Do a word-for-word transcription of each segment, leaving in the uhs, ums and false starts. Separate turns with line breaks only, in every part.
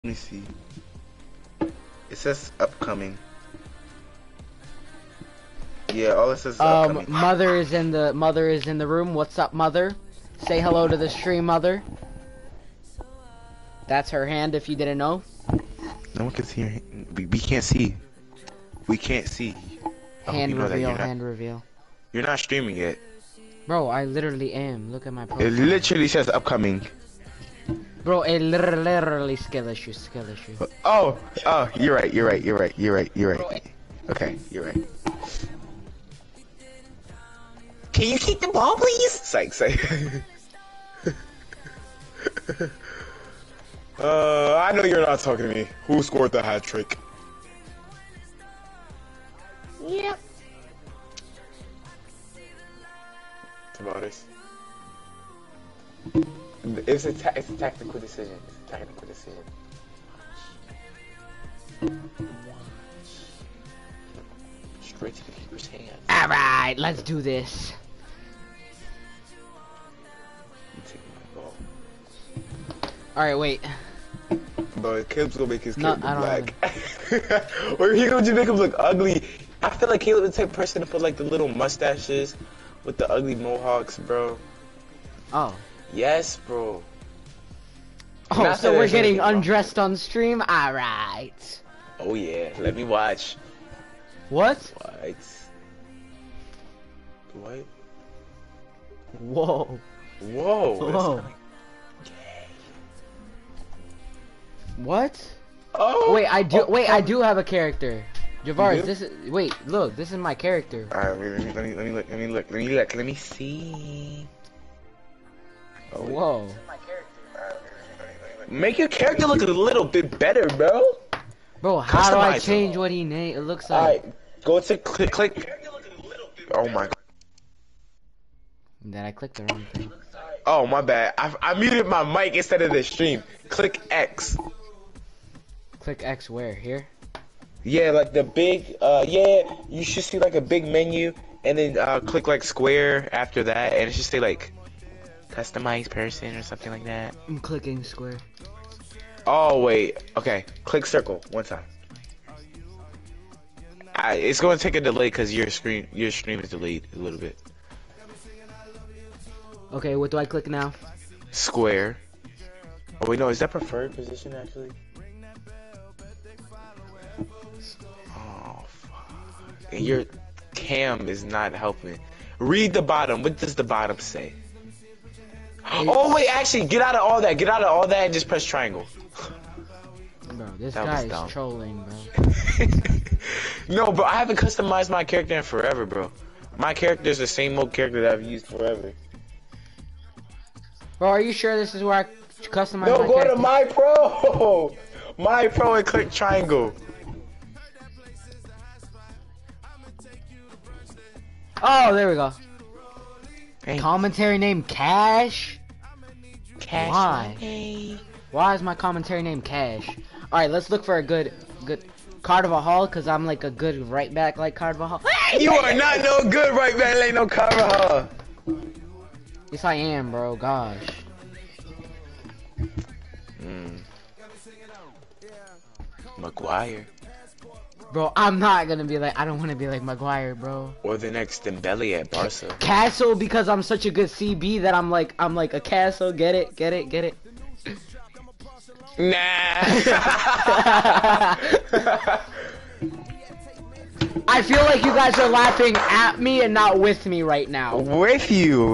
Let me see. It says upcoming. Yeah, all it says is
Um,
upcoming.
mother is in the mother is in the room. What's up, mother? Say hello to the stream, mother. That's her hand, if you didn't know.
No one can see her hand. We, we can't see. We can't see. I
Hand
you know
reveal,
that not,
hand reveal.
You're not streaming yet.
Bro, I literally am. Look at my profile.
It literally says upcoming.
Bro, it literally, literally skill issue, skill issue.
Oh, oh, you're right, you're right, you're right, you're right, you're right. Okay, you're right. Can you keep the ball, please? Psych, psych. uh, I know you're not talking to me. Who scored the hat trick?
Yep.
Tavares. It's a, ta it's a tactical decision. It's a tactical decision. Straight to the keeper's hand.
Alright, let's do this.
You take my ball.
Alright, wait.
But Caleb's gonna make his
No,
character
I don't
black. Or he gonna just make him look ugly. I feel like Caleb the type of person to put like the little mustaches with the ugly mohawks, bro.
Oh.
Yes, bro.
Oh,
Not
so
that
we're
there's
getting
anything wrong.
undressed on stream? Alright.
Oh yeah, let me watch.
What?
What? What?
Whoa.
Whoa.
Whoa.
That's gay.
What?
Oh.
Wait, I do.
oh,
wait,
oh.
I do have a character. Javaris,
You do?
this is. Wait, look, this is my character.
Alright, wait, let me let me let me look. Let me look. Let me look. Let me see. Oh, wait.
Whoa.
Make your character look a little bit better, bro.
Bro, how do I
Customize
change
him.
what he name? It looks like.
Alright, go to click, click. Oh my god.
That I clicked the wrong thing.
Oh my bad. I, I muted my mic instead of the stream. Click X.
Click X where? Here?
Yeah, like the big, uh, yeah, you should see like a big menu, and then uh, click like square after that, and it should say like customize person or something like that.
I'm clicking square.
Oh wait, okay, click circle one time. I, it's going to take a delay because your screen, your stream is delayed a little bit.
Okay, what do I click now?
Square. Oh wait, no, is that preferred position actually? Oh fuck. And your cam is not helping. Read the bottom. What does the bottom say? Oh wait, actually, get out of all that. Get out of all that and just press triangle.
Bro, this
That
guy
was
is
dumb.
trolling, bro.
No, bro, I haven't customized my character in forever, bro. My character is the same old character that I've used forever.
Bro, are you sure this is where I customize
No,
my
go
character?
to my pro. My pro and click triangle.
Oh, there we go.
Hey,
Commentary name Cash?
Cash
Why?
money.
Why is my commentary name Cash? Alright, let's look for a good, good Carvajal, because I'm like a good right back like Carvajal.
You are not no good right man, ain't no cover.
Yes, I am, bro. Gosh.
Mm. Maguire.
Bro, I'm not gonna be like, I don't want to be like Maguire, bro.
Or the next Dembele at Barca.
Castle, because I'm such a good C B that I'm like, I'm like a Castle. Get it, get it, get it.
Nah.
I feel like you guys are laughing at me and not with me right now.
With you.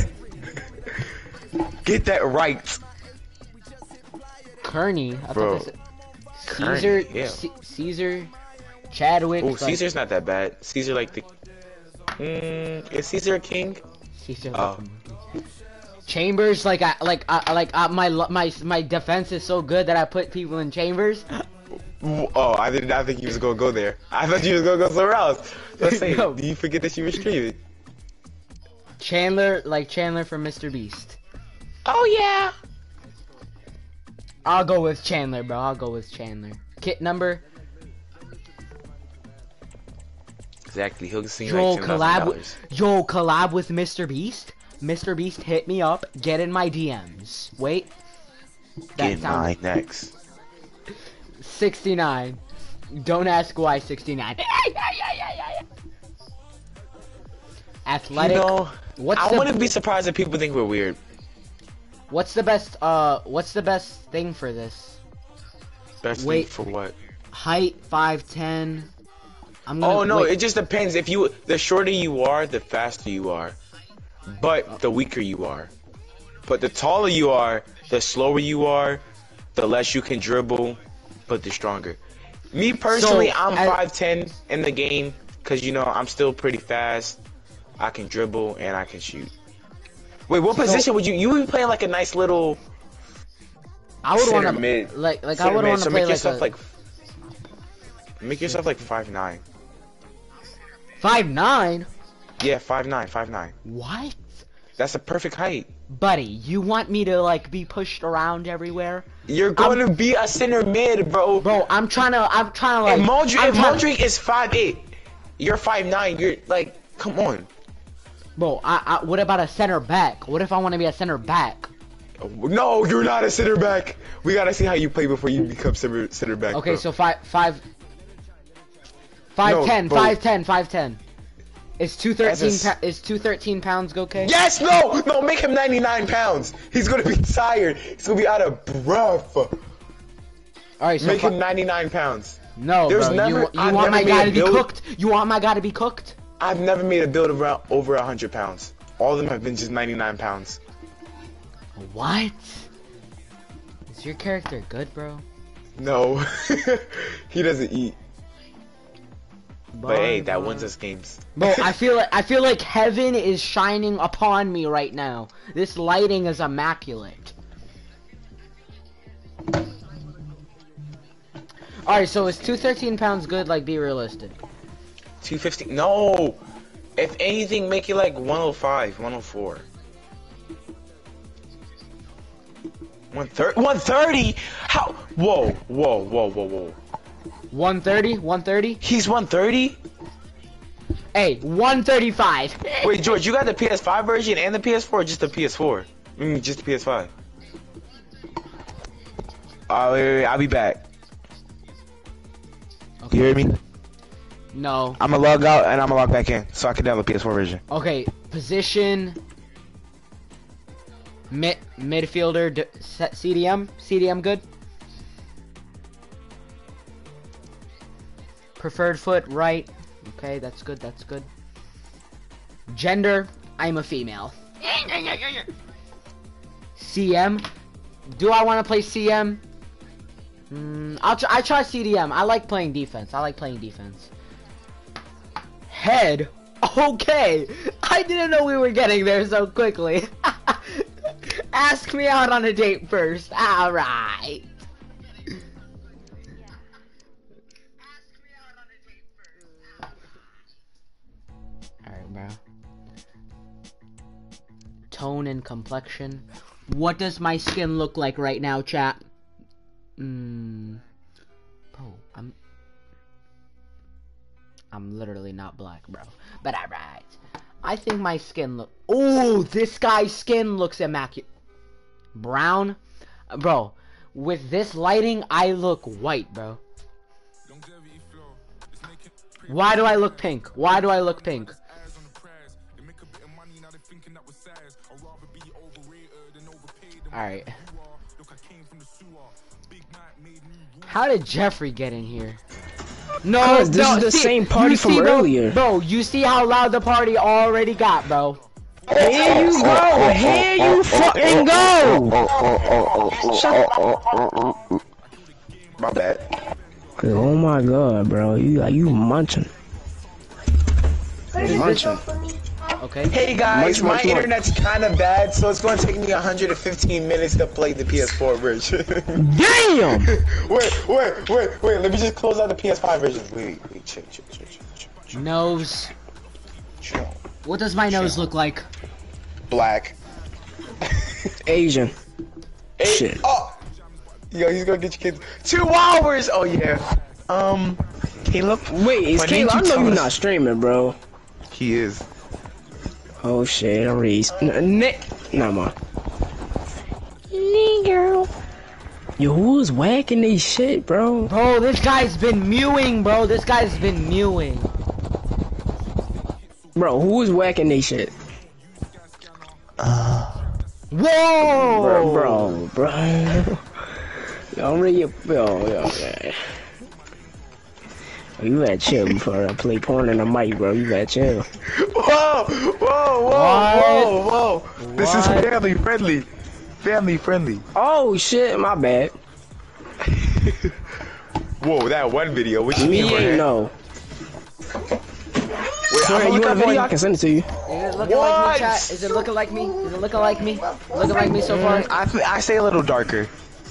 Get that right.
Kearney, I
Bro.
thought this
Kearney,
Caesar,
yeah.
C Caesar, Chadwick.
Oh,
like-
Caesar's not that bad. Caesar like the. Mm, is Caesar a king?
Caesar.
Oh.
Chambers, like I, like I, like I, my my my defense is so good that I put people in chambers.
Oh, I did not think you was gonna go there. I thought you was gonna go somewhere else. Let's say,
No.
do you forget that you were streaming?
Chandler, like Chandler from Mister Beast.
Oh yeah.
I'll go with Chandler, bro. I'll go with Chandler. Kit number.
Exactly. He'll see
Yo,
like ten thousand
collab.
dollars.
With, yo, collab with Mister Beast. Mister Beast, hit me up. Get in my D Ms. Wait. That
Get
sounded-
mine next.
sixty-nine. Don't ask why sixty-nine. Athletic.
You know,
what's
I
the,
wouldn't be surprised if people think we're weird.
What's the best? Uh, what's the best thing for this?
Best
Wait.
thing for what?
Height five ten. I'm gonna,
Oh no,
wait.
it just depends. If you, the shorter you are, the faster you are, but the weaker you are. But the taller you are, the slower you are, the less you can dribble, but the stronger. Me personally,
So,
I'm
I-
five ten in the game, cause you know I'm still pretty fast. I can dribble and I can shoot. Wait, what
So-
position would you? You would be playing like a nice little.
I would
center
want to
mid.
like like I
center
would
mid,
want to
so
play
make
like
yourself
a
like. Make yourself like five nine.
five nine.
Yeah, five nine, five nine.
What?
That's a perfect height.
Buddy, you want me to like be pushed around everywhere?
You're going to be a center mid, bro.
Bro, I'm trying to I'm trying to like
If Modric,
I'm
if
trying-
Modric is five eight, you're five nine. You're like, come on.
Bro, I, I what about a center back? What if I want to be a center back?
No, you're not a center back. We gotta see how you play before you become center, center back.
Okay,
bro.
so five five five
No,
ten,
bro.
five ten, five ten. Is two thirteen
As a s-
pa- is two thirteen pounds okay?
Yes, no, no, make him ninety-nine pounds. He's gonna be tired. He's gonna be out of breath.
Alright, so
Make
fi-
him ninety-nine pounds.
no,
There's
bro.
never-
you you
I've
want my
never
guy
made
to
a
be
build-
cooked? You want my guy to be cooked?
I've never made a build around over one hundred pounds. All of them have been just ninety-nine pounds.
What? Is your character good, bro?
No, he doesn't eat. But hey, that wins us games.
Bro, I feel like I feel like heaven is shining upon me right now. This lighting is immaculate. Alright, so is two thirteen pounds good? Like, be realistic.
two fifty. No! If anything, make it like one oh five, one oh four. one thirty? one thirty? How? Whoa, whoa, whoa, whoa, whoa.
one thirty? one thirty?
He's one thirty?
Hey, one thirty-five.
Wait, George, you got the P S five version and the P S four, or just the P S four? I mean, just the P S five. Oh, wait, wait, wait, I'll be back.
Okay.
You hear me?
No.
I'm gonna log out and I'm gonna log back in so I can download the P S four version.
Okay, position. Mid midfielder, d set C D M. C D M good. Preferred foot, right. Okay, that's good, that's good. Gender, I'm a female. C M, do I want to play C M? Mm, I'll try, I try C D M. I like playing defense. I like playing defense. Head, okay. I didn't know we were getting there so quickly. Ask me out on a date first. All right. Alright, bro. Tone and complexion. What does my skin look like right now, chat? Mmm. Bro, I'm... I'm literally not black, bro. But alright. I think my skin look... Oh, this guy's skin looks immaculate. Brown? Bro, with this lighting, I look white, bro. Why do I look pink? Why do I look pink? Alright. How did Jeffrey get in here? No,
Cause this
no,
is the
see-
same party
you
from
see, bro-
earlier.
Bro, you see how loud the party already got, bro.
Here you go. Here you fucking go.
My bad.
Oh my god, bro. You you munching. You munching.
Okay.
Hey guys,
Munch,
my
munch, munch.
internet's kind of bad, so it's going to take me one hundred fifteen minutes to play the P S four version.
Damn.
wait, wait, wait, wait, let me just close out the P S five version. Wait, wait, chill, chill, chill, chill, chill, chill,
Nose.
chill.
What does my nose look like?
Black.
Asian.
Hey,
Shit.
Oh! Yo, he's gonna get your kids. Two hours! Oh yeah. Um, Caleb?
Wait, is
My name
Caleb? I
keeps
know you're
telling
not
us-
streaming, bro.
He is.
Oh shit, I'm ready. Nick. Nah, man. Girl.
Yo, who's whacking these shit, bro?
Bro, this guy's been mewing, bro. This guy's been mewing.
Bro, who's whacking these shit?
Uh,
Whoa!
Bro, bro, bro. Yo, really, yo, yo, yeah. You gotta chill before I play porn in the mic, bro. You gotta chill.
Whoa! Whoa! Whoa!
What?
Whoa! Whoa! This is
What?
family friendly. Family friendly.
Oh shit, my bad.
Whoa! That one video. What you
Me
mean?
ain't know.
Wait,
Sorry,
I'm
you
gonna
want a
look up
video? I
one.
can send it to you.
Is it looking
What?
like me, chat? Is it looking like me? Is it looking like me? Looking like me so far?
Mm, I th I say a little darker.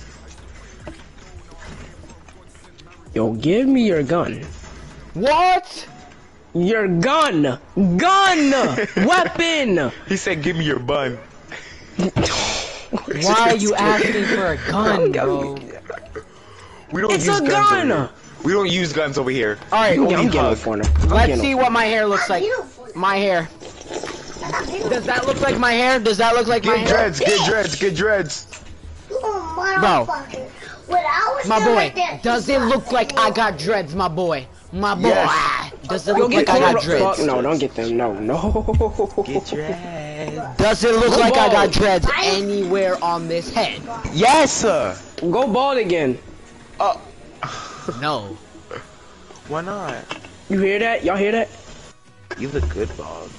Yo, give me your gun.
What?
Your gun! Gun! Weapon!
He said, "Give me your bun."
Why are you asking for a gun, bro?
We don't
It's
use
a
guns
gun!
over here. We don't use guns over here.
Alright,
Yeah,
Only
I'm getting
hug.
a corner. I'm
let's
getting
see
a-
what my hair looks like. My hair. Does that look like my hair? Does that look like my
Get
hair?
dreads. Get dreads. Get dreads.
Bro. My boy, does it look like I got dreads, my boy? My boy.
Yes.
Does it
Yo,
look
get
like I got
corner.
dreads?
Fuck no, don't get them. No, no.
Get dreads.
Does it look
Go
like I got
bald.
dreads anywhere on this head?
Yes, sir.
Go bald again.
Oh,
No.
why not?
You hear that? Y'all hear that?
You look good, Bob.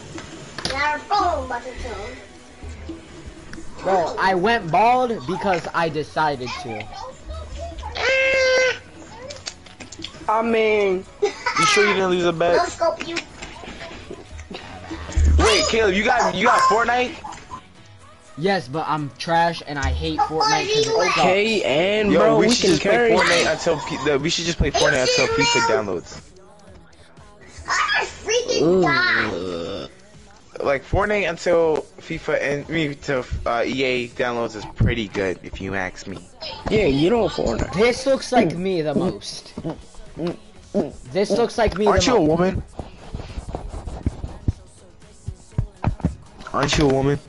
Bro, I went bald because I decided to.
I mean,
You sure you didn't lose a bet? Wait, Caleb, you got you got Fortnite?
Yes, but I'm trash and I hate Fortnite because it sucks.
okay, and
Yo,
bro,
we,
we,
should
can
just
carry.
play Fortnite until P the, we should just play Fortnite until FIFA downloads.
Ooh.
Like Fortnite until FIFA and I mean until uh, E A downloads is pretty good if you ask me.
Yeah, you don't Fortnite.
This looks like me the most. This looks like me
Aren't
the
you a
most.
woman? Aren't you a woman?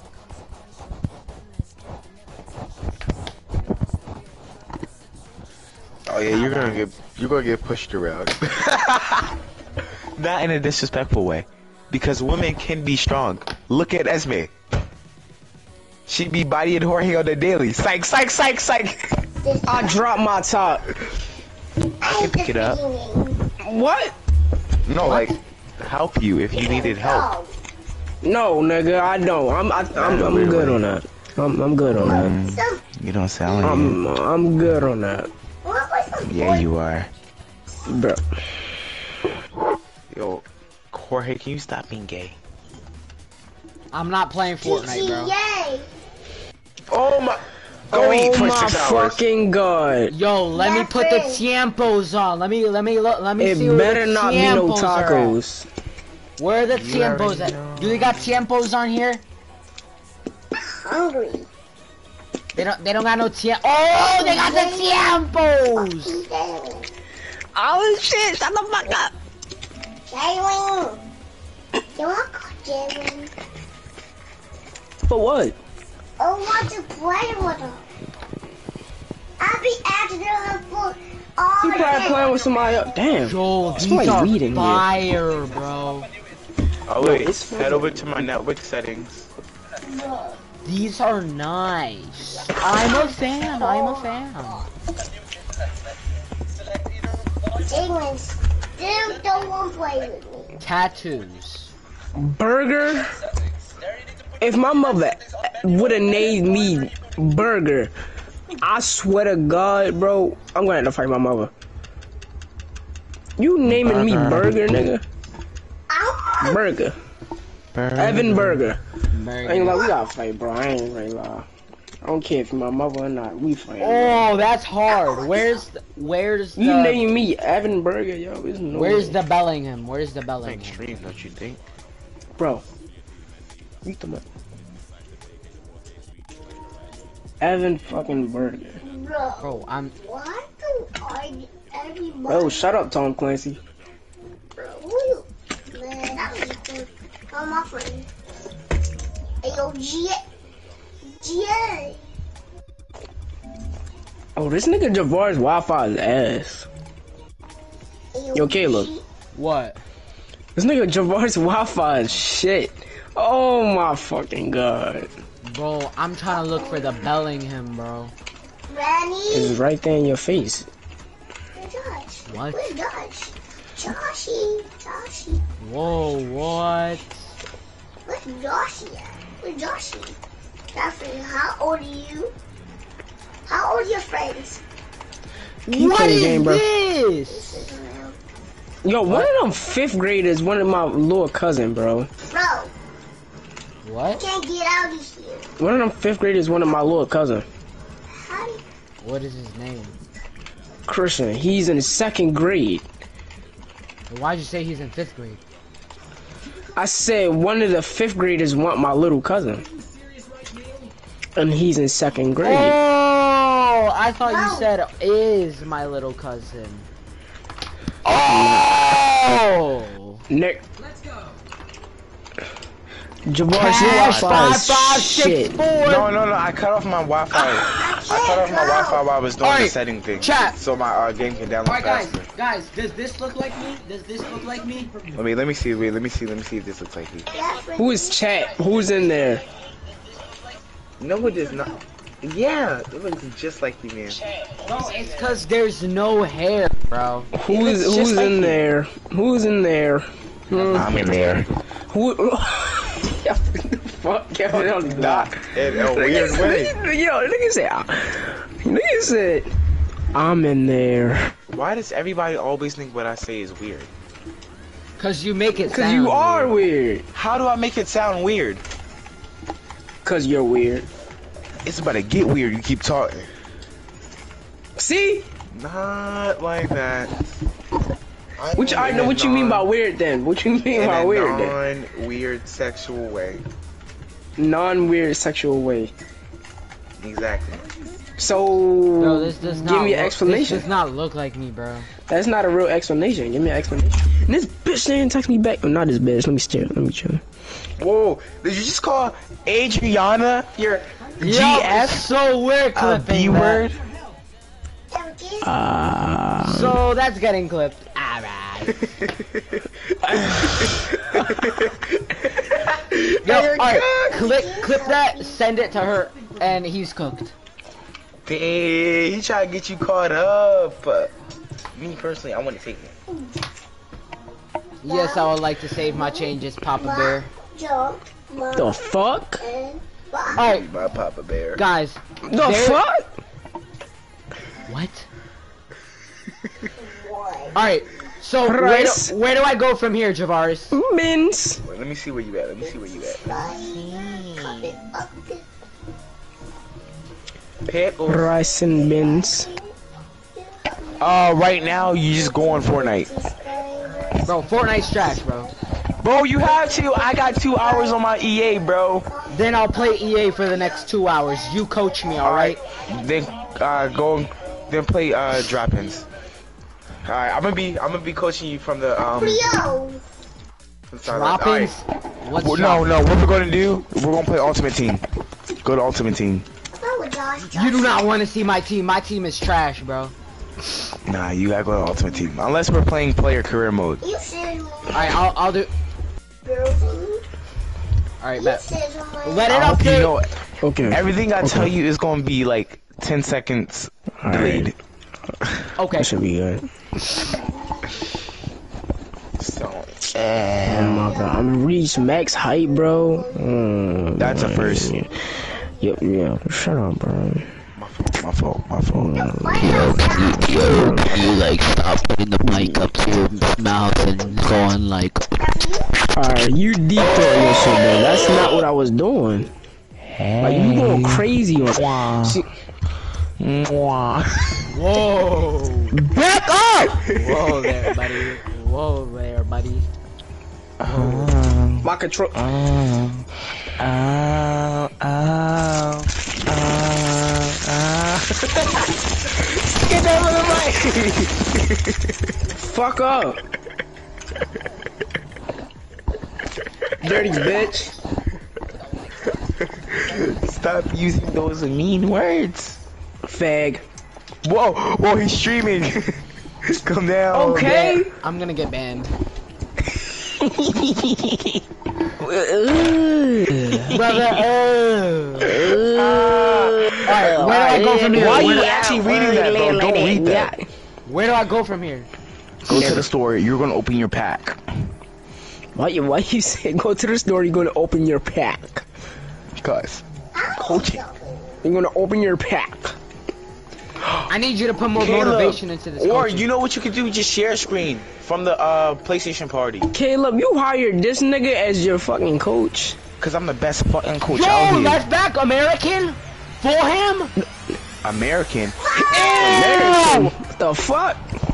Oh yeah, you're gonna get you're gonna get pushed around. Not in a disrespectful way, because women can be strong. Look at Esme. She be bodying Jorge on the daily. Psych, psych, psych, psych.
I dropped my top.
I can pick it up.
What?
No, like help you if you needed help.
No, nigga, I don't. I'm I, I'm I'm good on that. I'm I'm good on that.
Mm, you don't sound like
I'm I'm good on that,
it. Yeah, you are.
bro.
Yo, Jorge, can you stop being gay?
I'm not playing Fortnite, bro.
Oh my. Go eat
Oh
for
my
six hours.
fucking god!
Yo, let me put the tiempos on. Let me let me look. Let me
It
see where
better
the
not be no
tiempos are at.
tacos.
Where are the
You
tiempos
already
at?
know.
Do they got tiempos on here?
Hungry.
They don't. They don't got no tiem. Oh, they got the tiempos.
Oh shit! Shut the fuck up!
Jalen. You want Jalen?
For what?
I want to play with him. I'll be asking him for all
You probably playing with somebody else. Damn.
Yo,
It's
these
like
are
weed in here.
fire, bro.
Oh wait,
it's fine.
head over to my network settings.
These are nice. I'm a fan. I'm a fan.
Jalen still don't want to play with me.
Tattoos.
Burger. If my mother would have named me Burger, I swear to God, bro, I'm gonna have to fight my mother. You naming me Burger, nigga?
Ow.
Burger.
Burger.
Evan Burger.
Burger.
I ain't like we gotta fight, bro. I ain't gonna lie. I don't care if you're my mother or not. We fighting. bro.
Oh, that's hard. Where's the, where's the
You name me Evan Burger, yo. It's no
where's
way.
the Bellingham? Where's the Bellingham?
Extreme, don't you think?
Bro? Eat them up. Evan fucking Burger.
Bro,
Bro, I'm
why do I everybody?
Bro, shut up, Tom Clancy.
Bro, who you? Man, that was good. Oh, my friend. Hey, yo, G A. G A.
Oh, this nigga Javar's Wi-Fi is ass. Yo, Caleb.
What?
This nigga Javar's Wi-Fi is shit. Oh my fucking god.
Bro, I'm trying to look for the Bellingham, bro.
Granny.
It's right there in your face.
Where's Josh?
What?
Where's Josh? Joshy. Joshy.
Whoa, what?
Where's Joshy at? Where's Joshy? Jeffrey, how old are you? How old are your friends?
Keep
What
playing
is
the game, bro.
this?
This is real.
Yo, one of them fifth graders, one of my little cousin, bro.
Bro,
What?
can't get out of here.
One of them fifth graders, one of my little cousin.
How do you...
What is his name?
Christian, he's in second grade.
Why'd you say he's in fifth grade?
I said one of the fifth graders want my little cousin. And he's in second grade.
Oh, I thought you
No.
said is my little cousin. Oh!
Nick. Javar,
Cash,
your Wi-Fi
five,
is
five, six,
shit.
four.
No, no, no. I cut off my Wi-Fi. I cut off my Wi-Fi while I was doing the
Alright,
setting thing.
chat.
So my uh, game can download
Alright, guys,
faster.
guys, does this look like me? Does this look like me?
Let me, let me see. Wait, let me see. Let me see if this looks like you.
Jeffrey,
Who is chat? Who's in there?
No, it is not. Yeah, it looks just like you, man.
Bro, it's cause there's no hair, bro.
Who is
looks just
who's
like
in
you.
there? Who's in there? Hmm.
I'm in there.
Who? Yo, what the fuck? Yo, that was
Not in a weird way.
Yo, nigga said, nigga said, I'm in there.
Why does everybody always think what I say is weird?
Cause you make it
Cause
sound
you are
weird.
weird.
How do I make it sound weird?
Cause you're weird.
It's about to get weird. You keep talking.
See?
Not like that. I
Which I
in
know
a
what you mean by
non-
weird then. What you mean
in
by
a
weird then?
non-weird sexual way.
Non-weird sexual way.
Exactly.
So
Bro, this does not
give me an
look-
explanation.
This does not look like me, bro.
That's not a real explanation. Give me an explanation. And this bitch didn't text me back. Oh, not this bitch. Let me stare. Let me chill.
Whoa! Did you just call Adriana your G
Yo,
F
it's so weird
a
clipping
B
that.
word?
Jeffrey,
Uh,
So that's getting clipped. Alright. Yo, alright, click, clip that, send it to her, and he's cooked.
Dang, he trying to get you caught up. Me personally, I want to take it.
Yes, I would like to save my changes, Papa Bear.
Joe, Mom,
the fuck?
and Bob.
Alright,
My Papa Bear.
guys.
The
there-
fuck?
What?
Boy.
Alright, so where
Rice.
do, where do I go from here, Javaris?
Mins.
Wait, let me see where you at. Let me see where you at.
Coming up the
Pet or
Rice and beans.
uh, right now you just go on Fortnite.
subscribers.
Bro, Fortnite's trash, bro.
Bro, you have to. I got two hours on my E A, bro.
Then I'll play E A for the next two hours. You coach me, alright?
Then uh, go and then play uh, drop-ins. All right, I'm gonna be I'm gonna be coaching you from the um.
Leo.
from the sidelines. All right.
Drop-ins? What's
Well,
drop-
no, no. What we're gonna do? We're gonna play Ultimate Team. Go to Ultimate Team.
Oh, Josh,
You do not want to see my team. My team is trash, bro.
Nah, you gotta go to Ultimate Team. Unless we're playing player career mode.
You said
Alright, I'll, I'll do...
building.
Alright,
You
bet.
said my
Let it
I hope you
update.
know
Okay.
everything I
Okay.
tell you is gonna be like ten seconds delayed.
Okay.
That should be good.
So,
Oh my god, I'm gonna reach max height, bro. Mm,
That's a first.
Yep, yeah. Shut up, bro.
my fault, my fault, my fault.
Yo, can you like stop putting the mic up to your mouth and going like,
Alright, you deep throwing your shit, bro. That's not what I was doing. Like, you going crazy on. See,
Mwah.
Whoa.
back up!
Whoa there, buddy. Whoa there, buddy.
My control.
Oh, oh, oh, oh. Get down on the mic!
Fuck up. Dirty bitch.
Stop using those mean words.
Fag.
Whoa, whoa, he's streaming. Come down.
Okay.
I'm gonna get banned. Brother, uh, Alright, where do I go from here?
Why are
Where
you
do-
actually reading that, bro? Don't read that.
Where do I go from here?
Go to the store. You're gonna open your pack.
Why you why you say go to the store? You're gonna open your pack.
Because
Coaching.
You're gonna open your pack.
I need you to put more
Caleb,
motivation into this.
Or
coaching.
you know what you could do? Just share screen from the uh PlayStation party.
Caleb, you hired this nigga as your fucking coach.
Cause I'm the best fucking coach
Yo,
out here.
that's back American for him.
American.
American. What the fuck?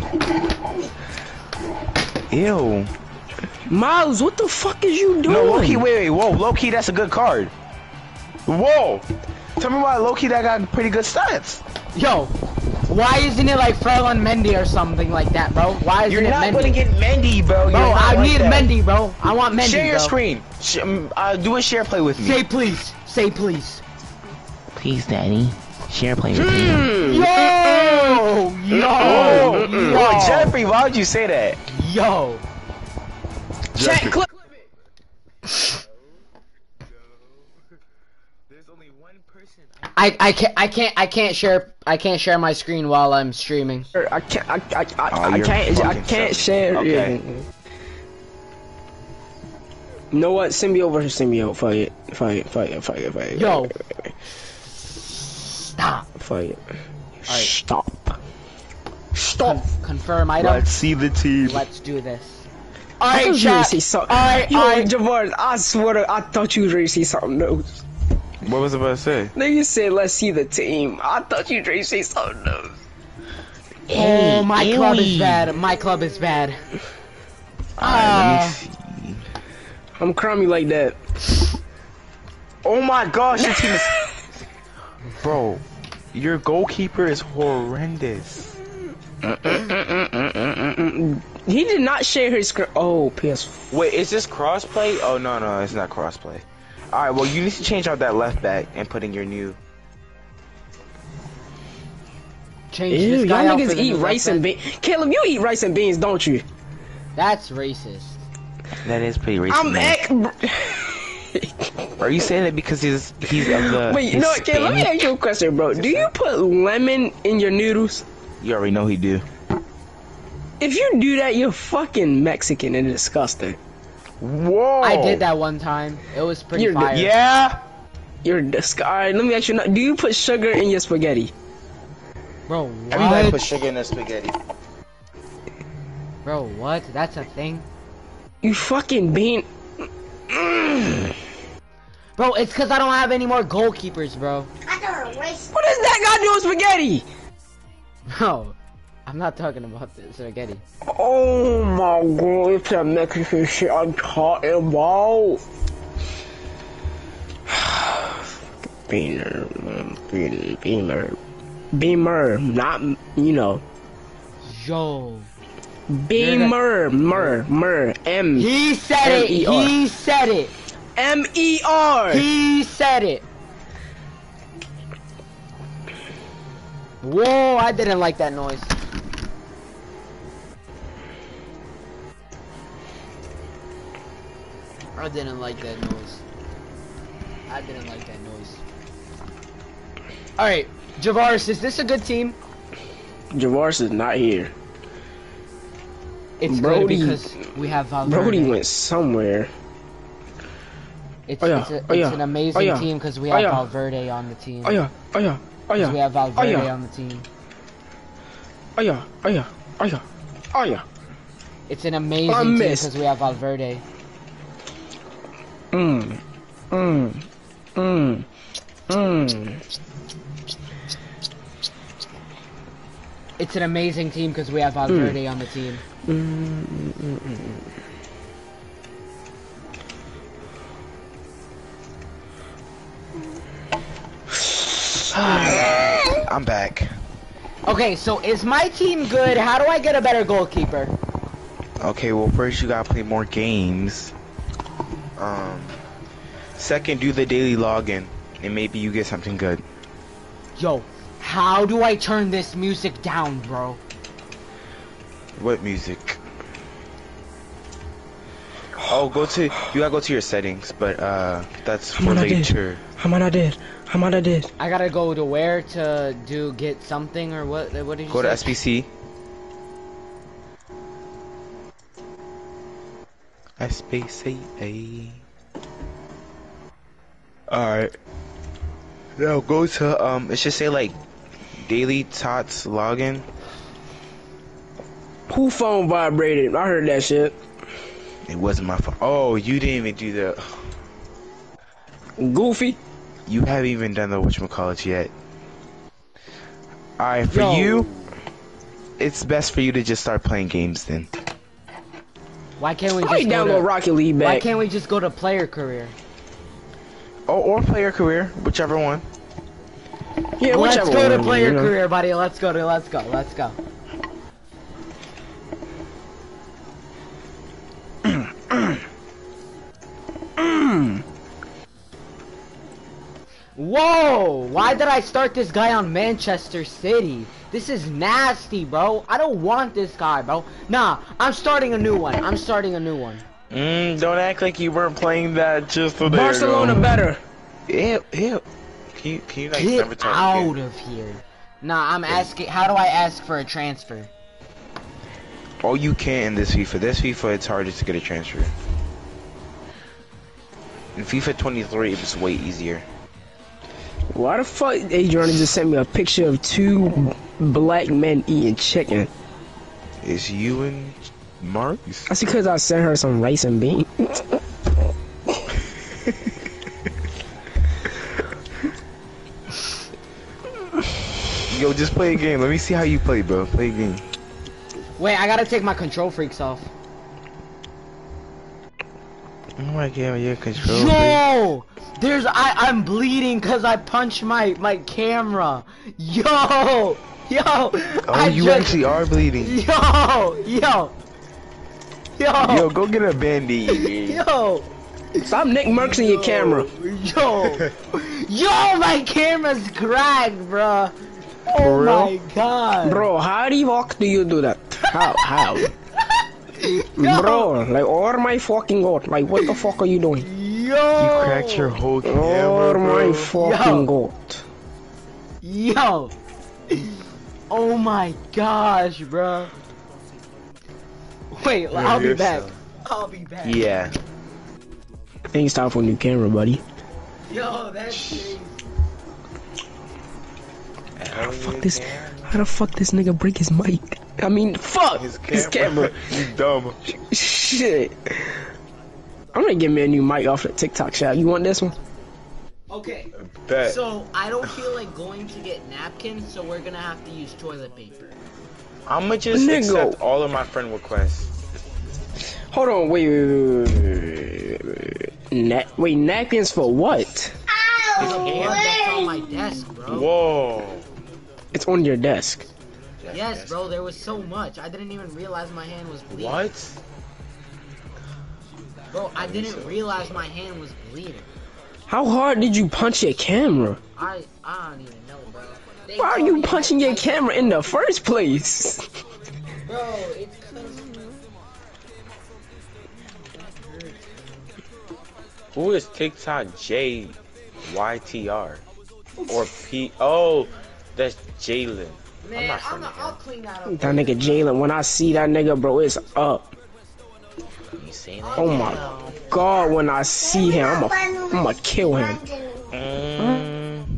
Ew.
Miles, what the fuck is you doing?
No, Loki, wait, wait, whoa, Loki, that's a good card. Whoa. Tell me why Loki that got pretty good stats.
Yo, why isn't it like Ferland Mendy or something like that, bro? Why isn't
You're
it
not
Mendy?
gonna get Mendy, bro. You're
Bro,
not
I
like
need
that.
Mendy, bro. I want Mendy,
Share your
bro.
screen. Sh um, uh, do a share play with me.
Say please. Say please.
Please, Daddy. Share play with me.
Yo!
Oh,
Yo!
oh, Jeffrey, why would you say that?
Yo!
Chat clip.
There's only one person.
I I can't I can't I can't share I can't share my screen while I'm streaming.
I can't. I, I, I,
Oh,
I
you're
can't. I
fucking
can't
silly.
share.
Okay.
Yeah. You know what? Symbiote versus symbiote. Fuck it. Fuck it. Fuck it. Fuck it. Fuck it.
Yo.
Fuck it.
Stop.
Fuck it.
Alright.
Stop. Stop.
Con- confirm item.
Let's see the team.
Let's do this.
I
Alright,
thought you were gonna
chat.
say something.
Alright,
Yo,
alright.
Javard, I swear to, I thought you were ready to say something else.
What was I about to say?
Nigga said, let's see the team. I thought you were ready to say something else.
Oh, my club is bad. My club is bad. Ah.
I'm crummy like that.
Oh my gosh, your team is.
Bro, your goalkeeper is horrendous.
He did not share his screen. Oh, P S.
Wait, is this crossplay? Oh no, no, it's not crossplay. All right, well you need to change out that left back and put in your new.
Change
Ew,
this
y'all
guy out for
niggas
the
eat
new
rice
left
and
back.
beans. Caleb, you eat rice and beans, don't you?
That's racist.
That is pretty racist.
I'm
man.
ex-
Are you saying that because he's he's of the?
Wait, you know what, Caleb? Let me
Hispanic?
ask you a question, bro. Do you put lemon in your noodles?
You already know he do.
If you do that, you're fucking Mexican and disgusting.
Whoa!
I did that one time. It was pretty
You're the-
fire.
Yeah.
You're disgusting. Alright, let me ask you. now, Do you put sugar in your spaghetti?
Bro,
Everybody
what?
put sugar in their spaghetti.
Bro, what? That's a thing?
You fucking bean.
Bro, it's because I don't have any more goalkeepers, bro.
I thought it was
What does that got to do with spaghetti?
Bro, I'm not talking about the spaghetti.
Oh my god, it's that Mexican shit I'm talking about. Beamer, Beamer, Beamer, Beamer, not, you know.
Yo.
Beamer, mer, mer, M,
He said it.
M E R.
He said it.
M E R.
He said it. Whoa, I didn't like that noise. I didn't like that noise. I didn't like that noise. Alright, Javaris, is this a good team?
Javaris is not here.
It's
Brody-
good because we have Valverde.
Brody went somewhere.
It's,
Oh, yeah.
it's, a,
Oh,
it's
yeah.
an amazing
Oh, yeah.
team because we
Oh,
have
yeah.
Valverde on the team.
Oh yeah, oh yeah, oh
'Cause
yeah,
we have Valverde
yeah.
on the team.
oh yeah, oh yeah, oh yeah, oh yeah.
It's an amazing
I
team
missed.
because we have Valverde.
Mmm, mmm, mmm, mmm.
It's an amazing team because we have Valverde on the team.
I'm back.
Okay, so is my team good? How do I get a better goalkeeper?
Okay, well first you gotta play more games. Um, second, do the daily login, and maybe you get something good.
Yo, How do I turn this music down, bro?
What music? Oh, go to you gotta go to your settings, but uh, that's for
Hamana did.
later.
Hamana did. Hamana did.
I gotta go to where to do get something or what? What did you
Go
say?
to S P C. S P C A. Alright. Now go to um. It should say like daily tots login.
Who phone vibrated? I heard that shit.
It wasn't my phone. Oh, you didn't even do the.
Goofy.
You haven't even done the whatchamacallit yet. Alright, for
Yo.
you, it's best for you to just start playing games then.
Why can't we
I
just go
download
to,
Rocket League
Why
back.
can't we just go to player career?
Oh, or player career, whichever one.
Yeah,
Let's
whichever
go to
one,
player
you know.
career, buddy. Let's go to. Let's go. Let's go. Whoa! Why did I start this guy on Manchester City? This is nasty, bro. I don't want this guy, bro. Nah, I'm starting a new one. I'm starting a new one.
Mm, don't act like you weren't playing that just so there you
Barcelona
go.
better.
Ew, ew. Can you, can you like
Get
never talk
out
again?
of here. Nah, I'm asking. How do I ask for a transfer?
Oh, you can't in this FIFA. This FIFA, it's harder to get a transfer. In FIFA twenty-three, it was way easier.
Why the fuck Adriana just sent me a picture of two black men eating chicken?
It's you and Marcus.
That's because I sent her some rice and beans.
Yo, just play a game. Let me see how you play, bro. Play a game.
Wait, I gotta take my control freaks off.
Oh my god, yeah, control.
Yo! There's I I'm bleeding cause I punched my my camera. Yo! Yo!
Oh,
I
you
just-
actually are bleeding.
Yo! Yo! Yo!
Yo, go get a band-aid.
Yo!
Stop Nick Merckxing your camera.
Yo! Yo! My camera's cracked, bruh. Oh
For real?
my god.
Bro, how the fuck do you do that? How? How?
Yo.
Bro, like, oh my fucking god. Like, what the fuck are you doing?
Yo!
You cracked your whole
Oh
camera,
my
bro.
fucking
Yo.
god.
Yo! Oh my gosh, bro. Wait,
Yeah,
I'll be
you're
back.
so-
I'll be back.
Yeah.
I think it's time for a new camera, buddy.
Yo, that's crazy.
How
Fuck this. How the fuck this nigga break his mic? I mean, fuck
His
his
camera.
camera.
You dumb.
Shit. I'm gonna get me a new mic off the TikTok shop. You want this one?
Okay,
Bet.
so I don't feel like going to get napkins, so we're gonna have to use toilet paper.
I'ma just
Nigga.
accept all of my friend requests.
Hold on, wait, wait, wait, wait, wait, Na wait, napkins for what?
It's blood that's on my desk, bro.
Whoa.
It's on your desk.
Yes, bro, there was so much. I didn't even realize my hand was bleeding.
What?
Bro, I didn't realize my hand was bleeding.
How hard did you punch your camera?
I I don't even know, bro. They
Why are
told
you
me
punching
I-
your
I-
camera in the first place?
Bro, it's cause...
Who is TikTok J Y T R? Or P? Oh, that's Jalen.
Man,
not
I'm
friendly,
I'll clean that up.
That nigga Jalen, when I see that nigga, bro, it's up.
You seen that?
Oh my god, when I see him, I'm
I'm
I'ma kill him.
Mm.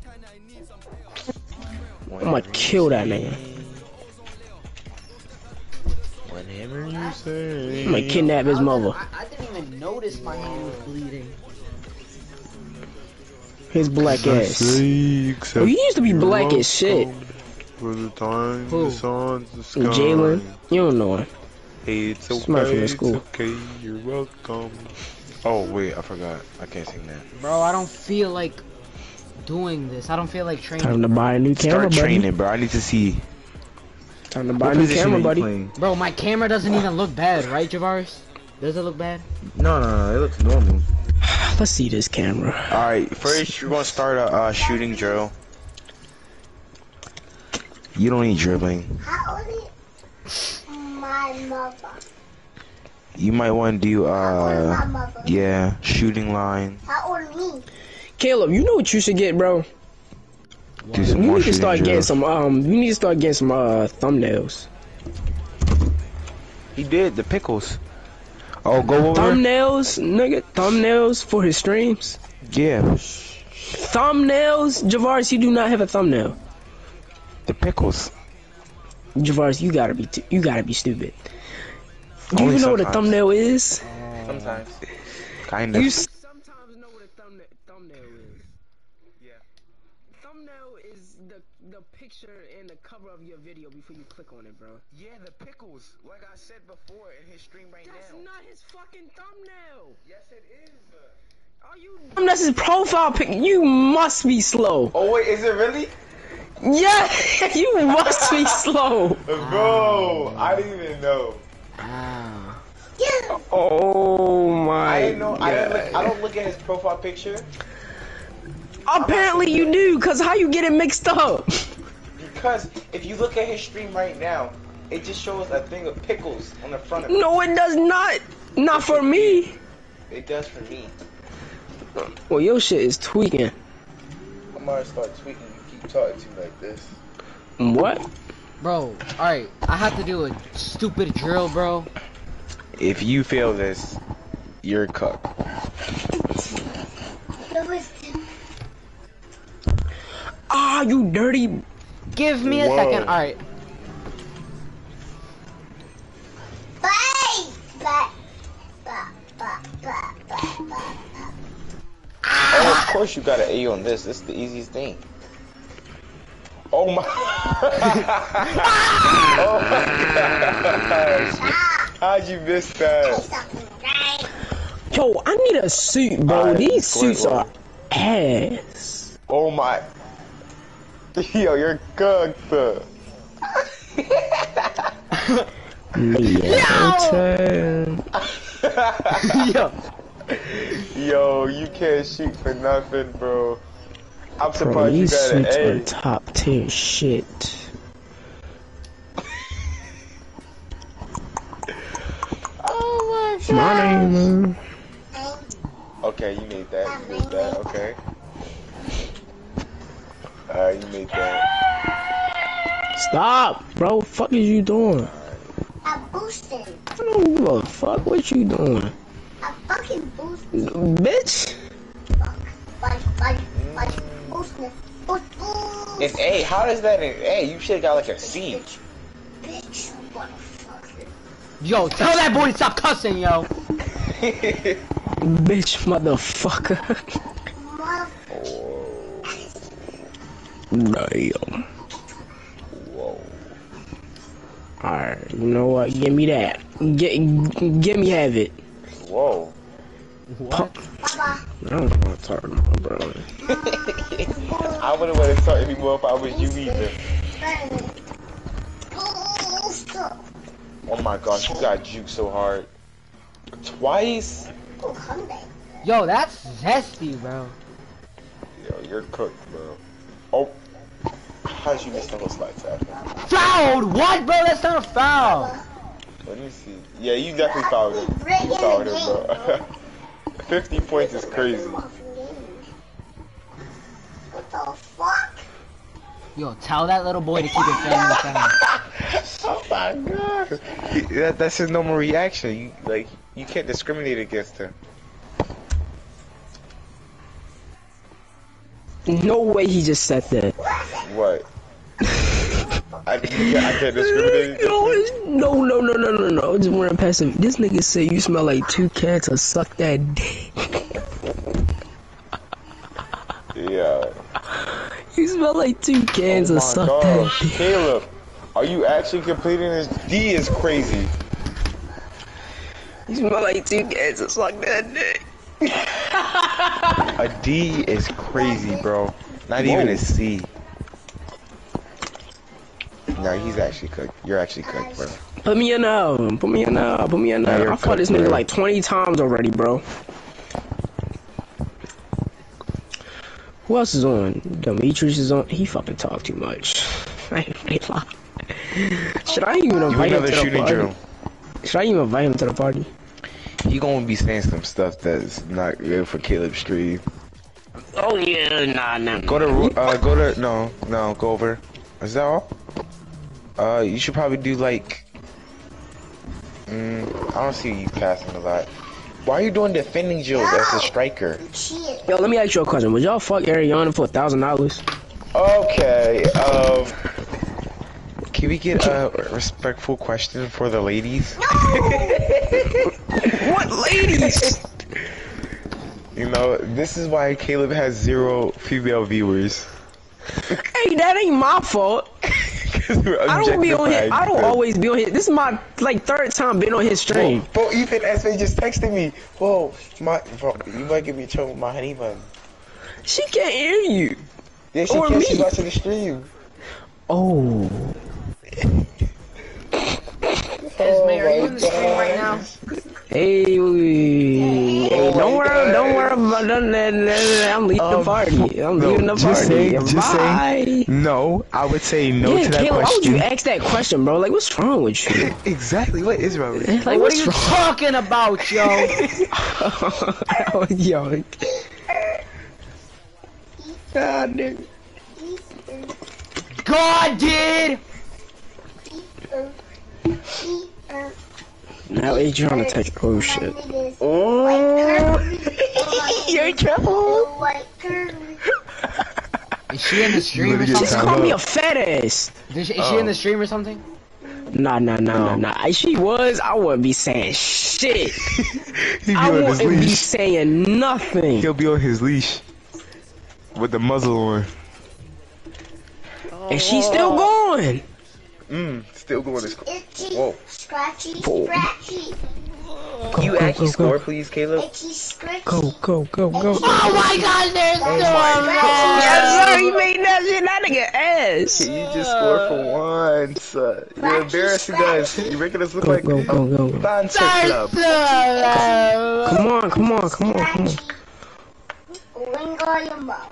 I'ma kill that nigga.
Whenever you say.
I'm gonna kidnap his mother.
I, I didn't even notice my hand was bleeding.
His black ass. Oh, he used to be black as shit.
For the time,
Who?
the songs, the sky.
Jalen, you don't know him.
Hey, it's okay,
Smart from the
it's
school.
okay, you're welcome. Oh, wait, I forgot. I can't sing that.
Bro, I don't feel like doing this. I don't feel like training.
Time to buy a new camera,
Start
buddy.
training, bro. I need to see.
Time to buy
What
a new
position
camera,
are you
buddy.
playing?
Bro, my camera doesn't even look bad, right, Javaris? Does it look bad?
No, no, no, it looks normal.
Let's see this camera.
Alright, first you're gonna start a uh, shooting drill. You don't need dribbling.
How old is my mother?
You might want to do
How old is my
uh,
mother?
yeah, shooting line.
How old is me?
Caleb, you know what you should get, bro?
Do some
You
more
need to
shooting
start getting
drills.
some. Um, you need to start getting some uh thumbnails.
He did the pickles. Oh, go over.
Thumbnails, nigga. Thumbnails for his streams.
Yeah,
Thumbnails, Javaris. You do not have a thumbnail.
the pickles.
Javaris, you gotta be. T you gotta be stupid. Do you
Only
even know what a
sometimes.
thumbnail is?
Sometimes. Kind of.
You sometimes know what a thumbnail thumbnail is.
Yeah.
Thumbnail is the the picture and the cover of your video before you click on it, bro.
Yeah, the pickles. Like I said before in his stream right
That's
now.
not his fucking thumbnail.
Yes, it is.
Are you? That's his profile pic. You must be slow.
Oh wait, is it really?
Yeah, you must be slow.
Bro, I didn't even know.
Ow.
Yeah.
Oh my.
I didn't know. I didn't look. I
God.
don't look at his profile picture
Apparently you do, cause how you get it mixed up?
because if you look at his stream right now, it just shows a thing of pickles on the front of it.
No, it does not. Not for me.
It does for me.
Well, your shit is tweaking.
I'm gonna start tweeting. You keep talking to me like this.
What?
Bro, alright, I have to do a stupid drill, bro.
If you fail this, you're cooked.
It was
Ah, you dirty.
Give me a
Whoa.
second, alright.
bye. Bye. Bye. Bye. Bye. Bye. Bye.
Oh, of course you got an A on this. This is the easiest thing. Oh my! Oh my gosh! How'd you miss that?
Something right.
Yo, I need a suit, bro.
Alright,
These
go ahead,
suits
go
are
ahead.
ass.
Oh my! Yo, you're cooked.
Yo.
Yo, you can't shoot for nothing, bro. I'm
Bro,
surprised you
these
got an
suits are
A.
top tier shit.
Oh my
My name.
Okay, you made that. You made that. Okay. Alright, you made that.
Stop, bro. Fuck is you doing?
I'm boosting.
I don't give a fuck what you doing,
I'm fucking boosting.
bitch.
Fuck. Buddy, buddy, buddy. Boosting. Boost, boost.
It's A. How is that an A? You should've got like a C.
Bitch. Bitch. Motherfucker.
Yo, tell that boy to stop cussing, yo.
Bitch, motherfucker.
Mother.
Damn.
Whoa.
Alright, you know what? Give me that. Get, give me have it.
Whoa.
What?
Baba.
I don't know what I'm talking about, bro.
I wouldn't want to talk anymore if I was you either.
Boost.
Oh my gosh, you got juked so hard. Twice?
Oh, come back.
Yo, that's zesty, bro.
Yo, you're cooked, bro. Oh. How'd you miss the whole slide tackle?
Fouled? What, bro? That's not a foul.
Let me see. Yeah, you definitely fouled him.
Break
You
in
fouled
the
him,
game.
bro. fifty points is crazy.
What the fuck?
Yo, tell that little boy to keep it family friendly.
Oh my god. He- That, that's his normal reaction. You like you can't discriminate against him.
No way he just said that.
What? I, I can't discriminate against
No,
him.
it's- no, no, no, no, no, no. Just running past him. This nigga said you smell like two cats or suck that dick.
Yeah.
You smell like two cans
Oh
or
my
suck
gosh.
that dick.
Caleb, are you actually completing this? D is crazy.
You smell like two cans or suck that dick.
A D is crazy, bro. Not even
Whoa.
a C. No, he's actually cooked. You're actually cooked, bro.
Put me in now. Put me in now. Put me in
Nah,
now.
you're
I fought this
cooked,
nigga
bro.
like twenty times already, bro. Who else is on? Demetrius is on. He fucking talk too much. Should I even
Do
invite him
another
to the
shooting
party?
drill.
Should I even invite him to the party?
He gonna be saying some stuff that's not good for Caleb's stream.
Oh yeah, nah, nah.
Go to, uh, go to, no, no, go over. Is that all? Uh, you should probably do like, mm, I don't see you passing a lot. Why are you doing defending Jill as a striker?
Yo, let me ask you a question. Would y'all fuck Ariana for a thousand dollars?
Okay, um, can we get a respectful question for the ladies?
What ladies?
You know, this is why Caleb has zero female viewers.
Hey, that ain't my fault. I don't be on his, I don't always be on his. This is my like third time being on his stream.
Bro, even S V just texted me. Whoa, my, bro, you might give me trouble with my honey bun.
She can't hear you.
Yeah, she
Or
can't.
me.
She's watching the stream.
Oh.
Esme, are you in the stream right now?
Hey, hey, don't worry, don't worry about that. I'm leaving the
Um,
party. I'm
no,
leaving the
just
party.
saying, just
Bye.
saying. No, I would say no
Yeah,
to that
Caleb, why would
question.
you ask that question, bro? Like, what's wrong with you?
Exactly, what is wrong with you?
Like,
What are
what's
you
wrong?
talking about, yo?
Yo. God, nigga.
God did!
Now he's trying to take. Oh shit.
Oh.
You're trouble.
Is she in the stream or
Literally
Just
something?
call me a fat ass.
Is she, is she in the stream or something?
Nah, nah, nah, nah, nah. If she was, I wouldn't be saying shit.
He be
I
on his
wouldn't be
leash.
saying nothing.
He'll be on his leash. With the muzzle on.
And she's still going.
Mmm, still going this.
Itchy,
Whoa.
scratchy,
Whoa.
scratchy,
Go,
You
go,
actually
go,
score,
go.
please, Caleb?
itchy, scratchy.
Go, go, go, go, go.
Oh my god, there's
Oh
so
my God.
Yes, sir, you made that shit. That nigga ass.
Can you just score for once? Uh, you're embarrassing us. You're making us look
Go,
like
go, go, go,
a
go.
bouncer club.
Come on, come on, come on, come on.
Scratchy. Ring on your mouth.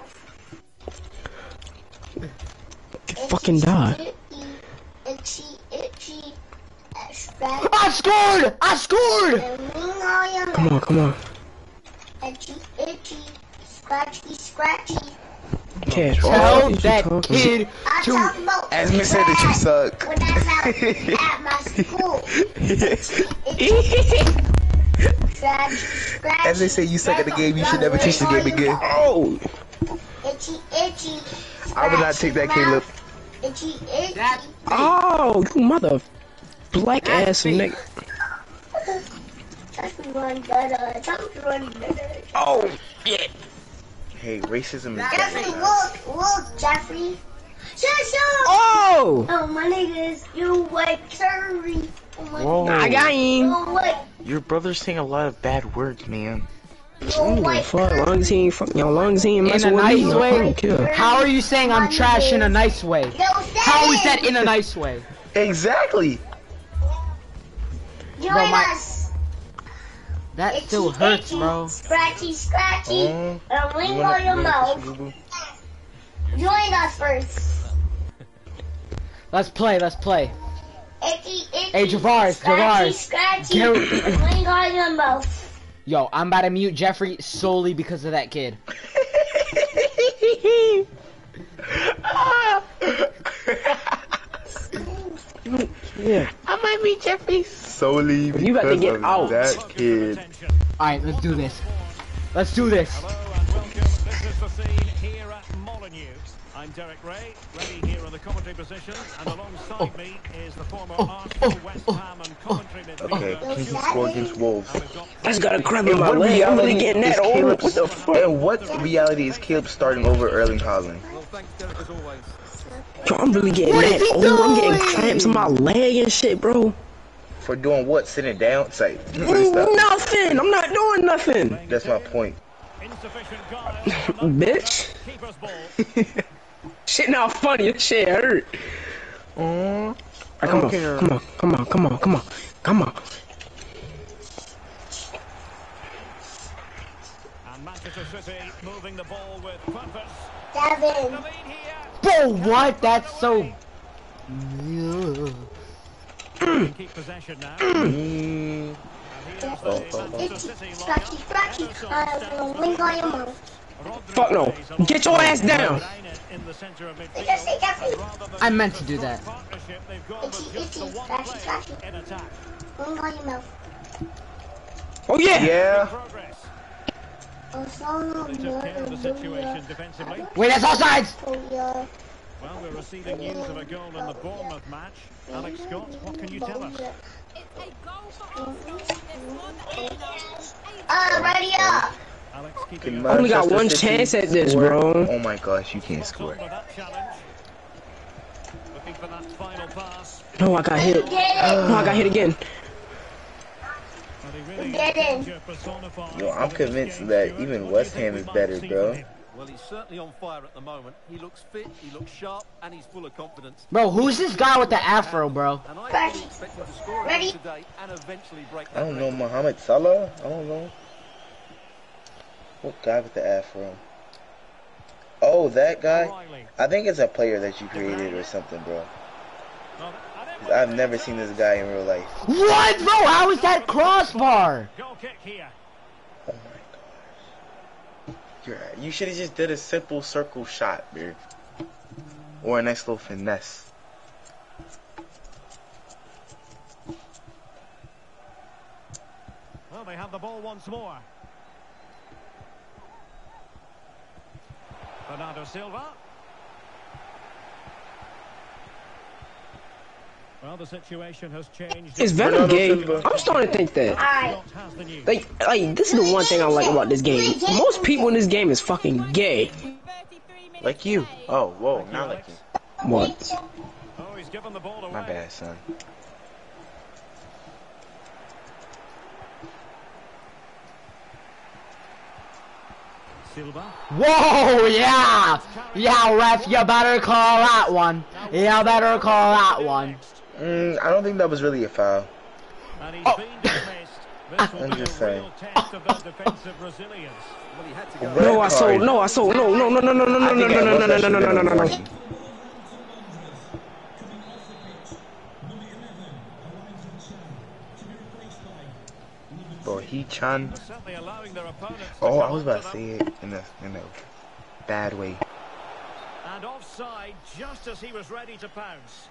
Fucking die.
Itchy, itchy, uh, scratchy,
I scored! I scored!
and ring on your
Come on,
mouth.
come on.
Itchy, itchy, scratchy, scratchy.
Cash.
Tell
what you
that
talking-
kid
I'm
to...
talking about
Esme said that you suck.
when I'm out at my school. Itchy, scratchy, scratchy.
As they say you suck at the game, you should never teach the game again.
Oh,
Itchy, itchy.
I would not take that, Caleb.
Itchy, itchy.
That...
oh, you mother black ass nigga.
Touch me one better. Touch me one better.
Oh, yeah.
Hey, racism is
Jeffrey,
bad.
look, look, Jeffrey. Shut up.
Oh,
Oh, my nigga is you white curry. Oh my
Whoa.
I got him.
You white,
Your brother's saying a lot of bad words, man.
you
Ooh,
white
fuck,
curry.
long as he ain't fuck, yo, long as he ain't
In
messing
a
with
nice
me, I
way?
don't care.
How are you saying I'm trash in a nice way?
Yo,
How is that
Satan,
in a nice way?
Exactly.
Join
Bro, my-
us.
That
Itchy,
still hurts,
itchy,
bro.
Scratchy, scratchy.
Oh,
And
you
ring
wanna-
on your
you wanna
mouth.
kiss your boo-boo?
Join us first.
Let's play, let's play.
Itchy, itchy.
Hey, Javaris,
scratchy,
Javaris.
Scratchy,
Gary-
and ring on your mouth.
Yo, I'm about to mute Jeffrey solely because of that kid.
Yeah.
I might be Jeffrey solely because
You about to get
of
out.
that kid.
Alright, let's do this. Let's do this.
Hello and welcome. This is the scene here at Molyneux. I'm Derek Ray, ready here on the commentary position, and alongside me is the former Arsenal, West Ham and Coventry
Okay,
midfielder.
Kings score against Wolves.
And we've got
That's gotta grab me
In
my
what
leg. I'm really
reality
getting
is
that old.
Caleb?
What the fuck?
In what reality is Caleb starting over Erling Haaland?
Yo, I'm really getting
What is
that
he
old. I'm getting
doing?
cramps in my leg and shit, bro.
For doing what? Sitting down? It's like, really stop.
Nothing. I'm not doing nothing.
it.
That's my point.
Insufficient guile from that
Bitch.
keeper's ball.
Shit not funny. This shit hurt.
Oh,
Alright, come on,
Okay.
come on, come on, come on, come on, come on.
And Manchester City moving the ball with purpose.
Devin.
The lead here.
Bro, what? That's so
Keep possession now.
Mm.
Oh,
It's scratchy, scratchy. Uh, link on your mouth.
Fuck no. Get your ass down.
Just say Jeffrey.
I meant to do that.
Itchy, itchy, scratchy, scratchy. Link on your mouth.
Oh yeah.
Yeah.
Oh, so no,
The situation defensively.
Wait, that's offsides!
oh, yeah.
Well, we're receiving news of a goal in the Bournemouth match. Alex Scott, what can you tell us?
Uh, ready up.
Alex
Can
keeping
I only got
Manchester
one
City
chance at this,
score?
bro.
Oh my gosh, you can't score.
for that challenge. Looking for that final pass.
No, I got hit. No, I got hit again.
But he really
Get in.
danger personified.
Yo, I'm convinced that even West Ham is better, bro.
Well, he's certainly on fire at the moment. He looks fit, he looks sharp, and he's full of confidence.
Bro, who's this guy with the afro, bro?
And I fully expect him to score a
Ready?
goal today and eventually break
I
that
don't know
record.
Mohamed Salah. I don't know. What guy with the afro? Oh, that guy?
O'Reilly.
I think it's a player that you created or something, bro.
Well, and then
'Cause I've never seen this guy in real life.
What, bro? How is that crossbar?
goal kick here.
Oh my gosh. You're, you should have just did a simple circle shot, dude. Or a nice little finesse.
Well, they have the ball once more. Bernardo Silva. Well, the situation has changed.
Is Venom gay? I'm starting to think that.
Alright.
Scott has the news.
Like, like this is the one thing I like about this game. Most people in this game is fucking gay.
Like you. Oh, whoa, not like you.
What?
Oh, he's given the ball away.
My bad, son.
Silva.
Whoa, yeah! Yeah, ref, you better call that one. You better call that one.
Mm, I don't think that was really a foul.
And he's
Oh.
been dismissed. This will
I'm
be a
just
real
saying.
test of their defensive resilience.
Well, he had to go.
Red
No, I sold.
card.
No, I sold. No, no, no, no, no, no, no,
I
no,
think
no,
at
no,
most
no,
that
no, no,
should've
no,
been
no,
a
no.
warning. Bro, he Chan.
They're certainly allowing their opponents to
Oh, I
come
was about to
onto
say
them.
it in a in a bad way.
And offside just as he was ready to pounce.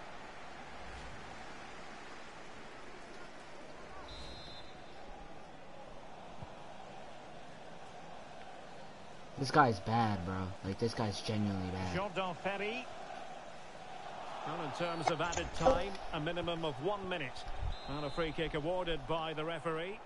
This guy's bad, bro. Like, this guy's genuinely bad.
Jordan Ferry. Well, in terms of added time, a minimum of one minute. And a free kick awarded by the referee.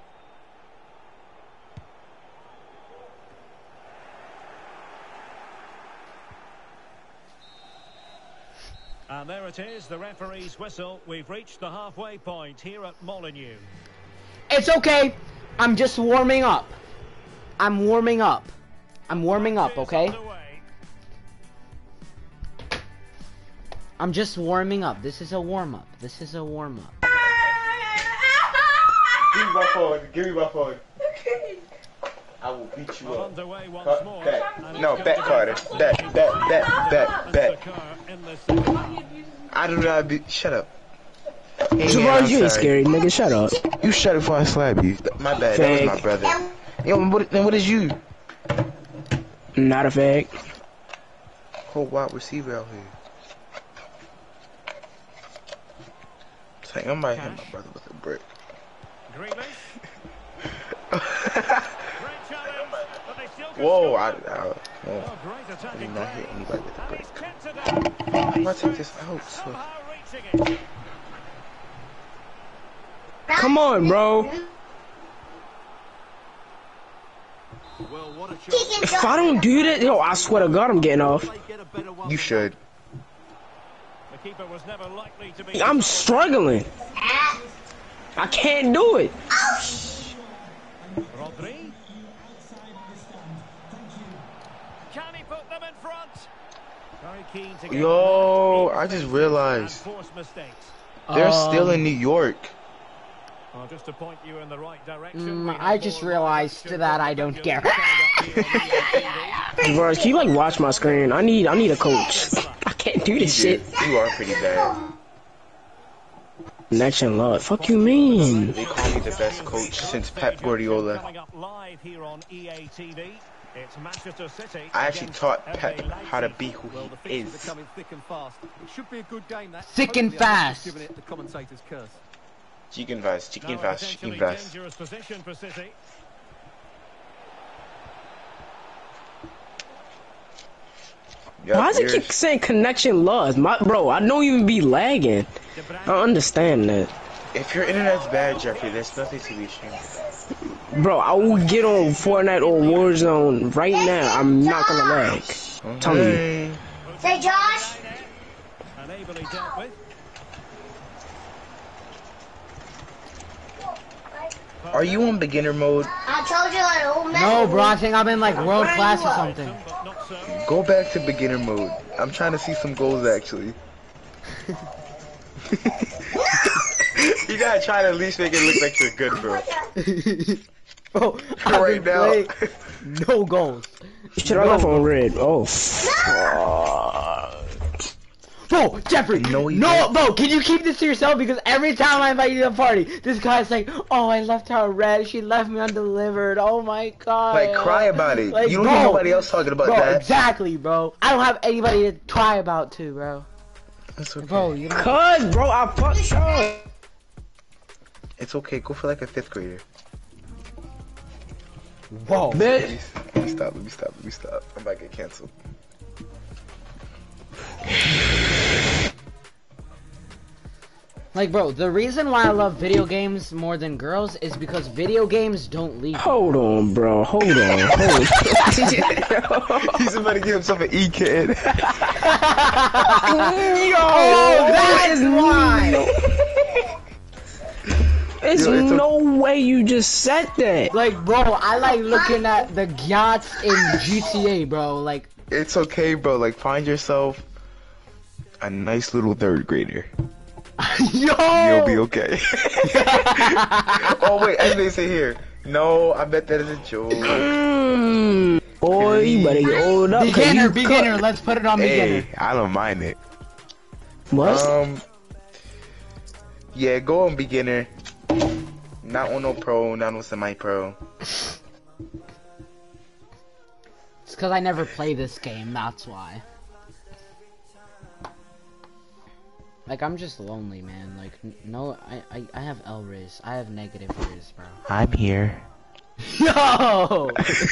And there it is, the referee's whistle. We've reached the halfway point here at Molineux.
It's okay. I'm just warming up. I'm warming up. I'm warming up, okay?
Underway.
I'm just warming up. This is a warm up. This is a warm up.
Give me my phone. Give me my phone. I will beat you
Well,
up.
underway once
Cut,
more.
bet.
And
No,
it's
bet,
going to
Carter.
be-
Bet, bet, bet, bet, bet.
occur in the second half.
I do not be. Shut up. Hey, man,
Javon,
I'm
you ain't
sorry.
scary, nigga. Shut up.
You shut it before I slap you. My bad. That was my
Fake.
brother. Yo, what, then what is you?
Not a fact.
Whole wide receiver out here. It's like I might hit my brother with a brick.
Grealish. Great challenge, but they still can
Whoa,
score.
I, I,
Oh,
oh,
great
I
attacking
did not hit
play.
anybody with a
And
brick.
he's kept it out.
I'm gonna take this out. So.
Somehow reaching it.
Come on, bro.
Well, what a
He
chance.
can
If
jump.
I don't do that, yo, I swear to God, I'm getting off.
They get a better one
You
than
should.
The keeper was never likely to be.
I'm struggling.
Ah.
I can't do it.
Oh, sh-
Rodri. Can he put them in front? Very keen to get
Yo,
them.
I just realized
And force mistakes.
they're
Um,
still in New York.
Well, just to point you in the right direction.
Mm,
we have
I just
more
realized
production
that
from
I
the
don't
video
care.
coming up here on the T V.
Bro, can you like watch my screen? I need, I need a coach. I can't You the shit.
You are pretty bad.
Connection Lord. Fuck you mean?
They call me the best coach since Pep Guardiola.
Coming up live here on E A T V. It's Manchester City.
I actually taught Pep how to be who
Well, the
he
fixtures
is.
are coming thick and fast. It should be a good game. That
Thick and
Hopefully, I'm not
fast.
just giving it the commentator's curse.
Chicken fast, chicken
Now, a
fast,
potentially
chicken fast.
dangerous position for City.
Yep,
Why does it
yours.
keep saying connection lost? My bro, I don't even be lagging. I don't understand that.
If your internet's bad, Jeffrey, there's nothing to be ashamed
Bro, I will get on Fortnite or Warzone right now. I'm not gonna lag.
of.
Tell me.
Okay.
Say, Josh.
And ably dealt with.
Are you on beginner mode?
I told you like old man.
No, bro, I think I've been like world class or something.
But not so.
Go back to beginner mode. I'm trying to see some goals actually. You gotta try to at least make it look like you're good, bro.
Bro, I've
Right
been
now.
playing no goals.
Should I left on red? Oh, fuck.
Bro, Jeffrey,
No,
no,
you didn't.
bro, can you keep this to yourself? Because every time I invite you to a party, this guy's like, oh, I left her red, she left me undelivered, oh my god.
Like, cry about it.
Like,
You don't
bro,
hear nobody else talking about
bro,
that.
exactly, bro. I don't have anybody to cry about to, bro.
It's okay.
Bro, you know.
Cuz, bro, I fucked up.
It's okay. Go for like a fifth grader.
Whoa.
Bitch.
Let me stop. Let me stop. Let me stop. I'm about to get canceled.
Like, bro, the reason why I love video games more than girls is because video games don't leave.
Hold on, bro. Hold on. Hold
He's about to give himself an E kid.
Yo,
Oh, that is why.
There's
Yo, it's a-
no way you just said that.
Like, bro, I like looking at the yachts in G T A, bro. Like,
It's okay, bro. Like, find yourself a nice little third grader.
yo.
You'll be okay. Oh wait, as they say here. No, I bet that is a joke.
Mm, boy, you better get old up. 'cause
Beginner,
you
beginner.
cut-
Let's put it on beginner.
Hey, I don't mind it.
What?
Um, yeah, go on beginner. Not on no pro, not on semi-pro.
It's because I never play this game. That's why. Like, I'm just lonely, man. Like, n- no, I, I, I have L riz. I have negative riz, bro.
I'm here.
Yo!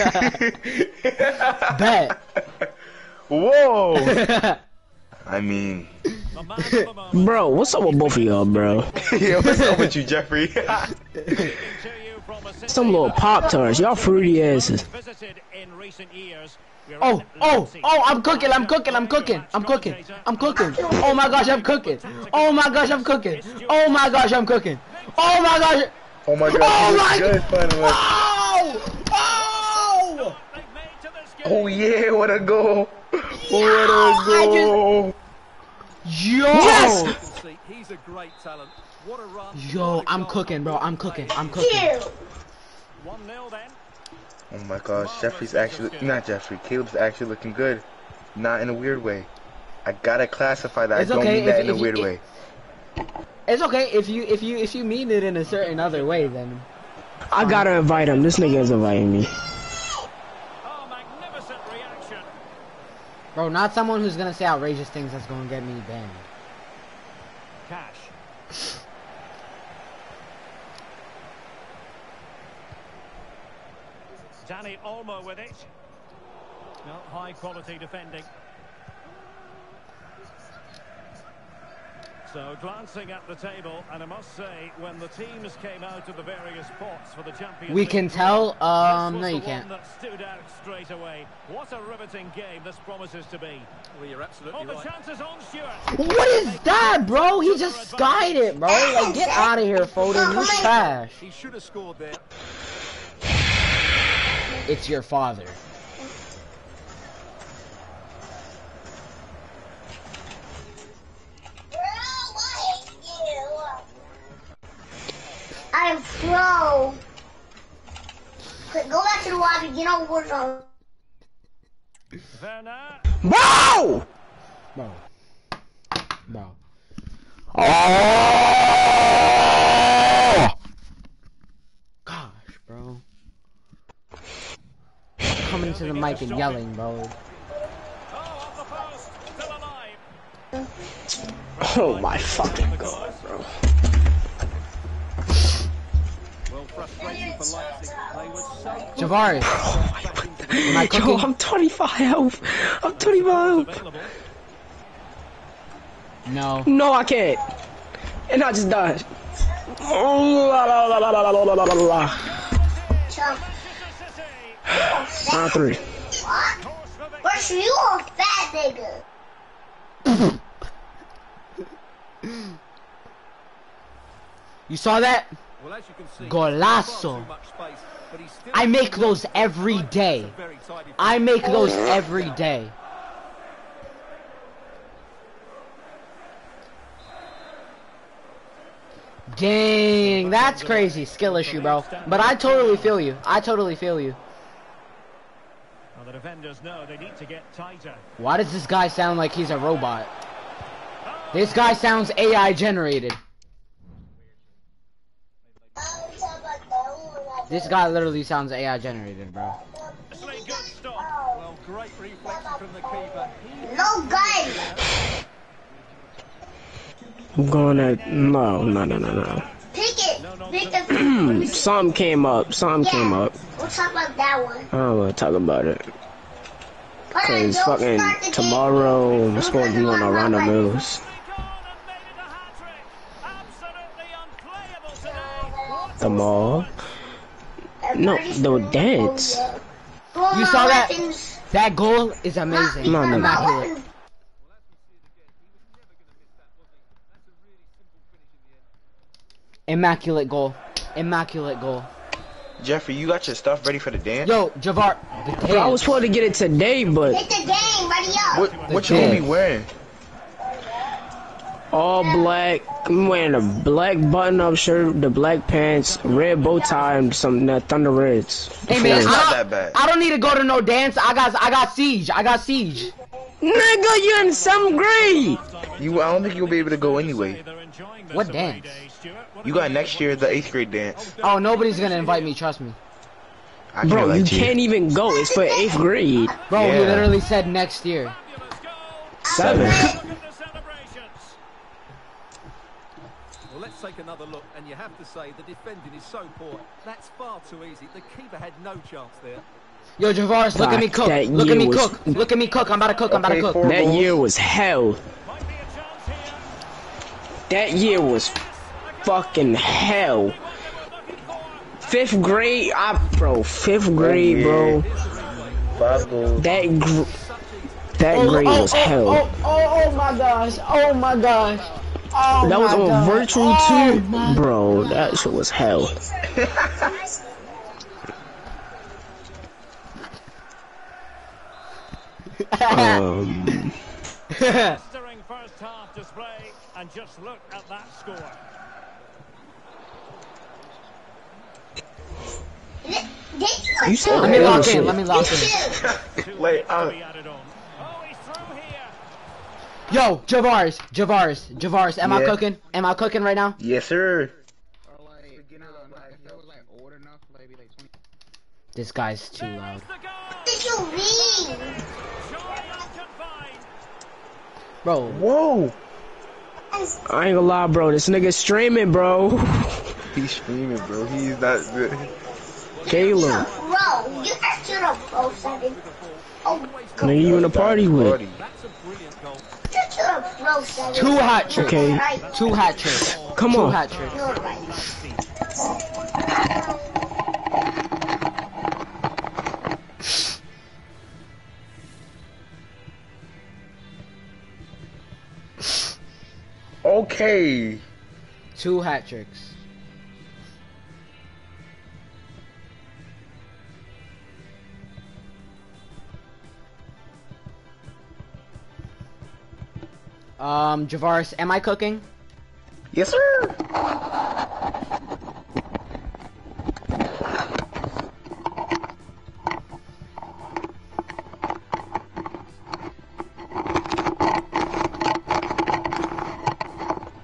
Bet.
Whoa! I mean,
The man of the moment.
Bro, what's up with both of y'all, bro?
yeah, what's up with you, Jeffrey?
To you from a city
Some little
that
Pop-Tarts. Y'all fruity asses.
visited in recent years. We're
Oh,
in
oh,
Leipzig.
oh, I'm cooking, I'm cooking, I'm cooking, I'm cooking, I'm cooking. Oh my gosh, I'm cooking. Oh my gosh, I'm cooking. Oh my gosh, I'm cooking. Oh my gosh.
Oh my god,
Oh
you
my
look good, fun one.
Oh! Oh!
They've made to this game.
Oh yeah, what a goal! What
I
a goal!
Yo!
Yes!
You can see he's a great talent. What a run.
Yo,
What a
I'm
goal.
cooking, bro. I'm cooking. I'm cooking.
You.
one nil then.
Oh my gosh, Jeffrey's actually, not Jeffrey, Caleb's actually looking good. Not in a weird way. I gotta classify that.
It's
I don't
okay
mean that
if-
in a
if you-
weird
if-
way.
It's okay if you if you if you mean it in a certain other way, then.
I gotta invite him. This nigga is inviting me.
Oh, magnificent reaction.
Bro, not someone who's gonna say outrageous things that's gonna get me banned.
Cash. Danny Olmo with it. No, high quality defending. So glancing at the table, and I must say, when the teams came out of the various pots for the Champions
We
League
can
draw,
tell. Um,
this
no,
was
you
the
can't.
one that stood out straight away. What a riveting game this promises to be.
Well, you're absolutely
Oh, the
right.
chances on Stewart.
What is that, bro? He just skied it, bro. Like, get out of here, Foden. You trash.
He should have scored there.
It's your father.
I'm pro. Quick, go back to the lobby. Get on Warzone.
Werner.
Bro!
Bro. bro.
Oh!
Gosh, bro. Coming to the mic and yelling, bro.
Oh my fucking god, bro.
Well, frustrating for Leipzig. They were so
Javaris. Am I
Yo,
cooking?
I'm twenty-five health. I'm twenty-five health.
available.
No.
No, I can't. And I just died. Oh, la, la, la, la, la, la, la, la, la, la.
Chum.
Round three.
What? Where's you a fat nigga?
You saw that?
Well, as you can see,
Golazo.
far too much space, but he's still
I make those every day.
It's a very tidy
I make those every day. Dang, that's crazy. Skill issue, bro. But I totally feel you. I totally feel you.
Well, the defenders know they need to get tighter.
Why does this guy sound like he's a robot? This guy sounds A I generated. This guy literally sounds A I generated, bro.
Good stop.
well, great reflection from the keeper. He
No gun.
I'm going at no, no, no, no, no.
Pick it. Pick the.
Something came up. Something came
Yeah.
up.
We'll talk about that one.
I don't want to talk about it.
But I
Cause
don't
fucking
start the game.
tomorrow I'm
We're
supposed to be
gonna
on a
run
round of
right
moves. The mall. No, the dance.
You saw that? That goal is amazing.
No, no, no.
Immaculate. Immaculate goal. Immaculate goal.
Jeffrey, you got your stuff ready for the dance?
Yo, Javar. The
Bro, I was
dance.
supposed to get it today, but
Hit the game. Ready up.
What what you gonna be wearing?
all black. I'm wearing a black button-up shirt, the black pants, red bow tie, and some uh, Thunder Reds.
Hey man,
It's
I
not
don't,
that bad.
I don't need to go to no dance. I got I got siege. I got siege.
Nigga, you're in seventh grade.
You, I don't think you'll be able to go anyway.
What dance?
You got next year the eighth grade dance.
Oh, nobody's gonna invite me. Trust me,
I
Bro,
can't
you
let you.
can't even go. It's for eighth grade.
bro.
Yeah.
He literally said next year.
Seven.
Well, let's take another look, and you have to say the defending is so poor. That's far too easy. The keeper had no chance there.
Yo, Javaris, look at me cook.
That
Look at me
year was-
cook. Look at me cook. I'm about to cook. I'm about to
Okay,
cook.
four
That
goals.
year was hell. That year was fucking hell. Fifth grade, I, bro, fifth grade, bro.
Five goals.
That gr that
Oh,
grade
oh,
was
oh,
hell.
Oh, oh, oh my gosh. Oh my gosh. Oh
That was
my
on
gosh.
virtual
Oh,
too,
my-
bro. That shit was hell. um,
Blistering first half display, and just look at that score.
you said
Let me
hell
lock
shit.
in. Let me lock in.
Two
Wait,
to
uh,
be added on. Oh, he's through here.
Yo, Javaris, Javaris, Javaris. Am I
Yeah.
cooking? Am I cooking right now?
Yes, sir.
This guy's too loud.
There's the goal.
What did you mean?
Joy unconfined.
Bro,
Whoa.
I ain't gonna lie, bro. This nigga streaming, bro.
He's screaming, bro. He's not good.
Caleb,
Bro, you got to the pro seven. Oh, go.
nigga, you in the party with?
Party.
That's a brilliant goal.
Get to the pro seven.
two hat tricks.
Okay.
Right.
Two hat tricks.
Come
Two
on.
hat tricks.
You're right.
Okay.
Two hat tricks. Um, Javaris, am I cooking?
Yes, sir.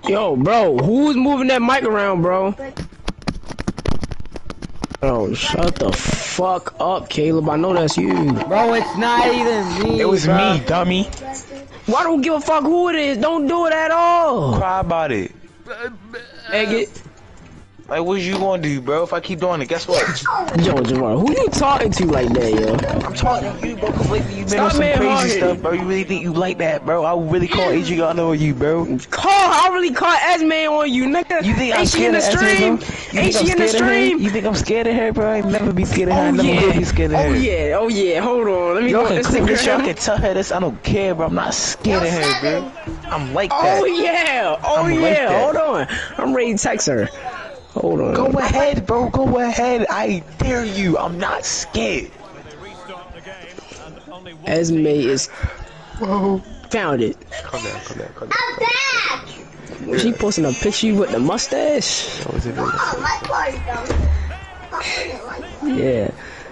Yo, bro, who's moving that mic around, bro? Bro, shut the fuck up, Caleb. I know that's you.
Bro, it's not even me.
It was
bro.
me, dummy.
Why don't give a fuck who it is? Don't do it at all.
Cry about it.
Egg it.
Like, what you gonna do, bro? If I keep doing it, guess what?
Yo, Jamar, who you talking to like that, yo?
I'm talking to you, bro, cause lately you been
Stop
on some
being
crazy
hard-headed.
stuff, bro. You really think you like that, bro? I would really call Adriano on you, bro.
Call, I really caught Esme on you, nigga.
You think I'm
Ain't she in
scared
the
of Esme,
stream?
bro? You
Ain't
think
she
I'm
in the
scared of her?
stream?
You think I'm scared of her, bro? I never be scared of her. I
Oh
never will be
yeah.
scared of her.
Oh yeah. Oh yeah. Hold on. Let me
Y'all
go on
can click this, y'all
Instagram.
can tell her this. I don't care, bro. I'm not scared of her, bro. I'm like
Oh
that.
yeah. Oh
I'm
yeah.
like that.
Hold on. I'm ready to text her. Hold on.
Go ahead, bro. Go ahead. I dare you. I'm not scared.
Esme is found it.
Calm down, calm down, calm down.
I'm back!
Was she posting a picture with the mustache?
What was it, bro?
Oh, my car's done. Oh,
Yeah.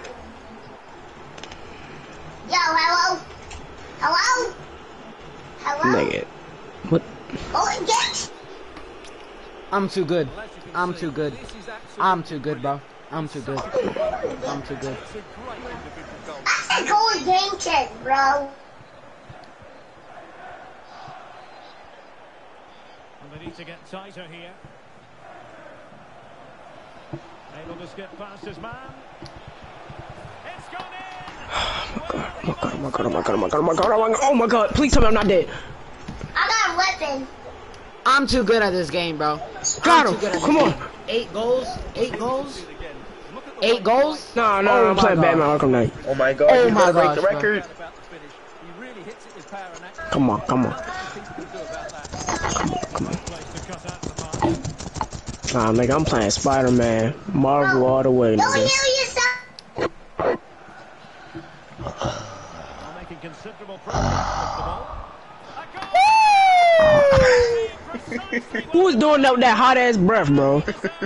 yo, hello? Hello? Hello?
Nigga. What?
Oh, get!
I'm too good. I'm too good. I'm too good, bro. I'm too good. I'm too good.
I said go with game check, bro.
And they need to get tighter here. Able to skip past his man. It's gone in!
Oh my god, oh my god, oh my god, oh my god, oh my god, oh my god, oh my god, please tell me I'm not dead.
I got a weapon.
I'm too good at this game, bro.
Got
I'm
him.
too good at this
Come on.
game. Eight goals? Eight goals? Eight goals?
No, no,
Oh
I'm
my
playing
God.
Batman Arkham Knight.
Oh my god,
Oh
you
my
gotta break the
gosh,
record.
He really hits it with power and action.
Come on, come on. Nah, nigga, I'm playing Spider-Man. Marvel all the way,
Don't
nigga.
heal yourself.
Making considerable progress with the ball. A goal!
Who was doing that with that hot ass breath, bro?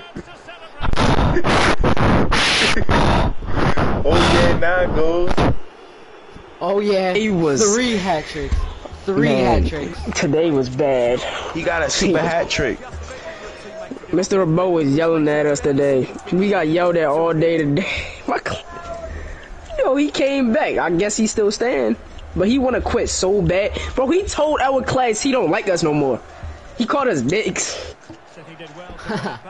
Oh yeah, nine goals.
Oh yeah.
He was-
Three hat tricks. Three
Man,
hat tricks.
today was bad.
He got a super hat trick.
Mister Rabo was yelling at us today. We got yelled at all day today. My cl- Yo, he came back. I guess he's still staying. But he wanna quit so bad. Bro, he told our class he don't like us no more. He called us dicks.
Said he did well to get back.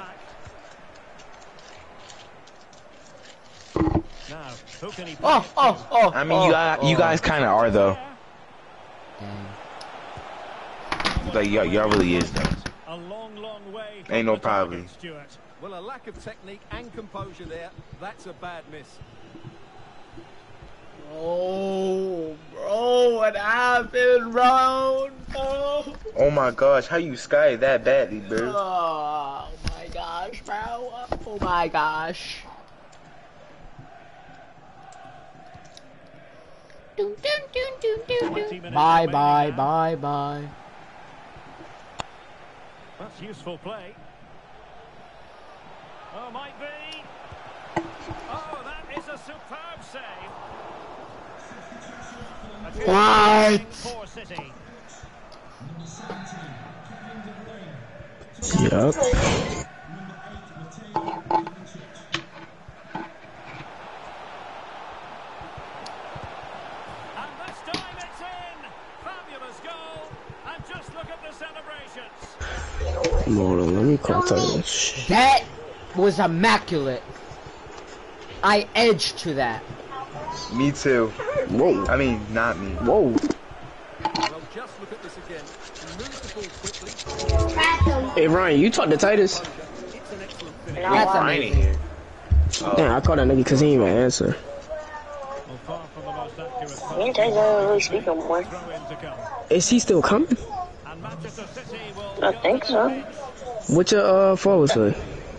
Now, who can he
Oh, oh, oh.
I mean,
oh,
you guys, you
oh.
guys kind of are though.
Dang.
Like y'all, y'all really is though.
A long, long way.
Ain't no
from the target,
probably.
Stuart.
Well, a lack of technique and composure there. That's a bad miss.
Oh, bro, what happened, bro? No.
Oh my gosh, how you sky that badly, bro?
Oh my gosh, bro. Oh my gosh.
Dun, dun, dun, dun, dun,
twenty
dun.
minutes
Bye,
remaining
bye,
now.
bye, bye.
That's useful play. Oh, might be. Oh, that is a superb save. A two
What?
for City.
Yup.
And this time it's in. Fabulous goal. And just look at the celebrations.
Hold on, let me call tell you this shit.
That was immaculate. I edged to that.
Me too.
Whoa.
I mean, not me.
Whoa.
Well, just look at this again. He moves the ball quickly.
Crack 'em.
Hey, Ryan, you talked to Titus?
It's an excellent finish.
That's
Ryan
amazing.
here.
Damn, I called that nigga because he ain't even answer.
Well, far from the most accurate pass.
Me and Taylor don't really speak no more.
Throw in to come.
Is he still coming?
And Manchester City will
I
go
think
to
so.
the pitch.
What your uh forward say?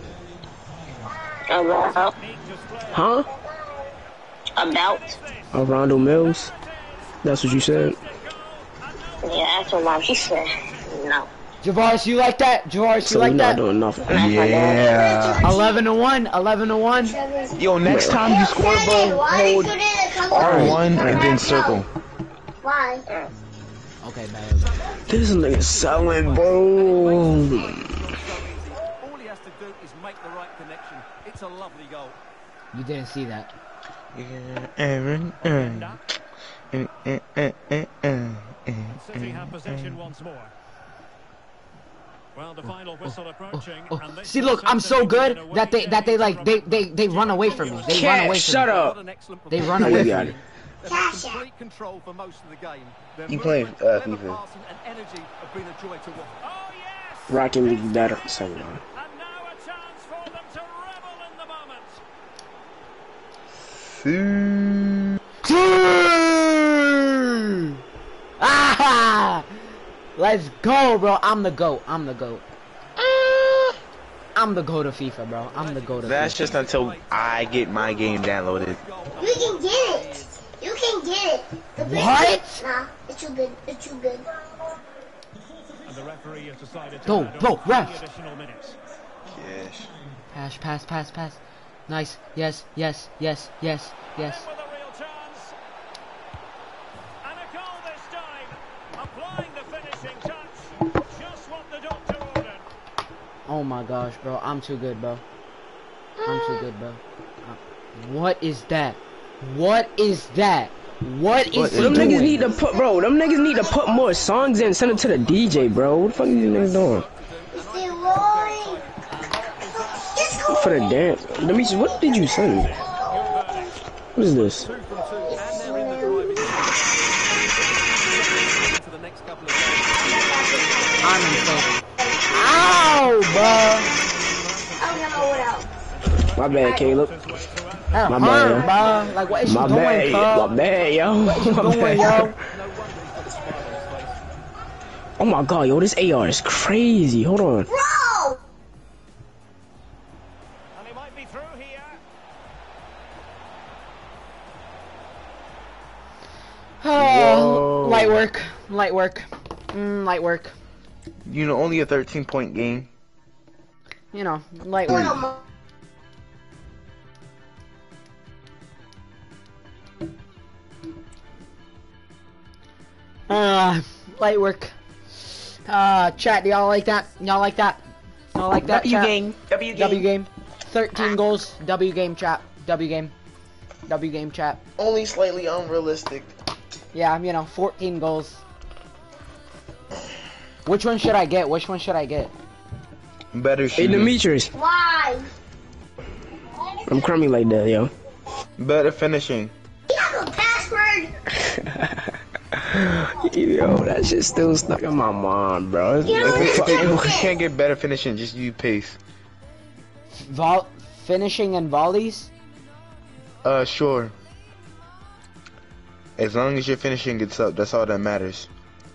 About,
Need display.
Huh?
about.
Uh, Rondo Mills? That's what you said?
Yeah, that's what mom, she said. No.
Javaris, you like that? Javaris,
So
you
we
like
not
that?
doing nothing.
Yeah.
Eleven to one. Eleven to one.
Yo, next time you score, bro,
Why
hold
did you do the
R one and then circle.
Why?
Okay, bad.
This nigga selling, bro.
All he has to do is make the right connection. It's a lovely goal.
You didn't see that.
City have possession once more. Well, the final whistle approaching.
Oh,
and this
see,
is
look, I'm so
certainly
good
an away
that they that they
game
like
from
they
a-
they they run away from me. They
Cat,
run away from
shut
me.
up.
They run away
got
from
it.
me.
They've had complete control for most of the game. Their
You playing,
movement,
uh,
clever
FIFA?
passing and energy have been a joy to watch.
Oh, yes!
Rocket League better. So,
And now a chance for them to revel in the moment.
Ah! Let's go, bro. I'm the GOAT. I'm the GOAT. I'm the GOAT of FIFA, bro. I'm the GOAT of
That's
FIFA.
just until I get my game downloaded.
You can get it. You can get it. The big-
What?
Nah, it's too good. It's too good.
And the referee has decided to
Go,
add
go,
on three
ref.
additional minutes.
Yes.
Pass, pass, pass, pass. Nice. Yes, yes, yes, yes, yes.
With a real chance. And a goal this time. Applying the finishing touch. Just what the doctor ordered.
Oh my gosh, bro. I'm too good, bro. I'm too good, bro. Uh, What is that? What is that? What is
What
he
is
them
doing?
niggas need to put, bro. Them niggas need to put more songs in. Send them to the D J, bro. What the fuck are these niggas doing?
Mister Roy. Let's go.
For the dance. Let me see. What did you send? What is this?
Two from two, and they're in the driving seat. To the next couple of games.
I'm insane. Ow, bro.
Oh no, what else?
My bad, Caleb.
That
My
hurt,
bad.
bro. Like, what is she
My
doing,
bad.
cuz?
My bad, yo.
What is she
My
doing,
bad.
yo?
No wonder he's got a smile on his face.
Oh my god, yo, this A R is crazy. Hold on.
Bro!
And he might be through here.
Oh, light work. Light work. Mm, light work.
You know, only a thirteen point game.
You know, light
Oh,
work.
no, Mo-
Uh, light work. Uh, chat, do y'all like that? Y'all like that? Y'all like that,
W
chat?
game. W game.
W game. thirteen goals. W game, chat. W game. W game, chat.
Only slightly unrealistic.
Yeah, you know, fourteen goals. Which one should I get? Which one should I get?
Better
Hey,
shooting.
Demetrius.
Why?
I'm crummy like that, yo.
Better finishing.
You have a password?
Yo, that shit still stuck in my mind, bro. It's-
You know
If
what?
you, if you can't get better finishing, just use pace.
Vol finishing and volleys?
Uh, sure. As long as your finishing gets up, that's all that matters.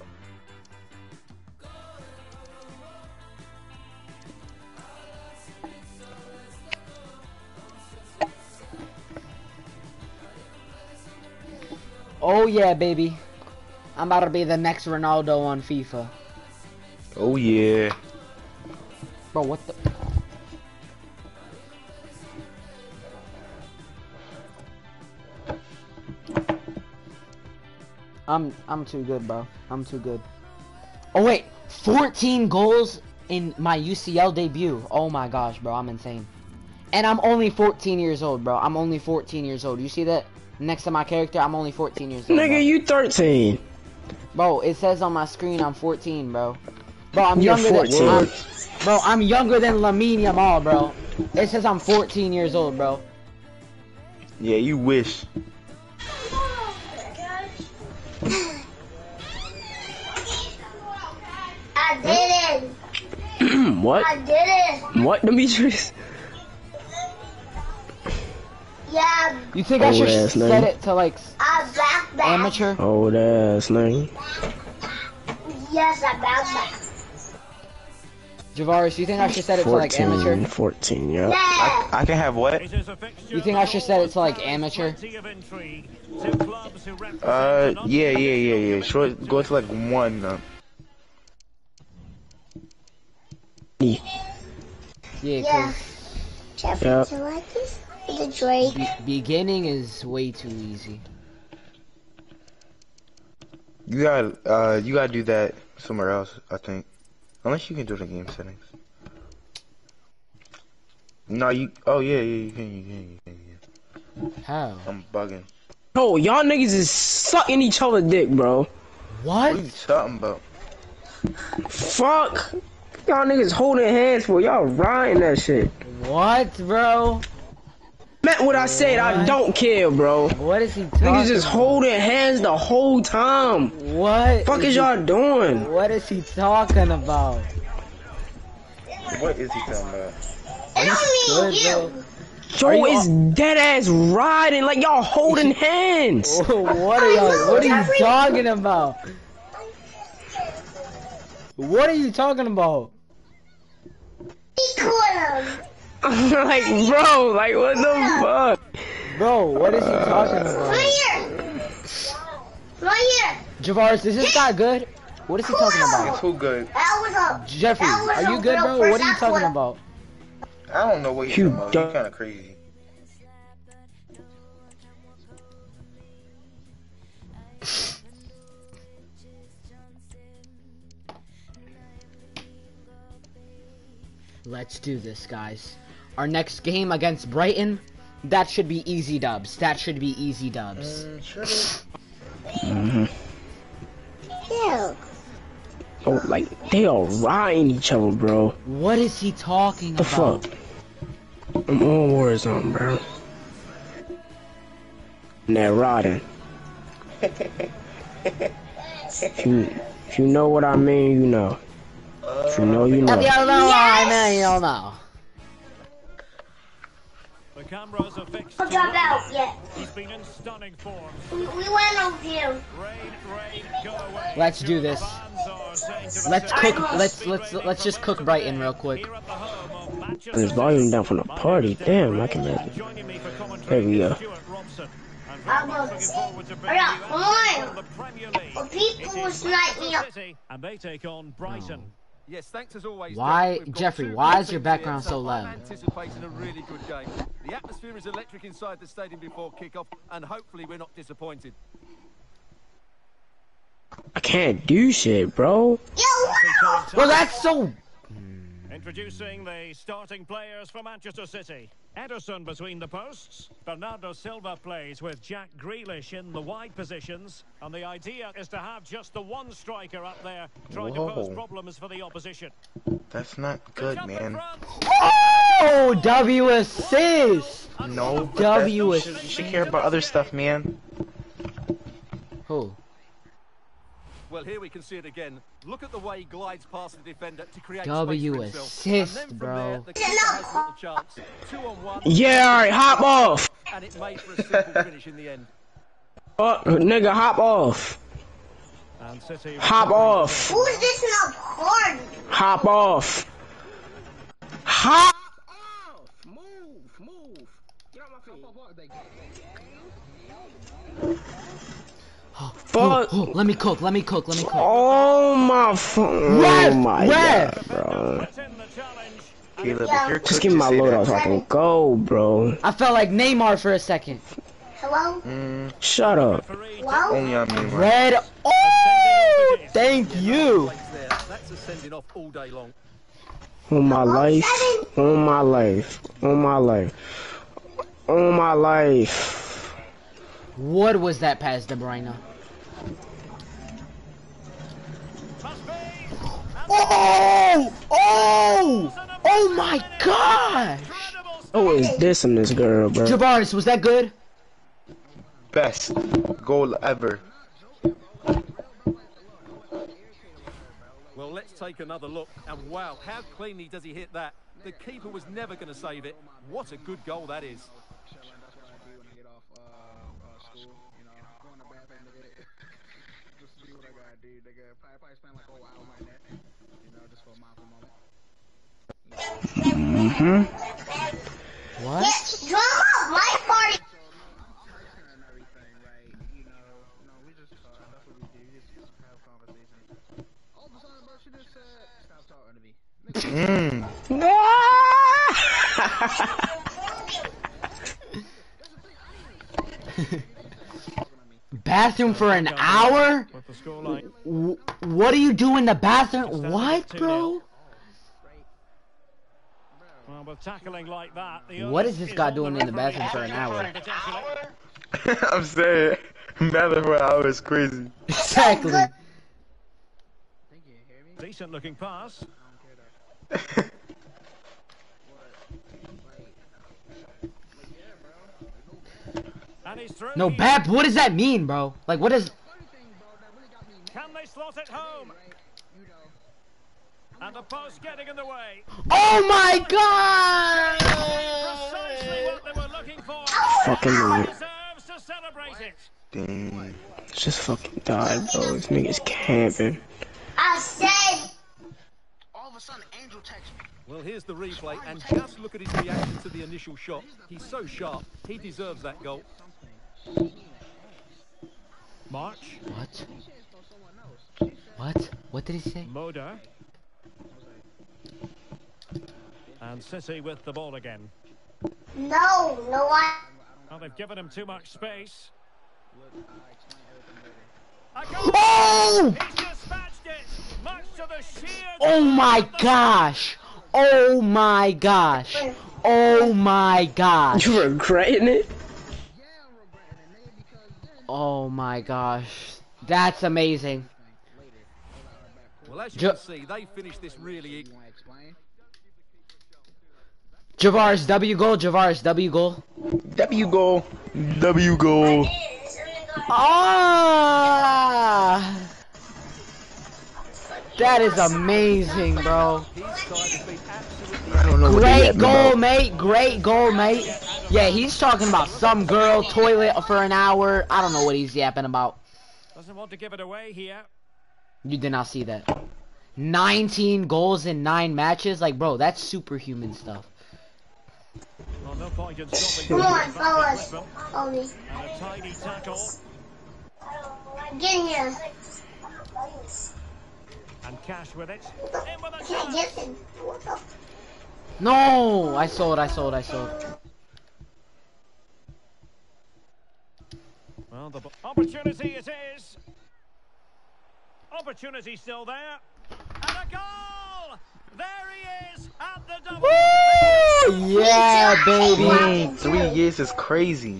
Oh yeah, baby. I'm about to be the next Ronaldo on FIFA.
Oh yeah.
Bro, what the? I'm I'm too good, bro. I'm too good. Oh wait, fourteen goals in my U C L debut. Oh my gosh, bro, I'm insane. And I'm only fourteen years old, bro. I'm only fourteen years old. You see that next to my character? I'm only fourteen years old.
Nigga,
bro.
you thirteen.
Bro, it says on my screen I'm fourteen, bro. Bro, I'm
You're
younger than
fourteen.
I'm, bro. I'm younger than Lamine Yamal, bro. It says I'm fourteen years old, bro.
Yeah, you wish.
I didn't.
What?
I didn't.
What, Demetrius?
Yeah,
You think I
Old
should
ass
set
nigga.
it to like s-
I back back.
amateur?
Old ass nigga.
Yes, I back back.
Javaris, you think I should set it to like
fourteen,
amateur?
fourteen, yeah.
Yeah.
I can have what?
It is a fixture
You think I should set it to like amateur?
plenty of intrigue. Two clubs who represent
Uh,
an
yeah, yeah, yeah, yeah. Sure, go to like one. Uh,
Yeah,
Yeah.
cause
Jeffrey,
Yeah.
do you like this? The Drake.
be beginning is way too easy.
You got uh, you gotta do that somewhere else, I think. Unless you can do the game settings. No, you. Oh yeah, yeah, you can, you can, you can. You can.
How?
I'm bugging.
Oh, y'all niggas is sucking each other dick, bro.
What?
What are you talking about?
Fuck. Y'all niggas holding hands for y'all riding that shit.
What, bro?
Meant what I said. I don't care, bro.
What is he talking
Niggas just
about?
holding hands the whole time.
What?
Fuck is y'all doing?
What is he talking about?
What is he talking about?
Good, bro.
Joe is dead ass riding like y'all holding hands.
What are y'all? What are you talking about? What are you talking about?
Like, bro, like what the fuck?
Bro, what is he talking about?
Right here. Right here.
Javaris, is this guy good? What is he talking about?
It's who good?
That was a.
Jeffrey,
that was
are you
a
good,
real
bro? What are you
first
talking
one.
about?
I don't know what
You
you're talking about.
don't-
You're kind of crazy.
Let's do this, guys. Our next game against Brighton, that should be easy dubs. That should be easy dubs.
Mm, should
Mhm.
Ew.
Oh, like they are riding each other, bro.
What is he talking
The
about?
fuck? I'm on Warzone, bro. And they're riding. If you, if you know what I mean, you know. If you know, you know.
If you don't know, I mean, you'll know.
The cameras are fixed.
Don't
to
drop
one.
out yet.
He's been in stunning form.
We, we went over here.
Rain, rain, go away.
Let's do this.
Fans are saying to
Let's
themselves,
cook. Let's let's let's just cook Brighton real quick.
here at the home of Manchester
And his volume down from the party. Damn, I can imagine.
Joining me for commentary
There we
is
go.
Stuart Robson. I'm
I
very much
will.
looking forward to
Hurry
bringing
up,
you
come
updates
on.
from the Premier League.
Well, people
It
will
is
snipe me up.
Manchester City, and they take on Brighton.
Yes, thanks as always.
Why-
Derek. We've got
Jeffrey,
two
why
good
is your
teams here,
background so loud?
I'm anticipating a really good game. The atmosphere is electric inside the stadium before kickoff, and hopefully we're not disappointed.
I can't do shit, bro.
Yo, wow.
Well, that's so.
Introducing the starting players for Manchester City. Ederson between the posts. Bernardo Silva plays with Jack Grealish in the wide positions. And the idea is to have just the one striker up there, trying to pose
Whoa.
problems for the opposition.
That's not good,
Up in
man.
front.
Oh, W assist.
No, but
W
that's- you should, you should care about other stuff, man.
Who?
Well, here we can see it again. Look at the way he glides past the defender to create
W
space for himself.
assist,
and then from
bro.
There, the keeper has little chance. Two on one.
Yeah, alright, hop off.
And it made for a simple finish in the end.
Fuck, nigga, hop off.
And City
Hop off.
Who's this not hard?
Hop off. Hop off. Move, move. Get out my face. Fuck.
Oh, let me cook. Let me cook. Let me cook.
Oh my phone.
Ref,
Oh my
ref.
god, bro.
Put in the challenge.
Caleb, if you're
Just give me my loadout so I can go, bro.
I felt like Neymar for a second.
Hello?
Mm,
Shut up.
Hello?
only on me, man.
Red. Oh, thank you.
Place there. That's a sending off all day long.
On my life. On my life. On my life. On my life.
What was that pass, De Bruyne? Oh! Oh! Oh my gosh!
Oh, is this in this girl, bro?
Javaris, was that good?
Best goal ever.
Well, let's take another look. And wow, how cleanly does he hit that? The keeper was never going to save it. What a good goal that is.
Mm-hmm.
What?
Yes, drama, my party.
Mm.
Bathroom for an hour?
the scoreline.
W what do you do in the bathroom? What, bro?
Well, with tackling like that, the
What is this
onus
guy
on
doing
the
in the
referee
bathroom for an hour?
potentially.
I'm saying, bathroom for an hour is crazy.
Exactly.
Decent looking pass. And he's through.
No, Bap, what does that mean, bro? Like, what is...
Can they slot it home? And the post getting in the way.
Oh my god!
Precisely what they were looking for.
Fucking
He
lord.
deserves to celebrate it.
Damn.
Just fucking died, bro. This nigga's camping.
I said.
All of a sudden, Angel texts me.
Well, here's the replay, and just look at his reaction to the initial shot. He's so sharp, he deserves that goal.
March.
What? What? What did he say?
Moda. And City with the ball again.
No, no, I.
Well, they've given him too much space. A goal!
Oh!
He's dispatched it, much to the sheer...
Oh my gosh! Oh my gosh! Oh my gosh!
You regretting it?
Oh my gosh! That's amazing.
Well, as you
Ja-
can see, they finished this really... e-
Javaris W goal. Javaris W goal.
W goal. W goal.
Ah! That is amazing, bro.
His side has been absolutely...
I don't know what they
Great
yapping
goal,
about.
mate. Great goal, mate. Yeah, he's talking about some girl, toilet for an hour. I don't know what he's yapping about.
Doesn't want to give it away here.
You did not see that. nineteen goals in nine matches? Like, bro, that's superhuman stuff.
Well, no point in stopping.
Come
the
on,
advantage
fellas.
with them.
Follow me.
And a tidy tackle.
Get in here.
And Cash with it. In with a
Okay,
chance.
get in. What the?
No! I sold, I sold, I sold.
Well, the opportunity it is. Opportunity still there. And a goal! There he is at the double.
Woo! Yeah, baby.
Dang, three years is crazy.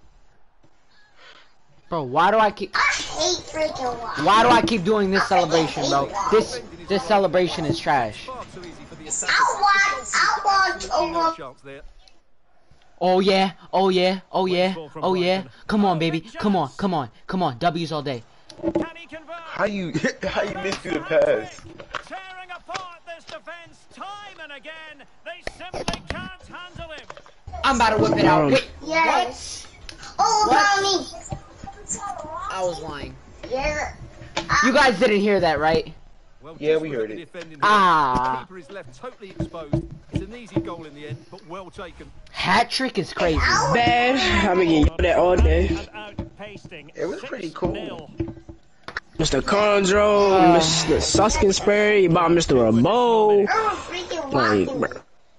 Bro, why do I keep...
I hate freaking water.
Why do I keep doing this celebration, bro? This this celebration is trash.
Far too easy for the
I
attackers.
want, I want
No
over.
chance there.
Oh yeah, oh yeah, oh yeah, oh yeah. Come on, baby. Come on, come on, come on. W's all day.
Can he convert?
How you how you missed through the pass?
Tearing apart this defense time and again. They simply can't handle him.
I'm about to whip it out. Wait,
Yes. Oh,
What?
mommy.
I was lying.
Yeah.
You guys didn't hear that, right?
Well,
Yeah,
just
we
look
heard
at the
it.
defending here.
Ah.
The keeper is left totally exposed. It's an easy goal in the end, but well taken.
Hat trick is crazy.
Bad. I've been getting that all day.
And outpacing.
It was pretty cool.
six nil.
Mister Condro, Mister Suskensperry, about Mister Rambo.
I'm freaking
Like,
walking.
bro.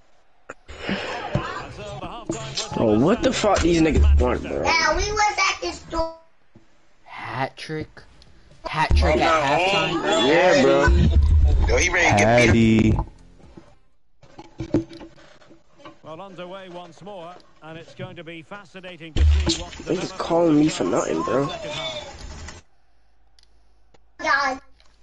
So the half-time whistle
Bro,
is
what the
sounded.
fuck these niggas want, bro?
Yeah, we was at the store.
Hat trick? Hat trick at halftime?
Yeah, bro.
Yo, he ready to get beat up.
Addy.
Well, underway once more, and it's going to be fascinating to see what
They just calling me for nothing, bro.
God.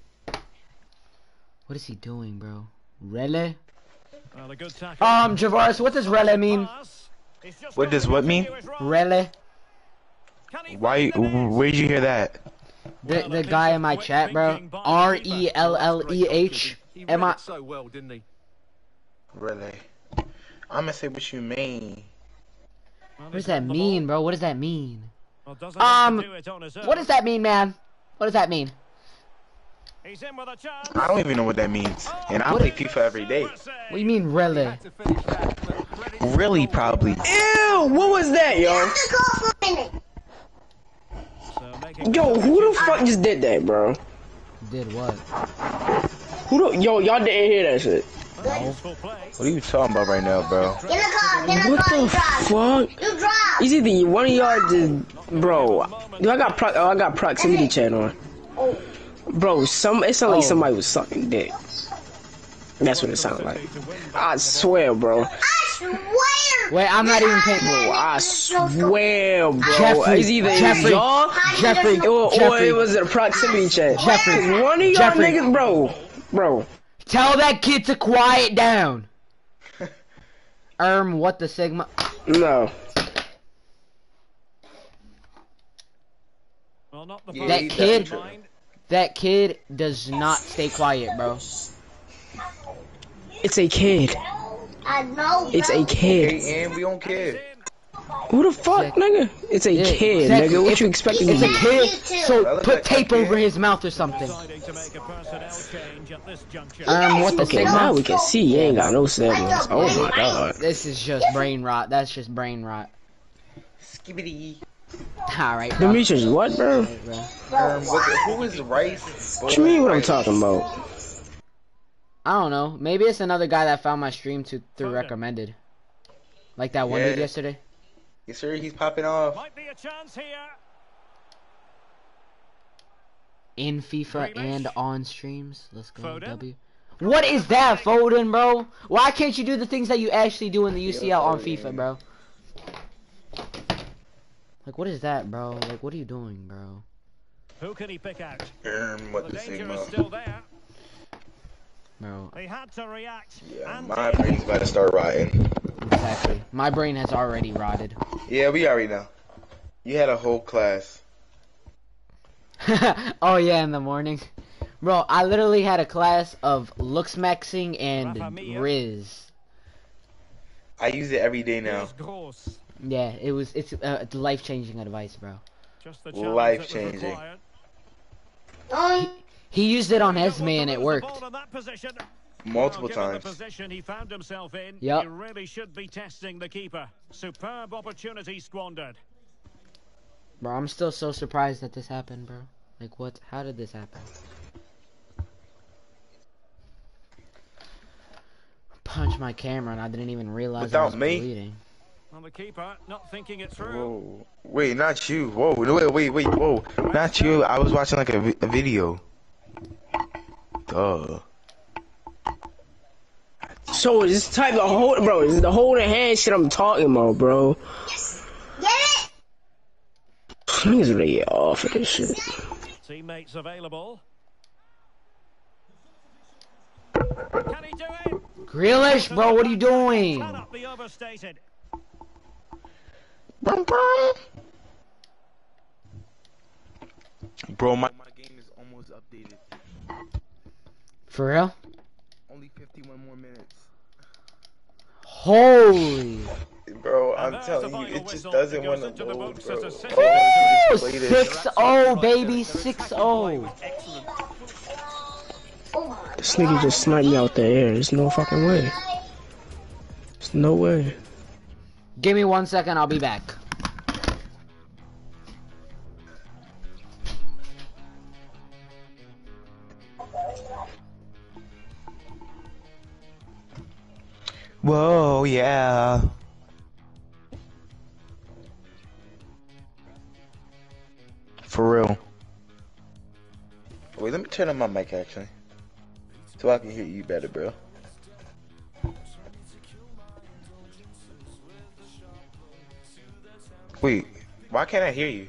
What is he doing, bro? Rele?
Well, a good tackle.
Um, Javaris, what does Rele mean?
Pass. It's just
What does what mean?
Rele?
Can he
Why?
find the net?
Where'd you hear that?
The, the guy in my chat, bro. R E L L E H.
He read
Am I...
it so well, didn't he?
Really? I'm gonna say what you mean.
Well,
What does
he's
that
on the
mean,
ball.
bro? What does that mean?
Well, doesn't have
Um,
to do it on his own.
What does that mean, man? What does that mean?
He's in with a chance.
I don't even know what that means. And I
Oh,
play FIFA every day.
super save.
What do you mean, Rele?
Had to finish that, but credit to
Really,
the
probably.
Ew, what was that, yo?
I'm gonna go for a minute.
So making
Yo, who the fuck just did that, bro?
Did what?
Who the, yo, y'all didn't hear that shit.
useful play.
What are you talking about right now, bro?
Get in the car, get in the
What
car,
the
you drive.
fuck?
You drive.
Is either one of y'all just, bro? Do I got pro? Oh, I got proximity chat on.
Oh,
Bro, some it sounded like
Oh.
somebody was sucking dick. That's what it sounded like. I swear, bro.
I swear.
Wait, I'm not even paying.
Bro, I swear, bro.
Jeffrey,
it's either
Jeffrey,
y'all
Jeffrey,
or, or
Jeffrey.
it was a proximity check.
Jeffrey,
'Cause one of y'all
Jeffrey.
niggas, bro, bro.
Tell that kid to quiet down. Erm, what the Sigma?
No.
Well, not the
Yeah,
That
he's
kid,
definitely tripping.
that kid does not stay quiet, bro.
It's a kid.
I know.
It's a kid.
Okay, and we don't care.
Who the fuck, nigga? It's a
Yeah,
kid,
exactly.
nigga. What
If-
you expecting
It's
to
a
do?
kid, so
That looks
put
like
tape
a kid.
over his mouth or something.
deciding to make a personnel change at this juncture.
Um, what the
Okay,
Sigma?
now we can see you ain't got no siblings. Oh my god.
This is just brain rot. That's just brain rot.
Skibbity.
Alright, bro.
Demetrius, what, bro?
Alright, bro.
Um, what the, who is Rice?
What you mean what I'm talking about?
I don't know. Maybe it's another guy that found my stream to through
Foden.
recommended. Like that one
Yeah.
dude yesterday.
Yes, sir. He's popping off.
Might be a chance here.
In FIFA
Grealish.
and on streams. Let's go,
Foden.
W. What is that, Foden, bro? Why can't you do the things that you actually do in the U C L on FIFA, bro? Like, what is that, bro? Like, what are you doing, bro?
Who can he pick out?
Um, what
The
the
danger
Sigma?
is still there.
Bro,
He had to react.
Yeah,
and
my
did.
brain's about to start rotting.
exactly. My brain has already rotted.
Yeah, we already know. You had a whole class.
Oh, yeah, in the morning. Bro, I literally had a class of looks maxing and
Rafa Mir.
Riz.
I use it every day now.
Here's Gross.
Yeah, it was, it's uh, life-changing advice, bro.
Just the challenge
Life-changing.
that was required.
Um,
He used it on
He
Esme and it
lose the
worked.
ball in that position.
Multiple
Well, given
times.
the position he found himself in,
Yep.
he really should be testing the keeper. Superb opportunity squandered.
Bro, I'm still so surprised that this happened, bro. Like, what? How did this happen? Punched my camera and I didn't even realize I
Without
was
me?
bleeding.
And the keeper not thinking it through.
Whoa. Wait, not you. Whoa. No, wait, wait, wait. Whoa. Not you. I was watching like a, vi- a video. Duh.
So this type of hold, bro. This is the holding hand shit I'm talking about, bro.
get it?
Niggas really get off of this shit.
Teammates available. Can he do it?
Grealish, bro, what are you doing?
Cannot be overstated.
Bro, my, my game is almost updated.
For real?
Only fifty-one more minutes.
Holy.
Bro,
And
I'm
there's
telling
the
you,
final
it just
whistle.
doesn't
It
want
goes into
to
the
load,
books
bro.
as a City
Oh,
Ooh,
just play this.
six oh, baby, six oh.
This nigga just sniped me out the air. There's no fucking way. There's no way.
Give me one second, I'll be back.
Whoa, yeah. For real. Wait, let me turn on my mic actually. So I can hear you better, bro. Wait, why can't I hear you?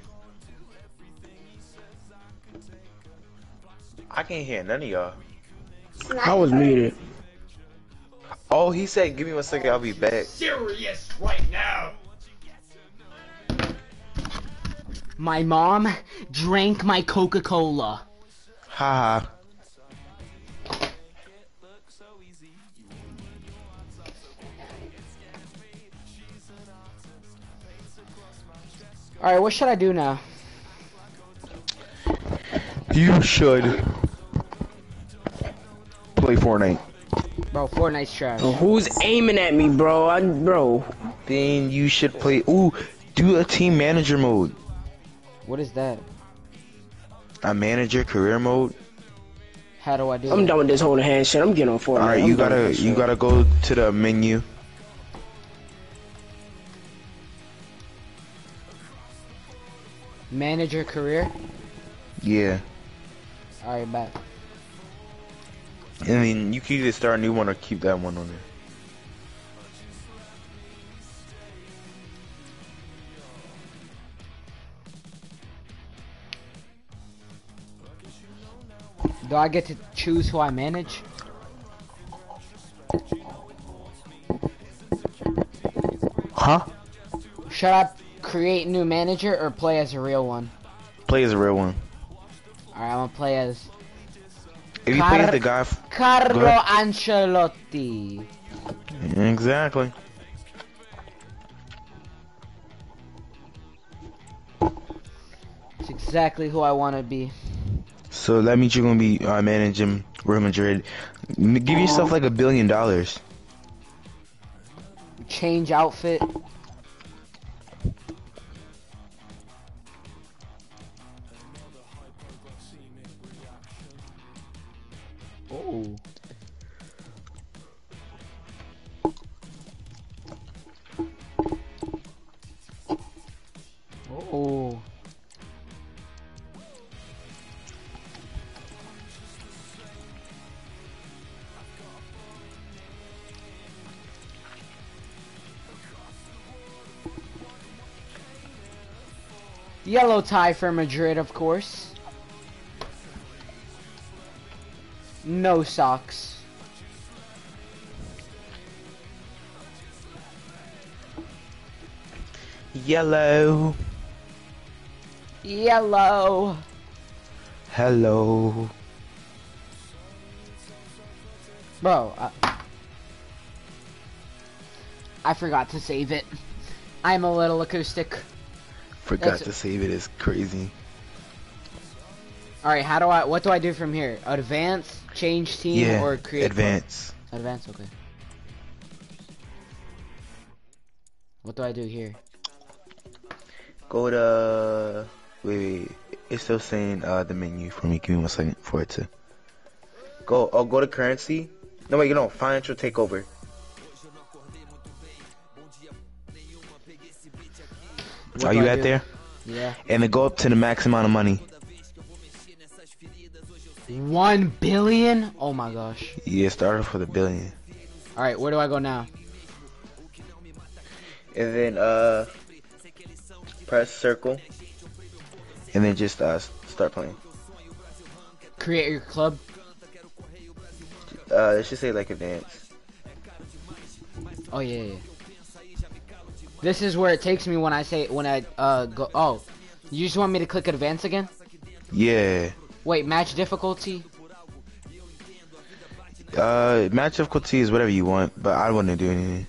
I can't hear none of y'all.
I was muted.
Oh, he said, give me one second, I'll be back.
Serious right now.
My mom drank my Coca-Cola.
Haha.
Alright, what should I do now?
You should play Fortnite.
Bro, Fortnite's trash.
Bro, who's aiming at me, bro? I, bro.
Then you should play. Ooh, do a team manager mode.
What is that?
A manager career mode.
How do I do
I'm
that?
done with this holding hand shit. I'm getting on Fortnite.
All right,
I'm
you
done with
gotta
this
you
shit.
gotta go to the menu.
Manager career?
Yeah.
Alright, bet.
And then you can either start a new one or keep that one on there.
Do I get to choose who I manage?
Huh?
Should I create new manager or play as a real one?
Play as a real one.
Alright, I'm gonna play as
If you play as the guy, f
Carlo Ancelotti.
Exactly.
It's exactly who I want to be.
So that means you're gonna be uh, managing Real Madrid. M- Give yourself like a billion dollars.
Change outfit. Oh. Oh. Yellow tie for Madrid, of course. No socks.
Yellow.
Yellow.
Hello.
Bro, I, I forgot to save it. I'm a little acoustic.
Forgot
That's-
to save it. It's crazy.
Alright, how do I, what do I do from here? Advance, change team,
Yeah.
or create?
Advance.
club? Advance, okay. What do I do here?
Go to. Wait, wait. It's still saying uh the menu for me. Give me one second for it to. Go. Oh, go to currency. No wait, you know, financial takeover.
What
Are
do
you
I
at
do?
there?
Yeah.
And then go up to the max amount of money.
One billion? Oh my gosh.
Yeah, start off with a billion.
Alright, where do I go now?
And then uh press circle. And then just uh start playing.
Create your club?
Uh it should say like advance.
Oh yeah, yeah. This is where it takes me when I say, when I uh go, oh. You just want me to click advance again?
Yeah.
Wait, match difficulty?
Uh match difficulty is whatever you want, but I wouldn't do anything.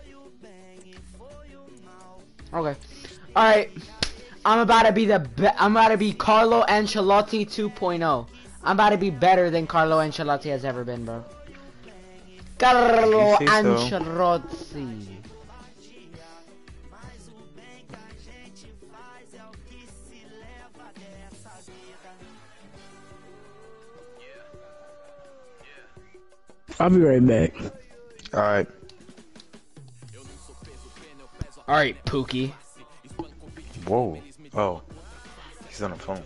Okay. Alright. I'm about to be the be I'm about to be Carlo Ancelotti two point oh. I'm about to be better than Carlo Ancelotti has ever been, bro. Carlo
If you say so.
Ancelotti.
I'll be right back.
Alright.
Alright, Pookie.
Whoa. Oh. He's on the phone.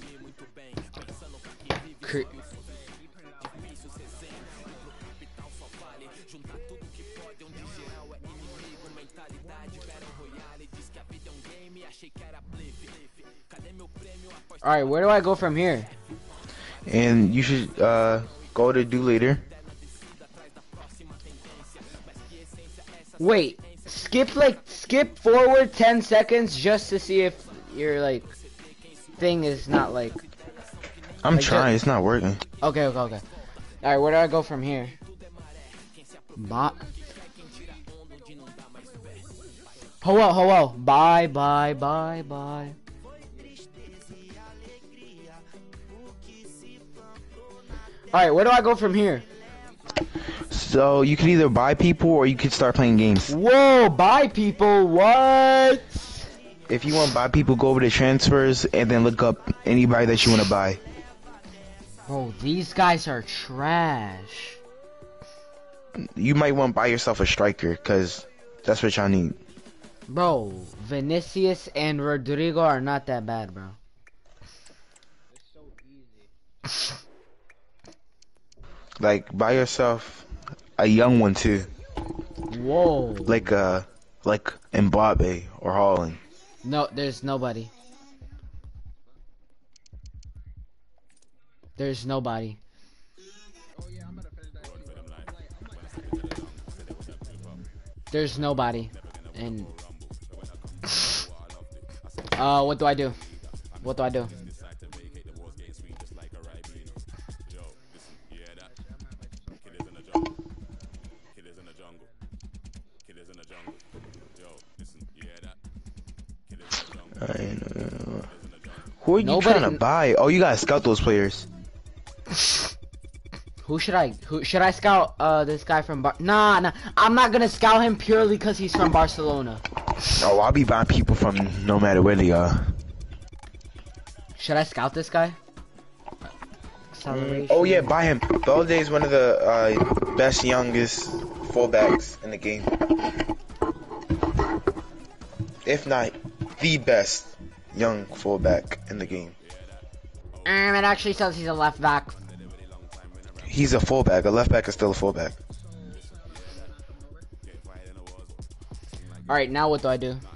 Cre Alright, where do I go from here?
And you should uh go to do later.
Wait, skip like skip forward ten seconds just to see if your like thing is not like.
I'm
Like
trying,
that-
it's not working.
Okay, okay, okay. All right, where do I go from here? Bot. Hello, hello. Bye, bye, bye, bye. All right, where do I go from here?
So you can either buy people or you can start playing games.
Whoa, bye, people. What?
If you want to buy people, go over to transfers and then look up anybody that you want to buy.
Bro, these guys are trash.
You might want to buy yourself a striker because that's what y'all need.
Bro, Vinicius and Rodrigo are not that bad, bro.
Like buy yourself a young one too.
Whoa.
Like uh, like Mbappe or Haaland.
No, there's nobody. There's nobody. There's nobody. And uh, what do I do? What do I do?
I know. Who are you
Nobody-
trying to buy? Oh, you gotta scout those players.
Who should I? Who should I scout? Uh, this guy from Bar. Nah, nah. I'm not gonna scout him purely because he's from Barcelona.
Oh, I'll be buying people from no matter where they are.
Should I scout this guy? Acceleration.
Oh yeah, buy him. Balde is one of the uh, best youngest fullbacks in the game. If not the best young fullback in the game.
Um, it actually says he's a left back.
He's a fullback. A left back is still a fullback.
All right, now what do I do?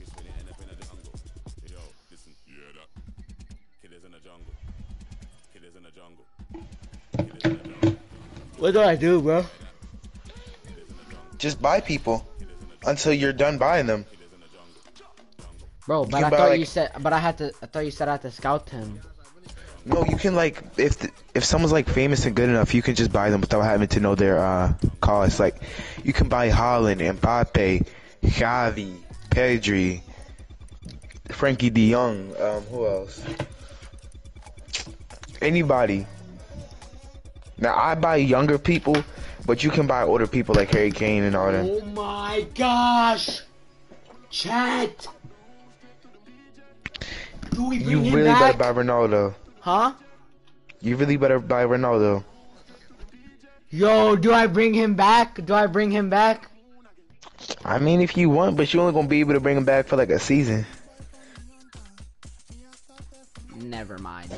What do I do, bro?
Just buy people until you're done buying them.
Bro, but
can
I
buy,
thought
like-
you said, but I had to, I thought you said I had to scout him.
No, you can like if the, if someone's like famous and good enough, you can just buy them without having to know their uh cost. Like you can buy Haaland, Mbappe, Xavi, Pedri, Frankie De Jong. Um, who else? Anybody. Now I buy younger people, but you can buy older people like Harry Kane and all that.
Oh my gosh! Chat! Do we bring
You
him
really
back?
better buy Ronaldo.
Huh?
You really better buy Ronaldo.
Yo, do I bring him back? Do I bring him back?
I mean, if you want, but you only gonna be able to bring him back for like a season.
Never mind.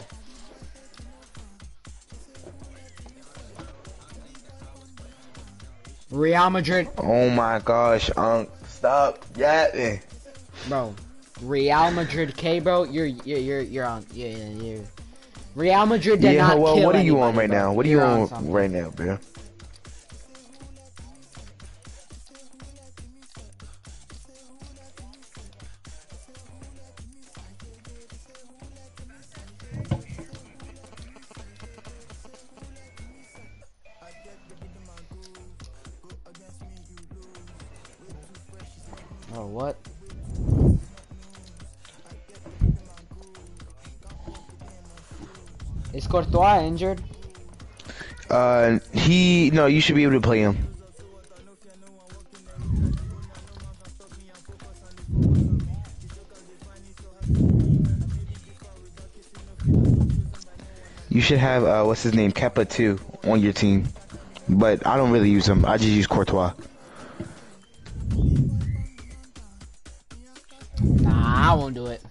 Real Madrid,
Oh my gosh, Unc, stop yapping.
bro. Real Madrid K, bro. You're you're you're, you're on. Yeah, yeah, you're. Real Madrid did
Yeah,
not
well,
kill
what are you on
anybody,
right
bro.
now? What are
You're
you on
something.
right now, bro?
Oh, what? Is Courtois injured?
Uh, he no, you should be able to play him. You should have uh, what's his name, Kepa too, on your team. But I don't really use him. I just use Courtois.
Nah, I won't do it.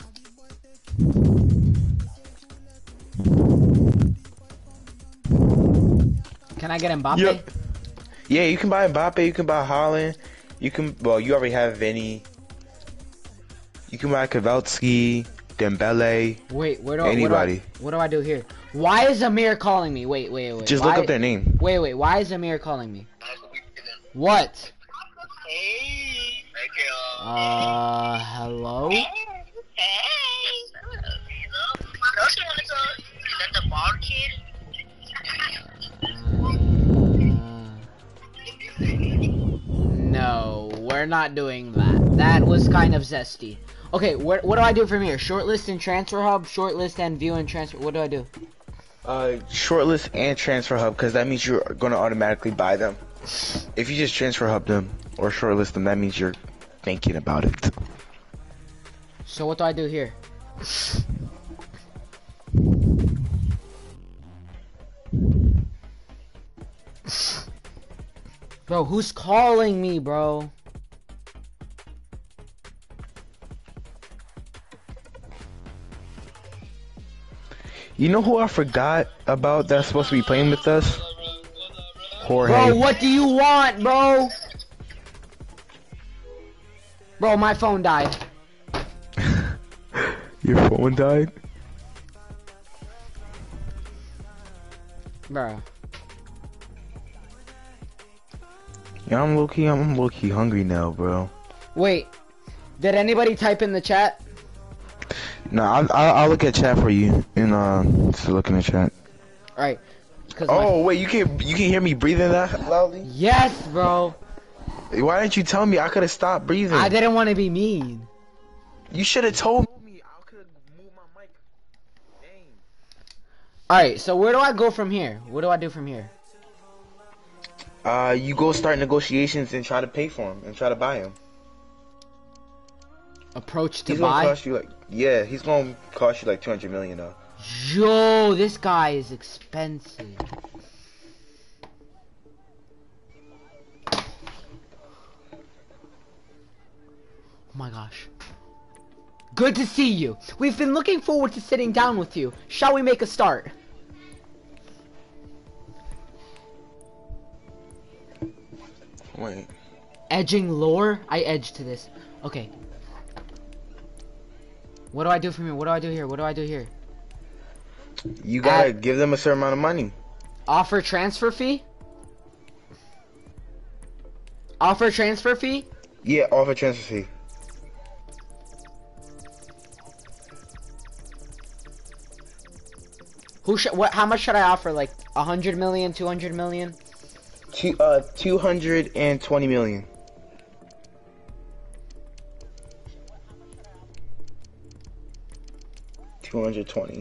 Can I get Mbappe?
Yep. Yeah, you can buy Mbappe. You can buy Haaland. You can. Well, you already have Vinny. You can buy Kowalski, Dembele.
Wait, where do
Anybody.
What do I, what do I do here? Why is Amir calling me? Wait, wait, wait.
Just
why,
look up their name.
Wait, wait. Why is Amir calling me? What?
Hey.
Uh, hello?
Hey. Don't you want to go? Is that the bar kid?
No, we're not doing that. That was kind of zesty. Okay, what what do I do from here? Shortlist and transfer hub, shortlist and view and transfer. What do I do?
Uh, shortlist and transfer hub, because that means you're gonna automatically buy them. If you just transfer hub them or shortlist them, that means you're thinking about it.
So what do I do here? Bro, who's calling me, bro?
You know who I forgot about that's supposed to be playing with us? Jorge.
Bro, what do you want, bro? Bro, my phone died.
Your phone died?
Bro.
Yeah, I'm low key. I'm low key hungry now, bro.
Wait, did anybody type in the chat?
No, I'll, I'll, I'll look at chat for you, and uh, just look in the chat.
All right.
Oh wait, you can you can hear me breathing that loudly?
Yes, bro.
Why didn't you tell me? I could have stopped breathing.
I didn't want to be mean.
You should have told me. I could have moved my mic. Dang.
All right. So where do I go from here? What do I do from here?
Uh, you go start negotiations and try to pay for him and try to buy him.
Approach to
he's
buy.
He's gonna cost you like yeah, he's gonna cost you like two hundred million though.
Yo, this guy is expensive. Oh my gosh. Good to see you. We've been looking forward to sitting down with you. Shall we make a start?
Wait.
Edging lore? I edged to this. Okay. What do I do from here? What do I do here? What do I do here?
You gotta
At
give them a certain amount of money.
Offer transfer fee? Offer transfer fee?
Yeah, offer transfer fee.
Who should? What? How much should I offer? Like a hundred million, two hundred million?
Two, uh, two hundred and twenty million. Two hundred twenty.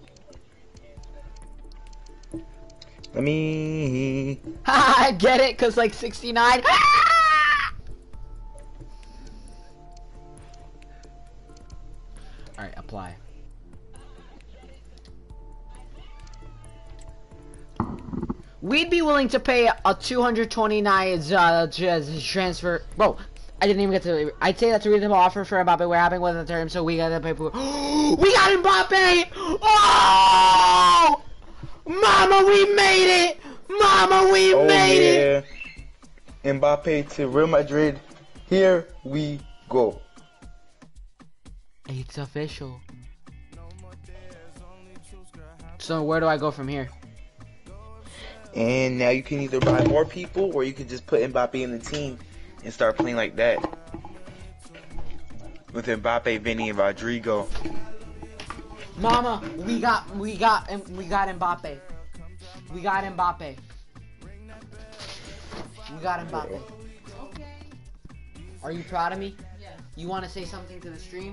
Let me.
I get it, cause like sixty-nine. All right, apply. We'd be willing to pay a two hundred twenty-nine uh, transfer. Bro, I didn't even get to. I'd say that's a reasonable offer for Mbappe. We're having with the term, so we gotta pay for. We got Mbappe! Oh! Mama, we made it! Mama, we
oh,
made
yeah.
it!
Mbappe to Real Madrid. Here we go.
It's official. So where do I go from here?
And now you can either buy more people, or you can just put Mbappe in the team and start playing like that. With Mbappe, Vinny, and Rodrigo.
Mama, we got, we got, we got Mbappe. We got Mbappe. We got Mbappe. Are you proud of me? Yeah. You want to say something to the stream?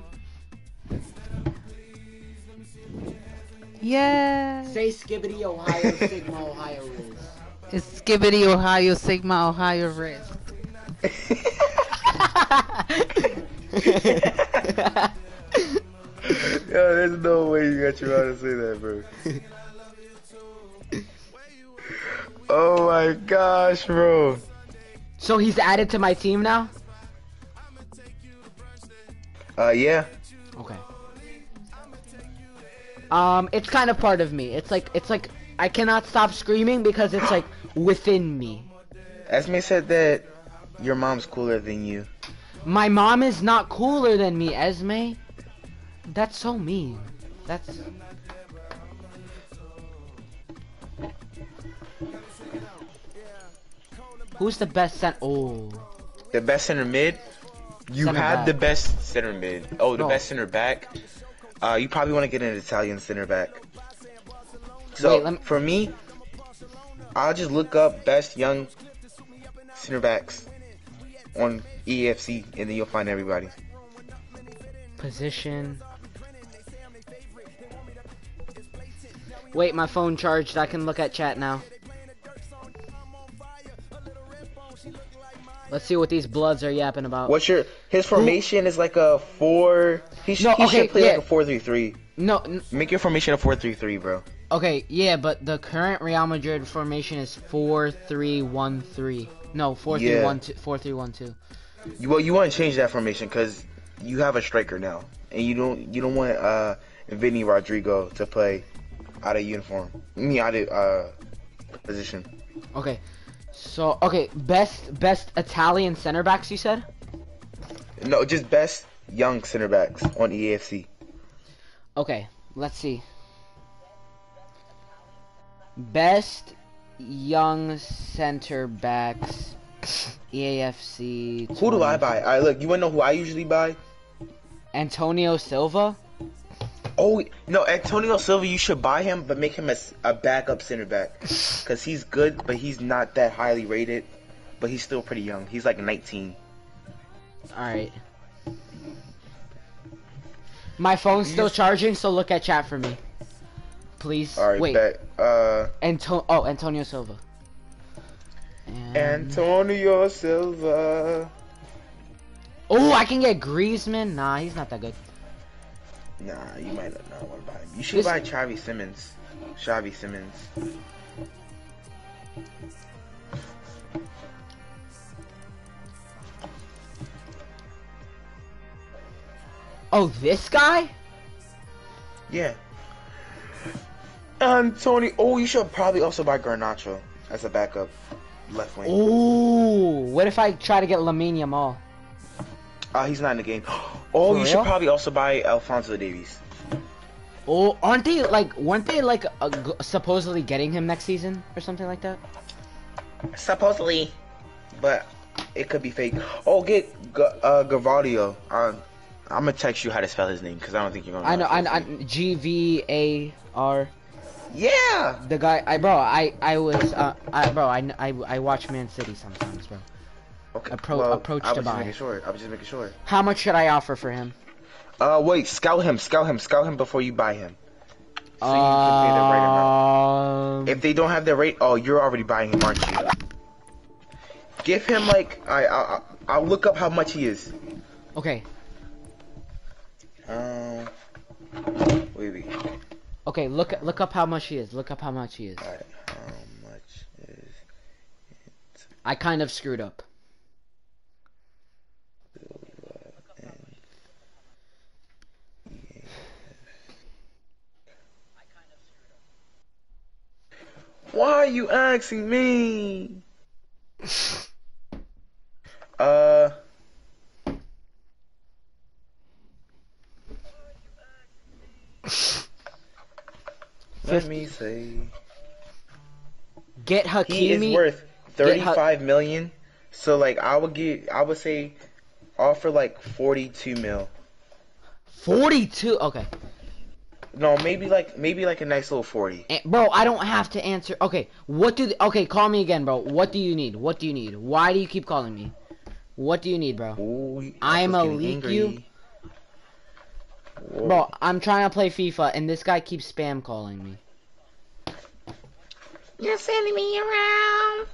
Yeah.
Say Skibbity Ohio Sigma Ohio Riz.
It's Skibbity Ohio Sigma Ohio Riz.
Yo, there's no way you got your out to say that, bro. Oh my gosh, bro.
So he's added to my team now?
Uh, yeah.
Okay. Um, it's kind of part of me. It's like, it's like, I cannot stop screaming because it's like within me.
Esme said that your mom's cooler than you.
My mom is not cooler than me, Esme. That's so mean. That's... Who's the best center? Oh.
The best center mid? You
Center
have
back.
the best center mid. Oh, the
No.
best center back? Uh, you probably want to get an Italian center back. So,
Wait, let me-
for me, I'll just look up best young center backs on E F C, and then you'll find everybody.
Position. Wait, my phone charged. I can look at chat now. Let's see what these bloods are yapping about.
What's your his formation is like a four. He, sh
No,
he
okay,
should play
yeah.
like a four three three.
No, n-
Make your formation a four three three, bro.
okay, yeah, but the current Real Madrid formation is four three one three. No, four three one two. four three one two.
You, well, you want to change that formation because you have a striker now, and you don't you don't want uh Vinny Rodrigo to play out of uniform. Me out of uh position.
Okay. So okay, best best Italian center backs you said?
No, just best young center backs on E A F C.
Okay, let's see. Best young center backs E A F C.
Who do I buy? Alright, look, you wanna know who I usually buy?
Antonio Silva.
Oh no, Antonio Silva, you should buy him, but make him a, a backup center back, cause he's good, but he's not that highly rated, but he's still pretty young. He's like nineteen.
All right. My phone's still charging, so look at chat for me, please.
All right,
wait.
Bet. Uh.
Anto oh, Antonio Silva. And...
Antonio Silva.
Oh, I can get Griezmann. Nah, he's not that good.
Nah, you might not want to buy him. You should
This-
buy Xavi Simmons. Xavi Simmons.
Oh, this guy?
Yeah. Antonio. Oh, you should probably also buy Garnacho as a backup left wing.
Oh, what if I try to get Lamine Yamal?
Uh, he's not in the game. Oh,
For
you
real?
should probably also buy Alphonso Davies.
Oh, aren't they like? Weren't they like uh, g- supposedly getting him next season or something like that?
Supposedly, but it could be fake. Oh, get G uh, Gavadio. Uh, I'm gonna text you how to spell his name because I don't think you're gonna.
I know, I
how
know,
to spell
I, G V A R.
Yeah.
The guy, I bro, I I was, uh, I bro, I I I watch Man City sometimes, bro.
Okay.
Appro
well,
approach
I
to
was just
buy.
making sure. I was just making sure.
How much should I offer for him?
Uh, wait. Scout him. Scout him. Scout him before you buy him. So you can pay the right amount.
Um,
If they don't have the rate, oh, you're already buying him, aren't you? Give him like I I I'll look up how much he is.
okay,
Um. Wait, wait.
okay, look look up how much he is. Look up how much he is.
Alright, how much is
I kind of screwed up.
Why are you asking me? uh. Let me say.
Get
He
Hakimi.
is worth
Get
thirty-five million. So like I would get, I would say, offer like forty-two mil.
forty-two. Okay.
No, maybe like maybe like a nice little forty.
Eh, Bro, I don't have to answer. Okay, what do? The, okay, call me again, bro. What do you need? What do you need? Why do you keep calling me? What do you need, bro?
Ooh,
I'm
I
a
was getting
leak you.
angry. Whoa.
Bro, I'm trying to play FIFA, and this guy keeps spam calling me.
You're sending me around.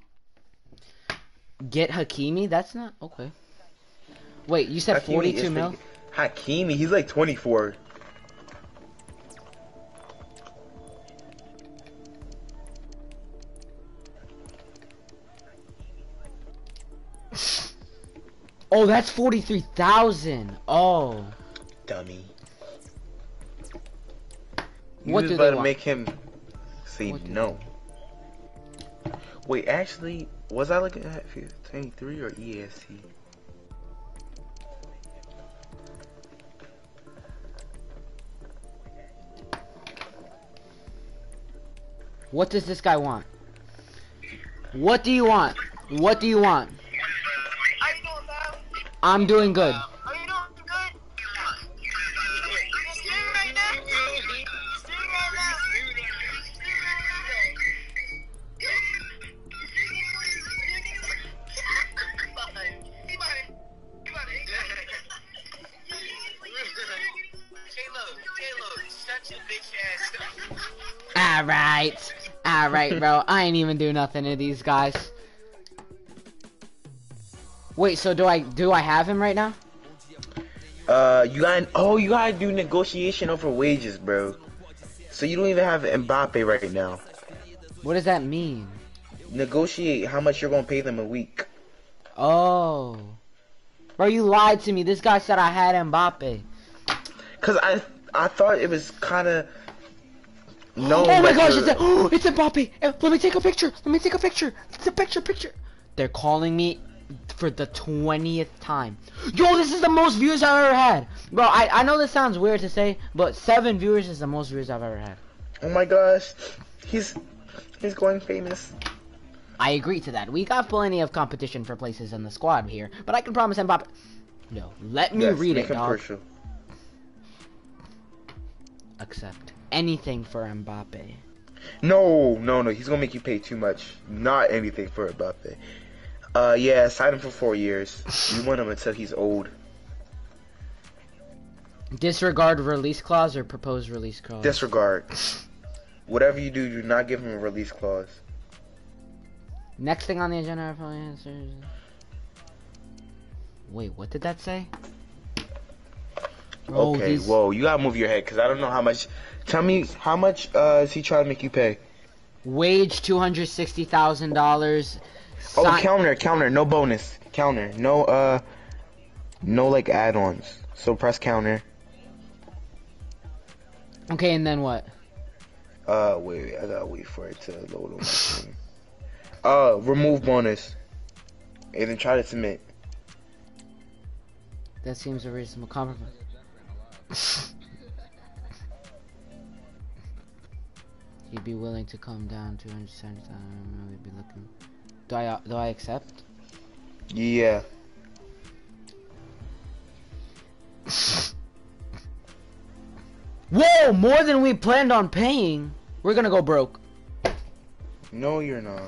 Get Hakimi? That's not okay. Wait, you said
Hakimi is
forty-two mil?
pretty- Hakimi, he's like twenty-four.
Oh, that's forty-three thousand. Oh.
Dummy. You
What
was
do
about
they
to
want?
make him say
What do
no. Wait, actually, was I looking at twenty-three or E S C?
What does this guy want? What do you want? What do you want? I'm doing good. Alright. Alright, bro. I ain't even do nothing to these guys. Wait, so do I do I have him right now?
Uh, you got oh, you gotta do negotiation over wages, bro. So you don't even have Mbappe right now.
What does that mean?
Negotiate how much you're gonna pay them a week.
Oh. Bro, you lied to me. This guy said I had Mbappe.
Cause I I thought it was kind of No.
Oh my gosh,
you're-
it's a, oh, it's Mbappe. Eh, Let me take a picture. Let me take a picture. It's a picture, picture. They're calling me for the twentieth time. Yo, this is the most views I've ever had. Bro, I, I know this sounds weird to say, but seven viewers is the most views I've ever had.
Oh my gosh. He's he's going famous.
I agree to that. We got plenty of competition for places in the squad here, but I can promise Mbappe. Yo, let me
Yes,
read
make
it,
him
dog.
crucial.
Accept anything for Mbappe.
No, no, no. He's gonna make you pay too much. Not anything for Mbappe. Uh, yeah, sign him for four years. You want him until he's old.
Disregard release clause or proposed release clause?
Disregard. Whatever you do, do not give him a release clause.
Next thing on the agenda are probably answers. Wait, what did that say? Bro,
Okay,
these-
whoa, you gotta move your head, because I don't know how much. Tell me, how much uh, is he trying to make you pay?
Wage two hundred sixty thousand dollars.
Oh, counter, counter, no bonus. Counter, no, uh, no, like, add-ons. So press counter.
Okay, and then what?
Uh, wait, wait, I gotta wait for it to load on my screen. Uh, remove bonus. And then try to submit.
That seems a reasonable compromise. He'd be willing to come down two hundred seventy thousand. We'd be looking. Do I do I accept?
Yeah.
Whoa! More than we planned on paying. We're gonna go broke.
No, you're not.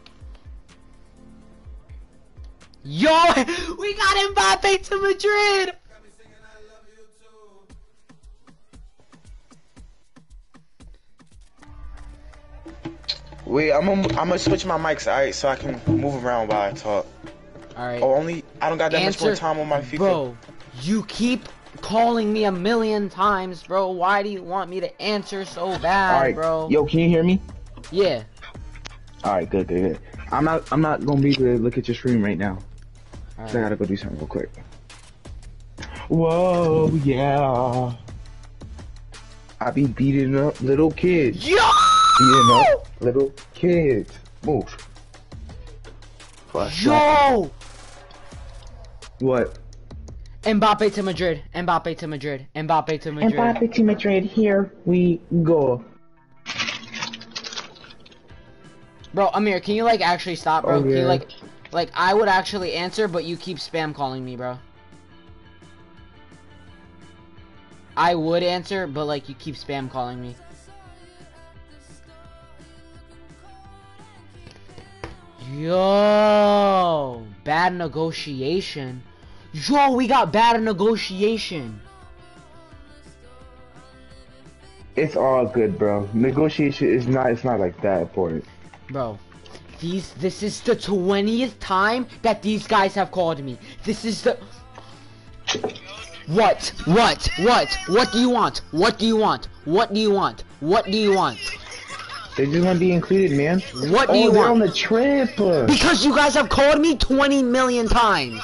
Yo, we got Mbappe to Madrid.
Wait, I'm gonna, I'm gonna switch my mics, alright, so I can move around while I talk.
Alright.
Oh, only, I don't got that
Answer,
much more time on my FIFA.
Bro, you keep calling me a million times, bro. Why do you want me to answer so bad,
Alright,
bro?
yo, can you hear me?
Yeah.
Alright, good, good, good. I'm not, I'm not gonna be able to look at your screen right now.
All
So I gotta go do something real quick. Whoa, yeah. I be beating up little kids.
Yo!
Beating up little kids. Move. Fuck.
Yo!
What?
Mbappe to Madrid. Mbappe to Madrid. Mbappe to Madrid.
Mbappe to Madrid. Here we go.
Bro, Amir, can you like actually stop, bro?
Oh,
Can you
yeah.
like, like I would actually answer, but you keep spam calling me, bro. I would answer, but like you keep spam calling me. Yo, bad negotiation. Yo, we got bad negotiation.
It's all good, bro. Negotiation is not, it's not like that important.
Bro, these, this is the twentieth time that these guys have called me. This is the... What? What? What? What do you want? What do you want? What do you want? What do you want?
They're just gonna be included, man.
What do
oh,
you
they're
want?
on the trip.
Because you guys have called me twenty million times.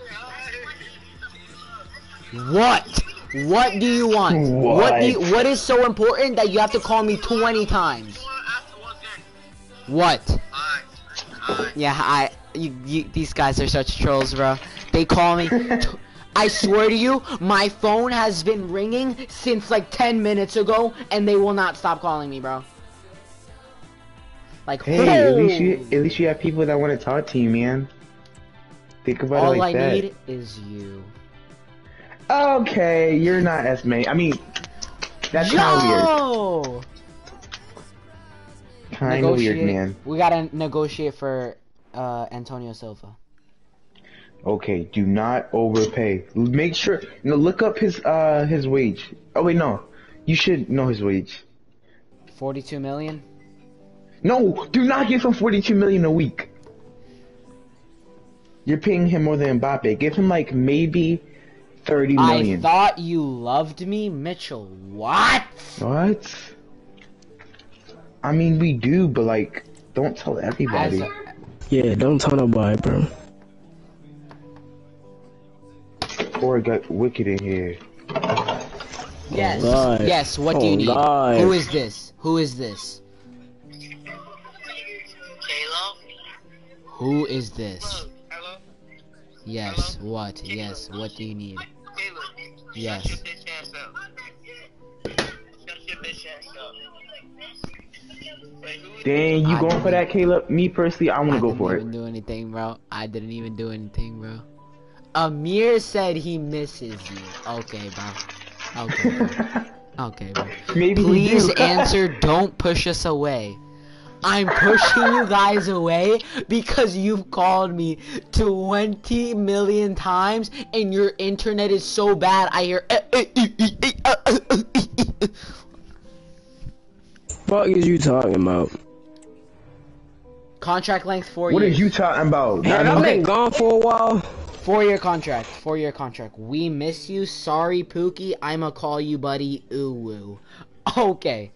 What? What do you want? What?
What?
do you, what is so important that you have to call me twenty times? What? Yeah, I. You, you, these guys are such trolls, bro. They call me. T I swear to you, my phone has been ringing since like ten minutes ago, and they will not stop calling me, bro. Like,
Hey, at least
oh.
you, at least you have people that want to talk to you, man. Think about
All
it like
I
that.
need is you.
Okay, you're not Esme. I mean, that's kind of weird.
Yo!
Kind of weird, man.
We gotta negotiate for uh, Antonio Silva.
Okay, do not overpay. Make sure, you know, look up his uh his wage. Oh wait, no, you should know his wage.
Forty-two million.
No, do not give him forty-two million a week. You're paying him more than Mbappe. Give him like maybe thirty million.
I thought you loved me, Mitchell. What?
What? I mean, we do, but like, don't tell everybody.
As-
Yeah, don't tell nobody, bro.
Or it got wicked in here.
Yes.
God.
Yes. What do
Oh,
you need?
God.
Who is this? Who is this? Who is this? Yes. What? Yes. What do you need? Yes.
Dang, you
I
going for that, Caleb? Me personally, I want
I
to go
didn't
for
even
it.
do anything, bro. I didn't even do anything, bro. Amir said he misses you. Okay, bro. Okay, bro. Okay, bro.
Maybe he
Please
do.
answer. Don't push us away. I'm pushing you guys away because you've called me twenty million times and your internet is so bad. I hear.
What is you talking about?
Contract length four
What
years.
is you talking about?
Man, I've
Okay.
been gone for a while.
Four year contract. Four year contract. We miss you. Sorry, Pookie. I'ma call you buddy. Ooh woo. Okay.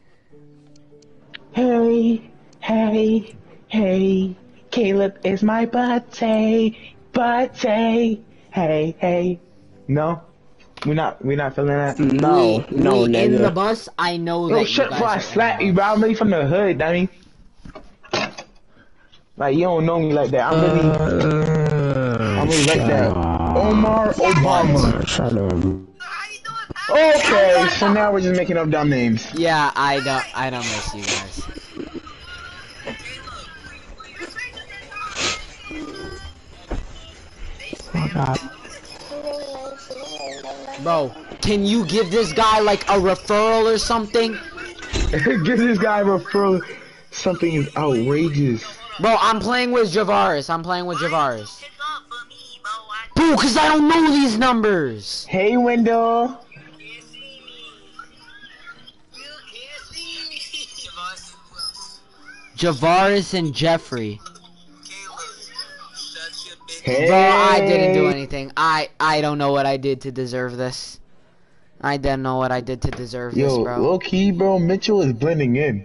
Hey, hey, hey, Caleb is my birthday, birthday. Hey, hey. No, we're not. We're not feeling that.
No,
we,
no,
we in
nigga.
the bus. I know
Yo,
that.
shut
you
before I
guys are
slap
in
you,
the
bro.
bus.
I'm really from the hood, dummy. Like you don't know me like that. I'm really, I'm really like that. Omar Obama.
Shut up.
Okay, so now we're just making up dumb names.
Yeah, I don't. I don't miss you guys.
Oh God.
Bro, can you give this guy like a referral or something?
Give this guy a referral. Something is outrageous.
Bro, I'm playing with Javaris. I'm playing with Javaris. Bro, cause I don't know these numbers.
Hey, Wendell.
Javaris and Jeffrey.
Hey.
Bro, I didn't do anything. I I don't know what I did to deserve this. I don't know what I did to deserve this,
Yo,
bro.
low key, bro. Mitchell is blending in.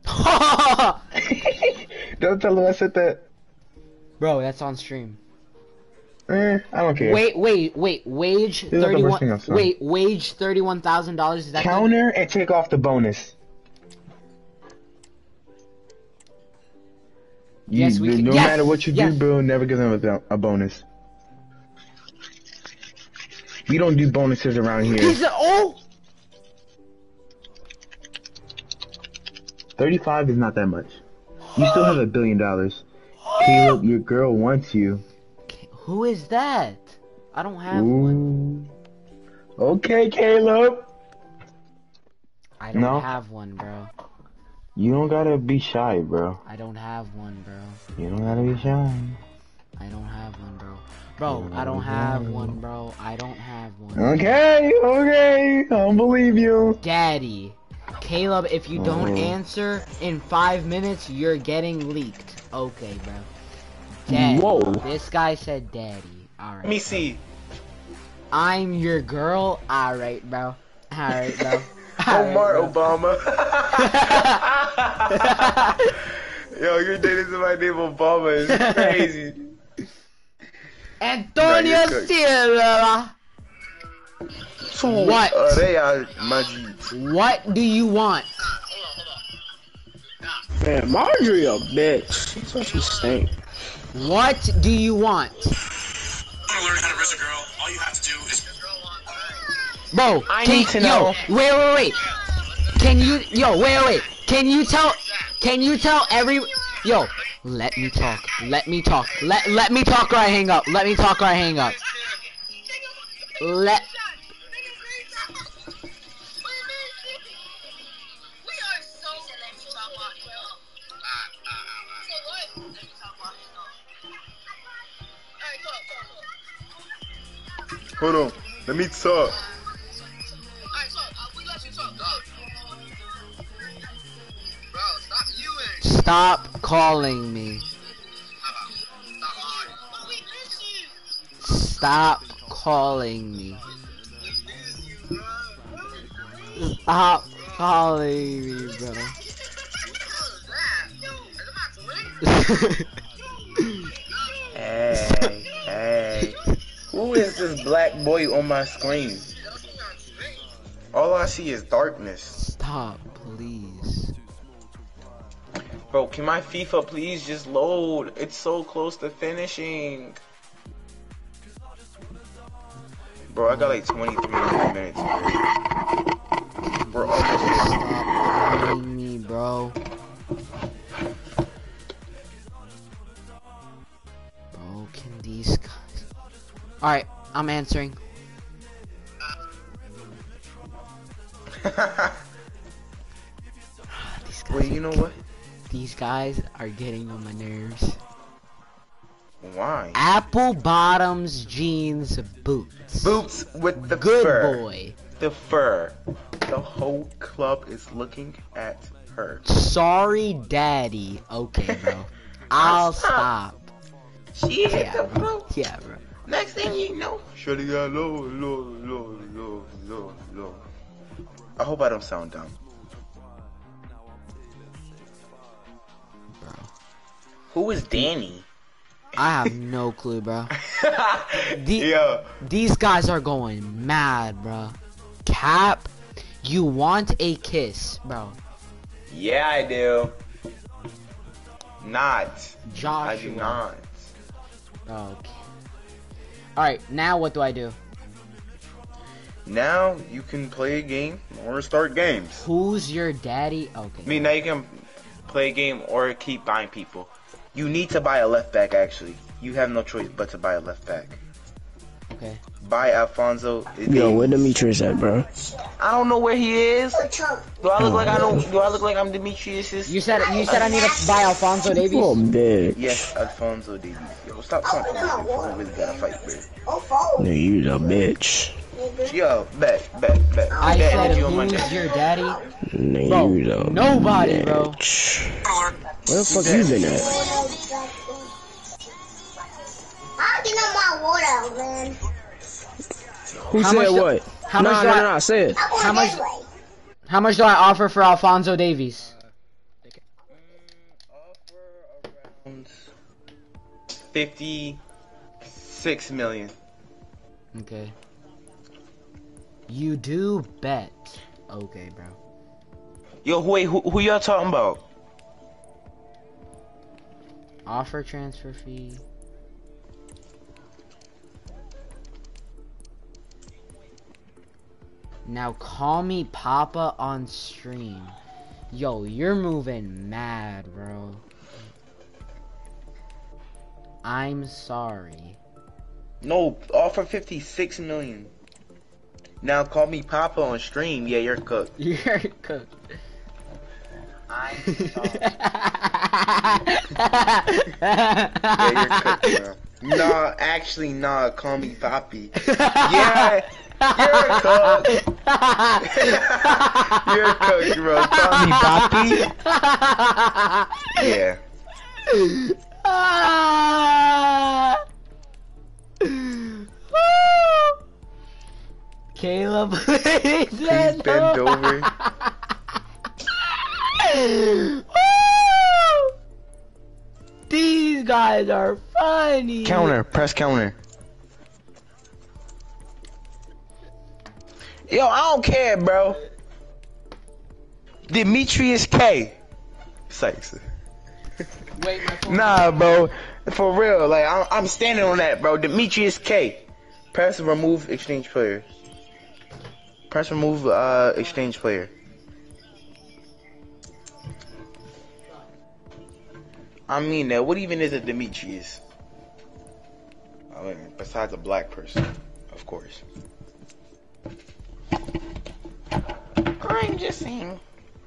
Don't tell him I said that.
Bro, that's on stream.
Eh, I don't care.
Wait, wait, wait. Wage
This is like the worst thing
thirty-one.
I've seen.
Wait, wage thirty-one thousand dollars. Is that good?
Counter and take off the bonus. You,
Yes, we can-
no
yes,
matter what you
yes.
do, bro, never give them a, a bonus. We don't do bonuses around here.
He's a, oh.
thirty-five is not that much. You still have a billion dollars. Caleb, your girl wants you.
Who is that? I don't have one.
Ooh. Okay, Caleb.
I don't
No.
have one, bro.
You don't gotta be shy, bro.
I don't have one, bro.
You don't gotta be shy.
I don't have one, bro. Bro, I don't have one, bro. I don't have one.
Okay, okay. I don't believe you.
Daddy. Caleb, if you don't
Oh.
answer in five minutes, you're getting leaked. Okay, bro. Daddy.
Whoa.
This guy said daddy. Alright.
Let me see.
I'm your girl. Alright, bro. Alright, bro.
Omar
Alright, bro.
Obama. Yo, you're dating somebody named Obama. It's crazy.
Antonio
Nah, you're good.
Silva. What?
Uh, they are Majid.
What do you want?
Man, Marjorie a bitch. She's such a stink.
What do you want?
To learn how to raise a girl, all you have to do is
Bro,
I
can,
need to
yo,
know.
wait, wait, wait. Can you, yo, wait, wait. Can you tell, can you tell every, yo, let me talk. Let me talk. Let, let me talk or I hang up. Let me talk or I hang up. Let,
Hold on. Let me talk.
stop calling me. Stop calling me. Stop calling me, bro.
Hey, hey. Who is this black boy on my screen?
All I see is darkness.
Stop, please.
Bro, can my FIFA please just load? It's so close to finishing. Bro, I got like twenty-three more minutes. Bro. We're almost there.
Stop calling me, bro. Bro, can these guys... Alright, I'm answering. These guys
Wait, you know what?
These guys are getting on my nerves.
Why?
Apple bottoms, jeans, boots.
Boots with the
Good
fur.
boy.
The fur. The whole club is looking at her.
Sorry, daddy. Okay, bro. I'll stop.
She hit
Yeah,
the
bro.
floor.
Yeah, bro.
Next thing you know, Shorty got low, low, low, low, low, low. I hope I don't sound dumb.
Bro.
Who is Danny?
I have no clue, bro. The,
Yo.
These guys are going mad, bro. Cap, you want a kiss, bro.
Yeah, I do. Not.
Joshua.
I do not.
Okay. Alright, now what do I do?
Now you can play a game or start games.
Who's your daddy? Okay.
I mean, now you can play a game or keep buying people. You need to buy a left back, actually. You have no choice but to buy a left back.
Okay.
Buy Alfonso.
Yo, where Demetrius at, bro?
I don't know where he is. Do I look like I don't? Do I look like I'm Demetrius?
You said you said I need to buy Alfonso Davies?
Oh, bitch.
Yes, Alfonso Davies. Yo, stop talking to me. We really gotta fight, bro.
No, you the bitch.
Yo, bet, bet, bet.
I
bet
said,
you on
who's
Monday.
your daddy?
No,
Bro,
you the
nobody, bro.
bitch. Where the fuck you been at?
I'm getting my water, man.
Who
How
said
much do-
what?
how
nah,
much do
nah,
I-
nah, say it.
I'm
How
going
much-
this way.
How much do I offer for Alfonso Davies?
Fifty-six million.
Okay. You do bet. Okay, bro.
Yo, wait, who, who y'all talking about?
Offer transfer fee. Now call me Papa on stream. Yo, you're moving mad, bro. I'm sorry.
No, offer fifty-six million. Now call me Papa on stream. Yeah, you're cooked.
You're cooked.
I'm sorry. Yeah, you're cooked, bro. Nah, actually, nah, call me Poppy. Yeah, you're cooked. You're cooked, bro. Call me Poppy. Yeah.
Caleb, please,
Please bend over.
These guys are funny.
Counter, press counter. Yo, I don't care, bro. Demetrius K. Sykes.
Wait, my phone.
Nah, bro. For real, like I'm, I'm standing on that, bro. Demetrius K. Press remove exchange player. Press remove uh exchange player. I mean that. What even is a Demetrius? I mean, besides a black person, of course. I'm just saying.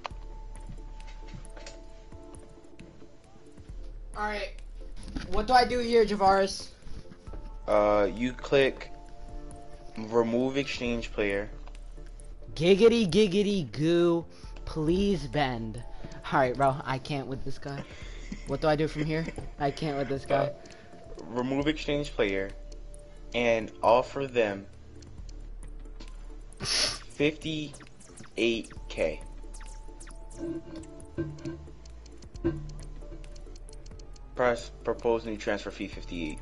Alright. What do I do here, Javaris?
Uh, you click remove exchange player.
Giggity giggity goo. Please bend. Alright, bro. I can't with this guy. What do I do from here? I can't with this guy.
Uh, remove exchange player and offer them fifty-eight K. Press propose new transfer fee fifty-eight.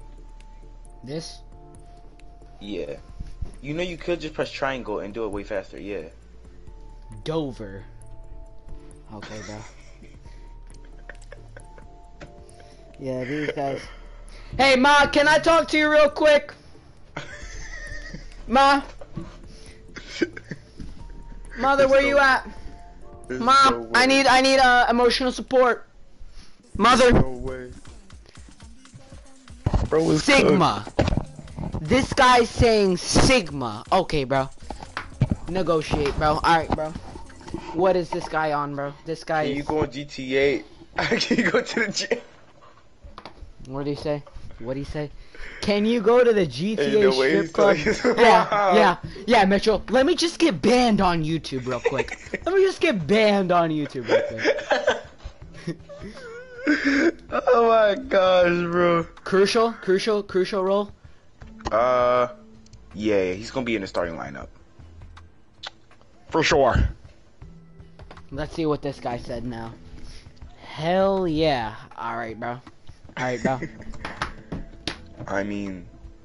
This?
Yeah. You know you could just press triangle and do it way faster, yeah.
Dover. Okay, bro. Yeah, these guys. Hey, Ma, can I talk to you real quick? Ma? Mother, where you at? Mom, no I need I need uh, emotional support. Mother.
No way. Bro,
Sigma. Cooked. This guy's saying Sigma. Okay, bro. Negotiate, bro. Alright, bro. What is this guy on, bro? This guy
Can
is...
you go on G T A? Can you go to the gym?
What did he say? What did he say? Can you go to the G T A
hey,
strip club?
Like,
yeah,
wow.
yeah, yeah, Mitchell. Let me just get banned on YouTube real quick. Let me just get banned on YouTube real quick.
Oh my gosh, bro.
Crucial, crucial, crucial role.
Uh, yeah, he's gonna be in the starting lineup. For sure.
Let's see what this guy said now. Hell yeah. Alright, bro. Alright, bro.
I mean,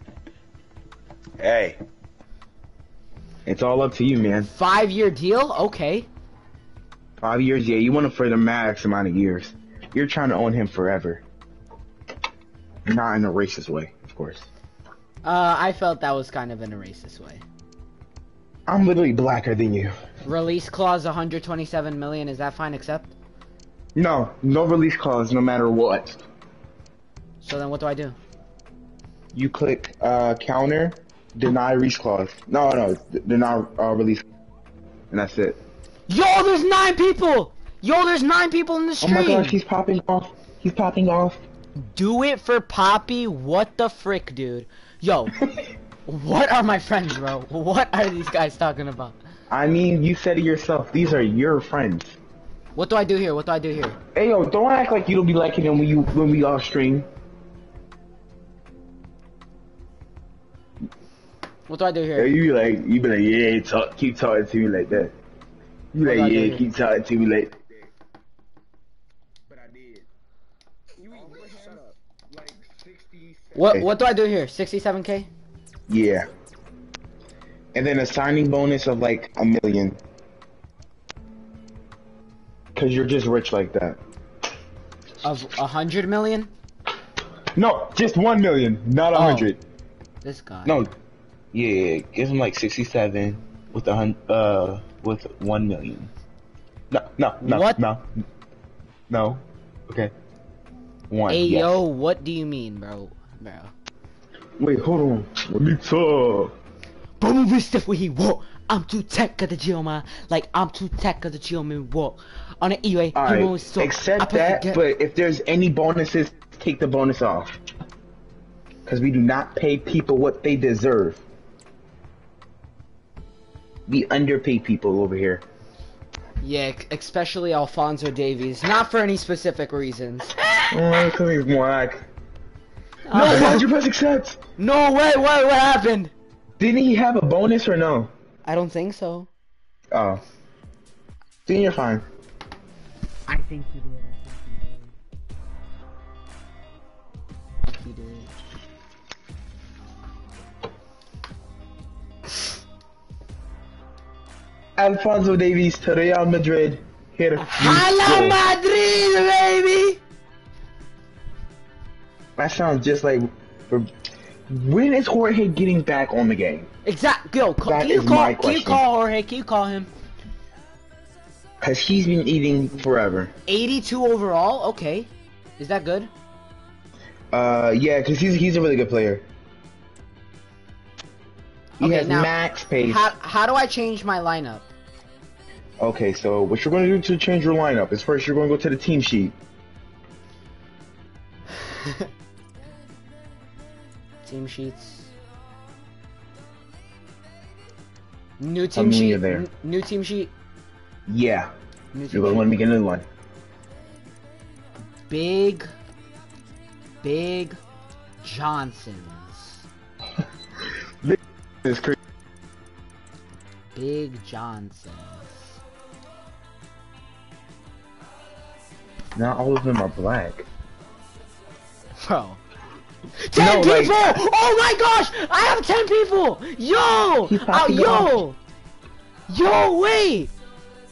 hey.
It's all up to you, man.
Five year deal? Okay.
Five years, yeah. You want him for the max amount of years. You're trying to own him forever. Not in a racist way, of course.
Uh, I felt that was kind of in a racist way.
I'm literally blacker than you.
Release clause one hundred twenty-seven million. Is that fine? Accept?
No, no release clause, no matter what.
So then what do I do?
You click uh, counter, deny release clause. No, no, deny uh, release, and that's it.
Yo, there's nine people. Yo, there's nine people in the stream.
Oh my gosh, he's popping off. He's popping off.
Do it for Poppy. What the frick, dude? Yo, what are my friends, bro? What are these guys talking about?
I mean, you said it yourself. These are your friends.
What do I do here? What do I do here?
Hey, yo, don't act like you don't be liking them when you when we all stream.
What do I do here?
Yeah, you be like, you be like, yeah, talk, keep talking to me like that. You
What
like,
do I do
yeah, keep talking to me like that.
But I did. You shut up. Like sixty.
What What do I do here? sixty-seven K?
Yeah. And then a signing bonus of like a million. Cause you're just rich like that.
Of a hundred million?
No, just one million, not a
Oh.
hundred.
This guy.
No. Yeah, give him like sixty-seven with a hun uh with one million. No, no, no,
What?
no, no. Okay. One.
Hey
yes.
yo, what do you mean, bro? Bro.
Wait, hold on. Let me talk.
Boom, this stuff where he walk. I'm too tech of the gym, man. Like I'm too tech of the gym and walk. On the E-way, he
Alright,
always talk. I
accept
put the
that,
get-
but if there's any bonuses, take the bonus off. Because we do not pay people what they deserve. We underpay people over here.
Yeah, c- especially Alfonso Davies. Not for any specific reasons.
Oh, because he's black. No,
Uh,
why'd you press accept?
No way, what, what happened?
Didn't he have a bonus or no?
I don't think so.
Oh. Then you're fine.
I think he did. I think he did. He did.
Alfonso Davies to Real Madrid. Here.
Hala Madrid, baby!
That sounds just like. For, when is Jorge getting back on the game?
Exact. Yo, ca-
That
can you
is
call?
my
Can you
question.
call Jorge? Can you call him?
Cause he's been eating forever.
eighty-two overall. Okay, is that good?
Uh, yeah, cause he's he's a really good player. He
Okay,
has
now,
max pace.
How how do I change my lineup?
Okay, so what you're going to do to change your lineup is first you're going to go to the team sheet.
Team sheets. New
Tell
team
me
sheet.
you're there.
N- new team sheet.
Yeah,
New
you're
team
going to
sheet.
want to make another one.
Big. Big Johnsons.
It's crazy.
Big Johnsons.
Not all of them are black.
Bro. Ten
No, like-
people! Oh my gosh! I have ten people! Yo!
He's
Uh,
popping
yo! Yo, wait!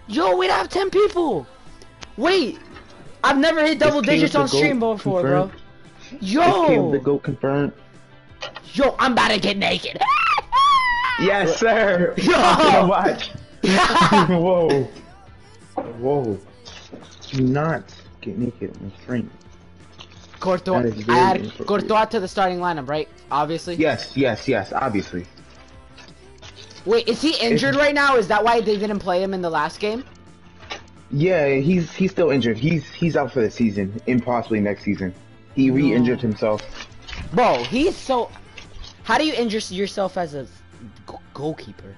Yo, we have ten people. Wait, I've never hit double
Is
digits on
Caleb the
stream
GOAT
before,
confirmed?
bro.
Is Caleb the
Yo,
GOAT confirmed?
yo, I'm about to get naked.
Yes, sir.
Yo!
I'm gonna watch. Whoa. Whoa. Do not get naked on the stream.
Courtois,
That is very
I add
inappropriate.
Courtois to the starting lineup, right? Obviously.
Yes, yes, yes, obviously.
Wait, is he injured right now? Is that why they didn't play him in the last game?
Yeah, he's he's still injured. He's he's out for the season and possibly next season. He re-injured himself.
Bro, he's so. How do you injure yourself as a g- goalkeeper?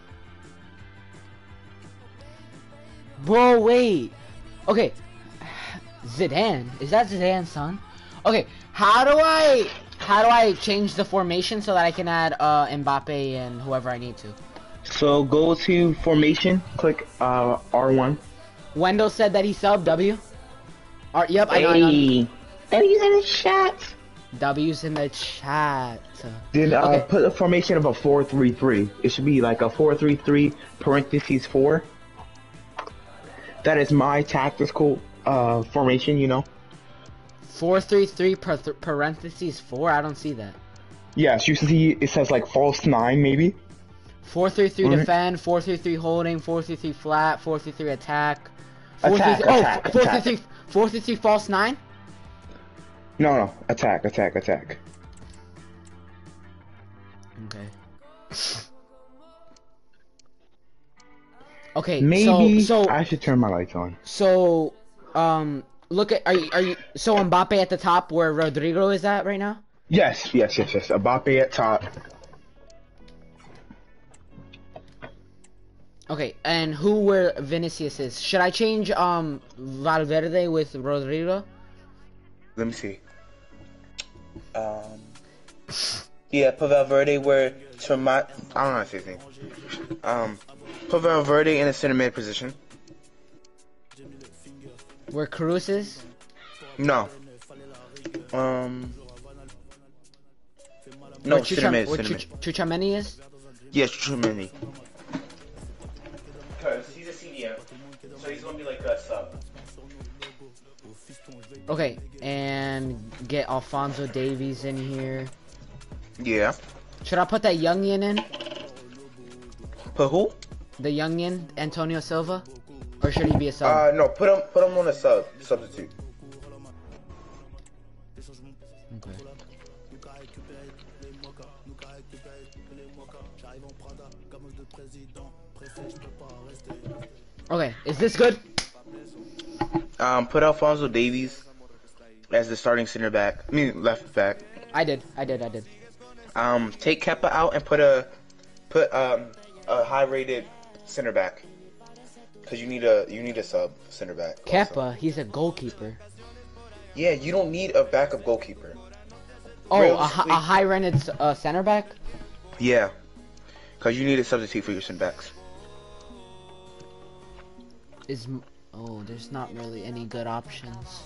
Bro, wait. Okay, Zidane. Is that Zidane's son? Okay, how do I how do I change the formation so that I can add uh Mbappe and whoever I need to?
So go to formation, click uh R one.
Wendell said that he subbed W. R yep, I know. I know.
Hey, W's in the chat.
W's in the chat.
Then uh,
Okay.
put a formation of a four three three. It should be like a four three three parentheses four. That is my tactical uh formation, you know.
Four three three per th parentheses four. I don't see that.
Yes, you see it says like false nine maybe.
Four three three
Alright.
defend. Four three three holding. Four three three flat. Four three three attack. Four
Attack,
three three. Oh,
attack,
four
attack.
three three. Four three three false nine.
No, no, attack, attack, attack.
Okay. Okay.
Maybe
so so
I should turn my lights on.
so um look at are you are you so Mbappe at the top where Rodrigo is at right now?
Yes, yes, yes, yes. Mbappe at top.
Okay, and who where Vinicius is? Should I change um Valverde with Rodrigo?
Let me see. Um. Yeah, put Valverde where Tremont. I don't know how to say his name. Um, put Valverde in a center mid position.
Where Cruz is?
No. Um. No,
Where
center
Chucha-
mid,
where
center mid.
Chuch- Chuchameni is?
Yes, Tremini. Because he's a C D M, so he's gonna be like a sub.
Okay, and get Alfonso Davies in here.
Yeah.
Should I put that youngin in?
Put who?
The youngin, Antonio Silva? Or should he be a sub?
Uh, no, put him, put him on a sub, substitute.
Okay. Okay, is this good?
Um, put Alfonso Davies as the starting center back. I mean, left back.
I did, I did, I did.
Um, take Kepa out and put a, put um, a high-rated center back. Cause you need a, you need a sub center back. also.
Kepa, he's a goalkeeper.
Yeah, you don't need a backup goalkeeper.
Oh, a, hi-
Realistically-
a high-rented uh, center back?
Yeah. Cause you need a substitute for your center backs.
Is m- oh, there's not really any good options.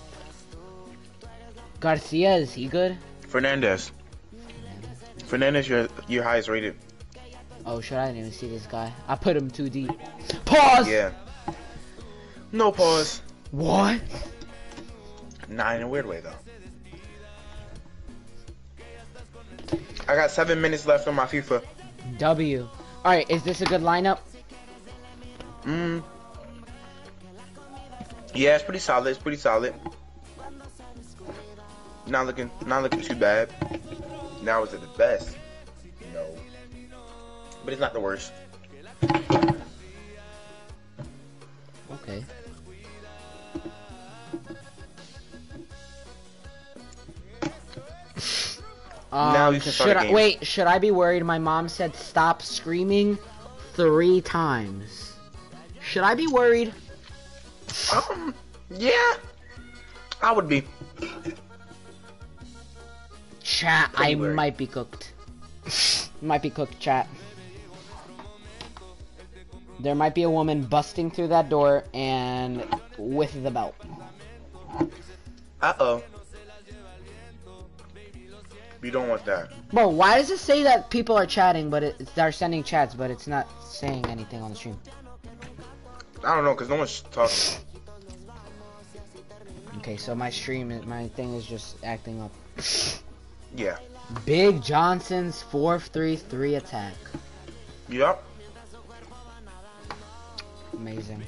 Garcia, is he good?
Fernandez. Fernandez, your your highest rated.
Oh, shit, I didn't even see this guy. I put him too deep. Pause!
Yeah. No pause.
What?
Not in a weird way though. I got seven minutes left on my FIFA.
W. Alright, is this a good lineup?
Mm. Yeah, it's pretty solid. It's pretty solid. Not looking, not looking too bad. Now is it the best? No, but it's not the worst.
Okay.
Now
Um,
you can start
should
a
I,
game.
wait, should I be worried? My mom said stop screaming three times. Should I be worried?
Um, yeah, I would be.
Chat, I
worried.
might be cooked. Might be cooked, chat. There might be a woman busting through that door and with the belt.
Uh oh. You don't want that.
Bro, why does it say that people are chatting, but it, they're sending chats, but it's not saying anything on the stream?
I don't know, cause no one's talking.
Okay, so my stream, is- my thing is just acting up.
Yeah.
Big Johnson's four three three attack.
Yup.
Amazing.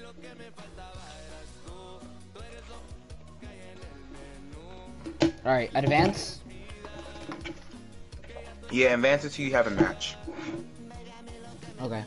Alright, advance.
Yeah, advance until you have a match.
Okay.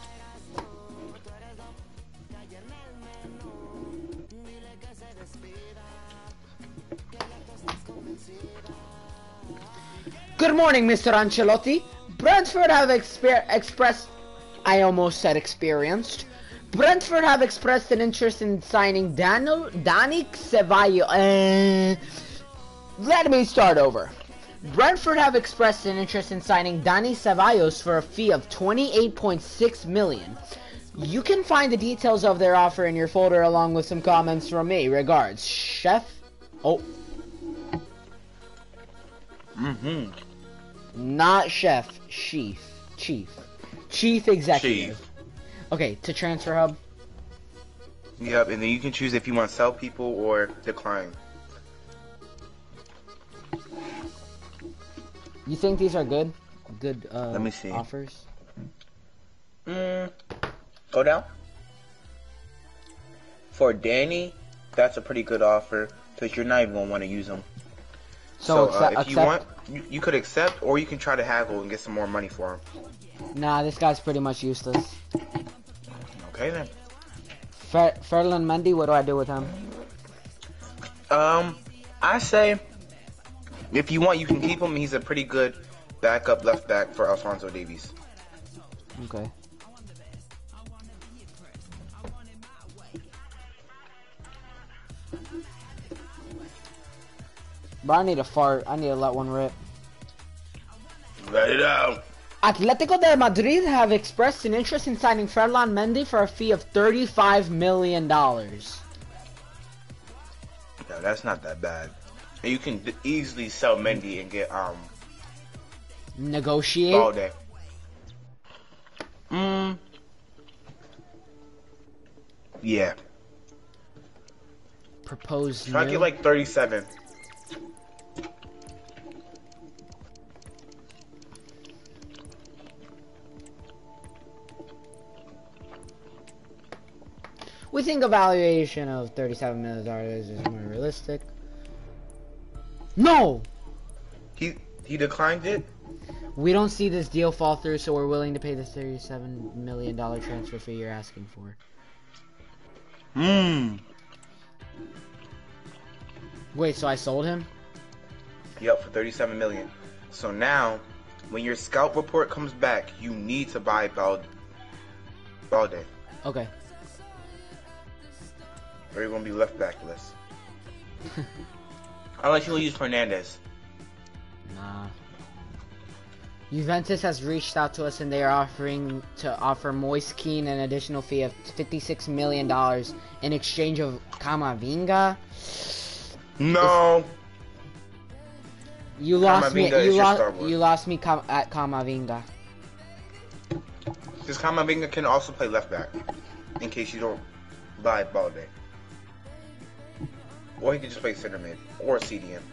Good morning, Mister Ancelotti. Brentford have exper expressed, I almost said experienced. Brentford have expressed an interest in signing Daniel Dani Ceballos. Uh, let me start over. Brentford have expressed an interest in signing Dani Ceballos for a fee of twenty-eight point six million dollars. You can find the details of their offer in your folder along with some comments from me. Regards, Chef. Oh.
Mm-hmm.
Not chef, chief, chief, chief executive.
Chief.
Okay, to Transfer Hub.
Yep, and then you can choose if you want to sell people or decline.
You think these are good? Good uh,
Let me see.
offers?
Mm, go down. For Danny, that's a pretty good offer because you're not even gonna want to use them.
So,
So, uh,
accept,
if you
accept-
want, you, you could accept, or you can try to haggle and get some more money for him.
Nah, this guy's pretty much useless.
Okay then.
Fer Ferland Mendy, what do I do with him?
Um, I say if you want, you can keep him. He's a pretty good backup left back for Alphonso Davies.
Okay. But I need a fart. I need to let one rip.
Let it out.
Atletico de Madrid have expressed an interest in signing Ferland Mendy for a fee of thirty-five million dollars.
No, that's not that bad. And you can d easily sell Mendy and get um
Negotiate.
Balde. Mm. Yeah.
Proposed
Try to
new.
get like thirty-seven.
We think a valuation of thirty-seven million dollars is more realistic. No!
He he declined it.
We don't see this deal fall through, so we're willing to pay the thirty-seven million dollars transfer fee you're asking for.
Hmm.
Wait, so I sold him?
Yep, for thirty-seven million dollars. So now, when your scout report comes back, you need to buy Balde. Balde.
Okay.
Or you're gonna be left backless. Unless you use Fernandez.
Nah. Juventus has reached out to us and they are offering to offer Moise Kean an additional fee of fifty-six million dollars in exchange of Camavinga.
No.
You lost me.
Camavinga
You
is your
lost.
Starboy.
You lost me com at Camavinga.
Because Camavinga can also play left back. In case you don't buy Balde. Or he can just play center mid. Or C D M.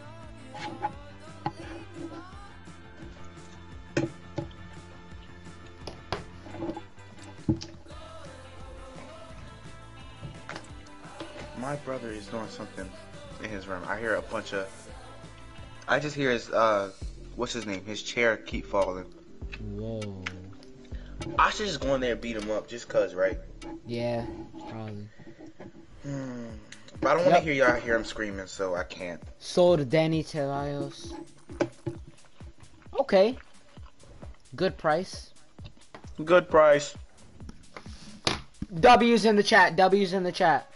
My brother is doing something in his room. I hear a bunch of... I just hear his, uh... what's his name? His chair keep falling.
Whoa.
I should just go in there and beat him up just cause, right?
Yeah, probably.
Hmm. But I don't want
Yep.
to hear y'all hear him screaming, so I can't.
Sold Dani Ceballos. Okay. Good price.
Good price.
W's in the chat. W's in the chat.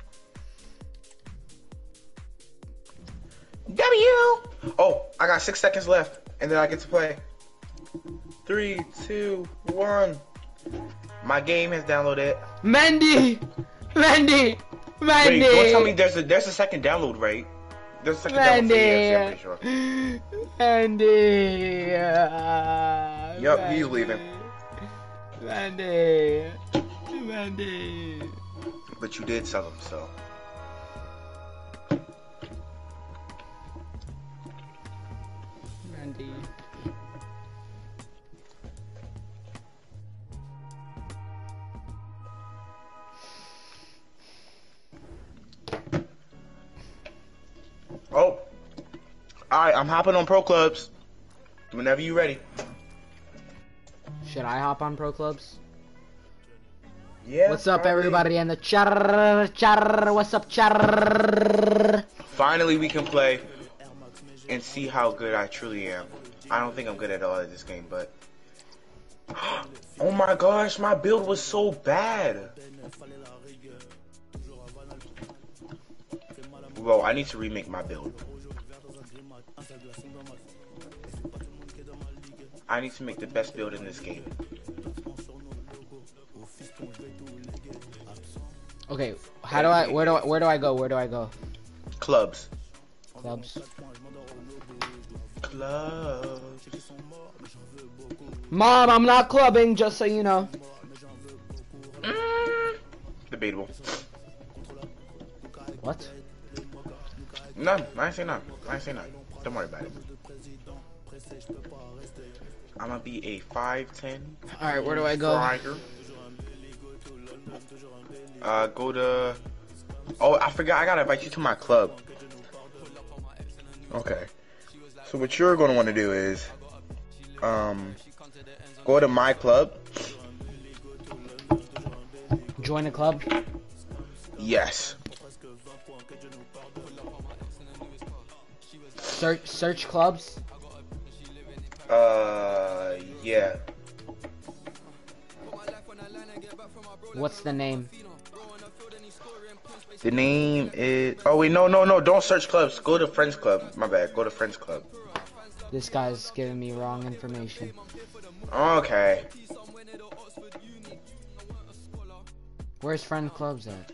W! Oh, I got six seconds left, and then I get to play. Three, two, one. My game has downloaded.
Mendy! Mendy! Mendy!
Wait, don't tell me there's a there's a second download, right? There's a second download for E F C, I'm
Mendy!
pretty sure.
Mendy! Uh,
Yup, he's leaving.
Mendy! Randy.
But you did sell them, so.
Randy.
Oh. Alright, I'm hopping on Pro Clubs. Whenever you ready.
Should I hop on Pro Clubs?
Yeah.
What's up,
probably.
everybody in the char char? What's up, char?
Finally, we can play and see how good I truly am. I don't think I'm good at all at this game, but oh my gosh, my build was so bad. Bro, I need to remake my build. I need to make the best build in this game.
Okay, how do I? Where do I? Where do I go? Where do I go?
Clubs.
Clubs.
Clubs.
Mom, I'm not clubbing, just so you know.
Mm. Debatable.
What?
None. I ain't say none. I ain't say none. Don't worry about it. I'm gonna be a five ten.
Alright, where do I go?
Striker. Uh, go to... Oh, I forgot. I gotta invite you to my club. Okay. So what you're gonna want to do is... Um... Go to my club.
Join a club?
Yes.
Search, search clubs?
Uh, yeah.
What's the name?
The name is... Oh, wait, no, no, no. Don't search clubs. Go to Friends Club. My bad. Go to Friends Club.
This guy's giving me wrong information.
Okay.
Where's friend clubs at?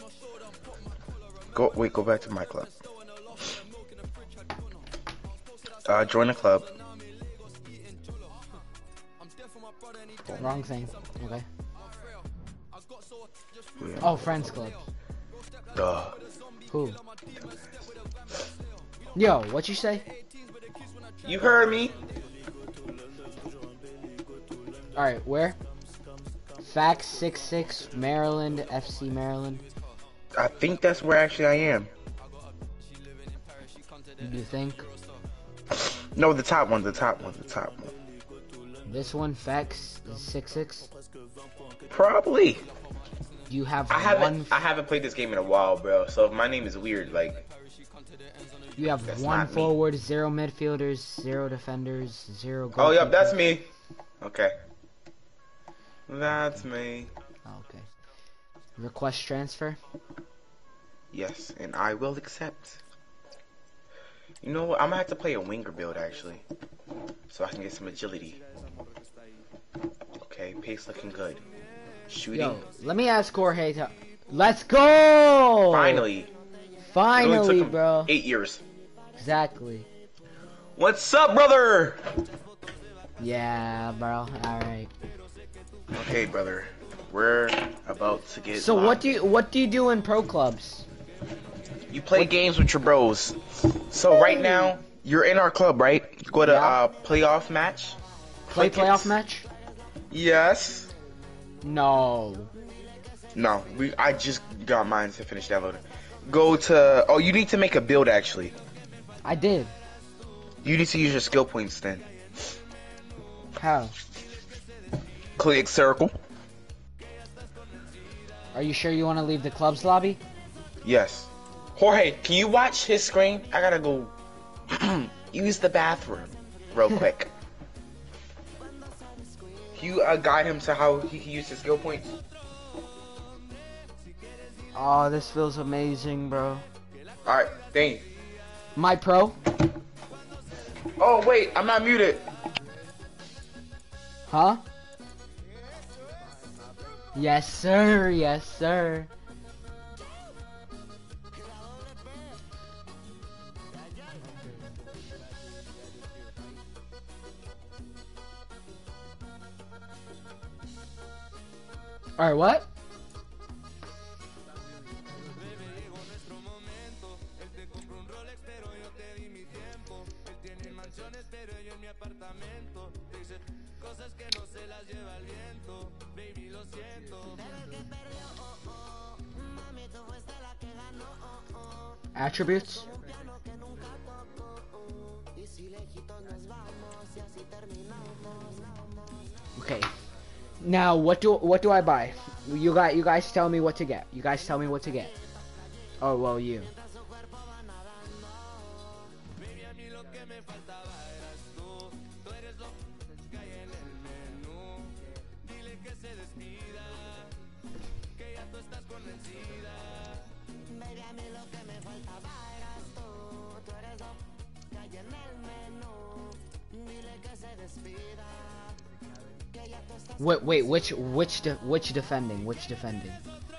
Go, wait, go back to my club. Uh, join the club.
Wrong thing. Okay.
Yeah.
Oh, friends club.
Duh.
Who? Yo, what you say?
You heard me.
Alright, where? Fax six six, Maryland, F C Maryland.
I think that's where actually I am.
You think?
No, the top one, the top one, the top one.
This one, Fax six six?
Probably.
You have
I haven't
one...
I haven't played this game in a while, bro. So if my name is weird, like...
You have
That's
one
not me.
forward, zero midfielders, zero defenders, zero goalkeepers.
Oh, yep, that's me. Okay. That's me.
Okay. Request transfer?
Yes, and I will accept. You know what? I'm gonna have to play a winger build, actually. So I can get some agility. Okay, pace looking good. Shooting.
Yo, let me ask Jorge to... Let's go!
Finally. It only
Finally,
took him
bro.
Eight years.
Exactly.
What's up, brother?
Yeah, bro. Alright.
Okay, brother. We're about to get
So
live.
what do you what do you do in pro clubs?
You play games with your bros. So right now, you're in our club, right? You go to
Yeah.
uh playoff match.
Play
Click
playoff
it.
match?
Yes.
No.
No, we. I just got mine to finish downloading. Go to. Oh, you need to make a build actually.
I did.
You need to use your skill points then.
How?
Click circle.
Are you sure you want to leave the club's lobby?
Yes. Jorge, can you watch his screen? I gotta go use the bathroom real quick. Can you uh, guide him to how he can use his skill points?
Oh, this feels amazing, bro.
Alright, thank you.
My pro?
Oh, wait, I'm not muted.
Huh? Yes, sir. Yes, sir. Alright, what? Attributes? Okay. Now what do what do I buy? You got you guys tell me what to get. You guys tell me what to get. Oh well, you. Wait, wait, which, which, de which defending, which defending?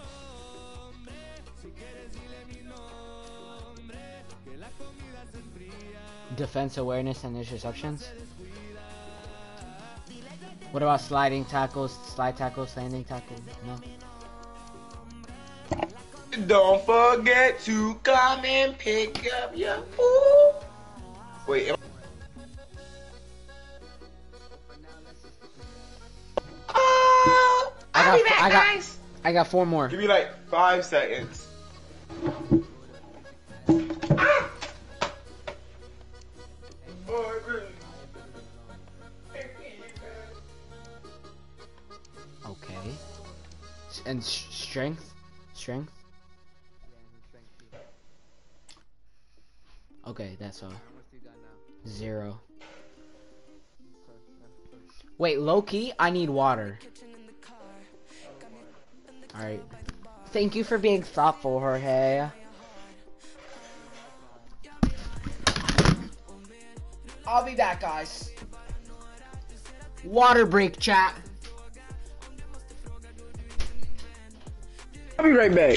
Defense awareness and interceptions? What about sliding tackles, slide tackles, landing tackles? No?
Don't forget to come and pick up your food. Wait, am
I got,
I'll be back,
I got,
guys.
I got four more.
Give me like five seconds. Ah!
Okay. S- And sh strength, strength. Okay, that's all. Zero. Wait, low key, I need water. Alright. Thank you for being thoughtful, Jorge. I'll be back, guys. Water break, chat.
I'll be right back.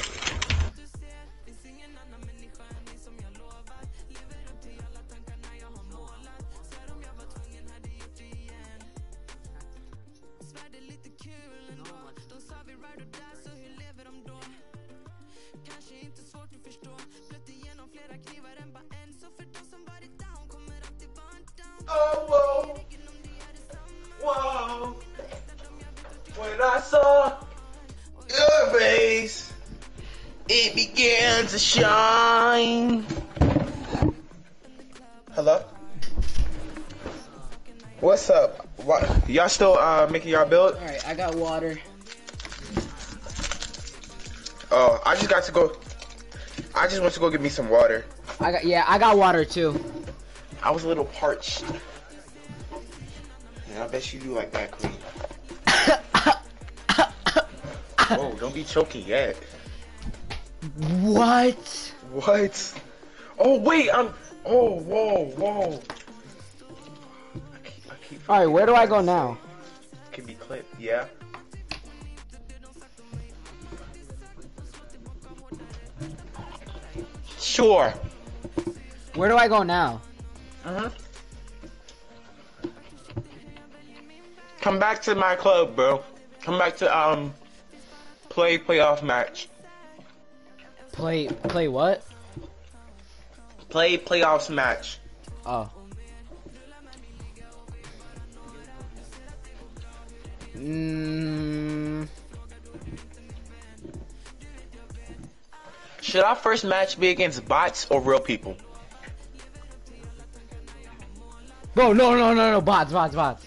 Oh, whoa, whoa. When I saw your face, it began to shine. Hello? What's up? What? Y'all still uh, making y'all build?
Alright, I got water.
Oh, I just got to go. I just went to go get me some water.
I got yeah, I got water too.
I was a little parched. And I bet you do like that, Queen. Whoa, don't be choking yet.
What?
What? Oh wait, I'm. Oh, whoa, whoa. I keep, I keep
Alright, where do I go now?
Can be clipped, yeah. Sure.
Where do I go now?
Uh-huh. Come back to my club, bro. Come back to um play playoff match.
Play play what?
Play playoffs match.
Oh. Mm.
Should our first match be against bots or real people?
Bro, no, no, no, no, bots, bots, bots.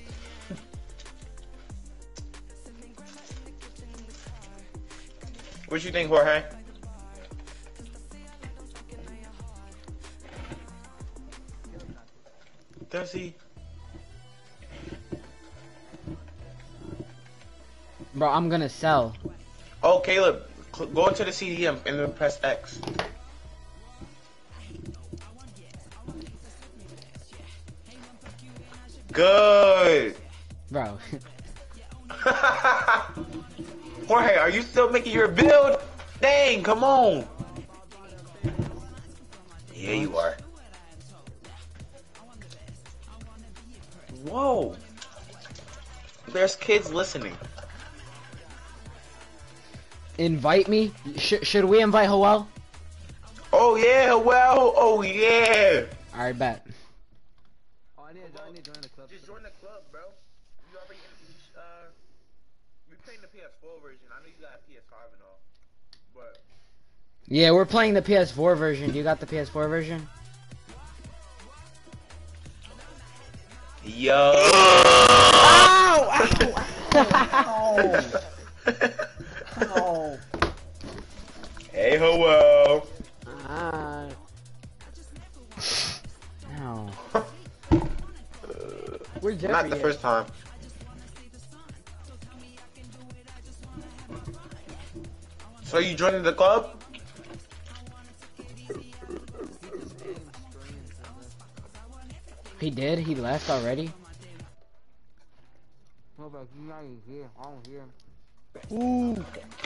What you think, Jorge? Does he?
Bro, I'm gonna sell.
Oh, Caleb, go into the C D M and then press X. Good.
Bro.
Jorge, are you still making your build? Dang, come on. Yeah, you are. Whoa. There's kids listening.
Invite me? Sh should we invite Howell?
Oh yeah, well, oh yeah.
Alright, bet.
Oh, I need, I need to join the club.
Just join the club, bro. You already, uh, we playing the P S four version. I know you got a P S five and all, but
Yeah, we're playing the P S four version. Do you got the P S four version?
Yo.
Ow! Ow! Ow! Ow!
Hey, hello.
Ah. Ow. Where's Jeffrey?
Not the
at?
first time. So you joining the club?
He did? He left already?
Ooh.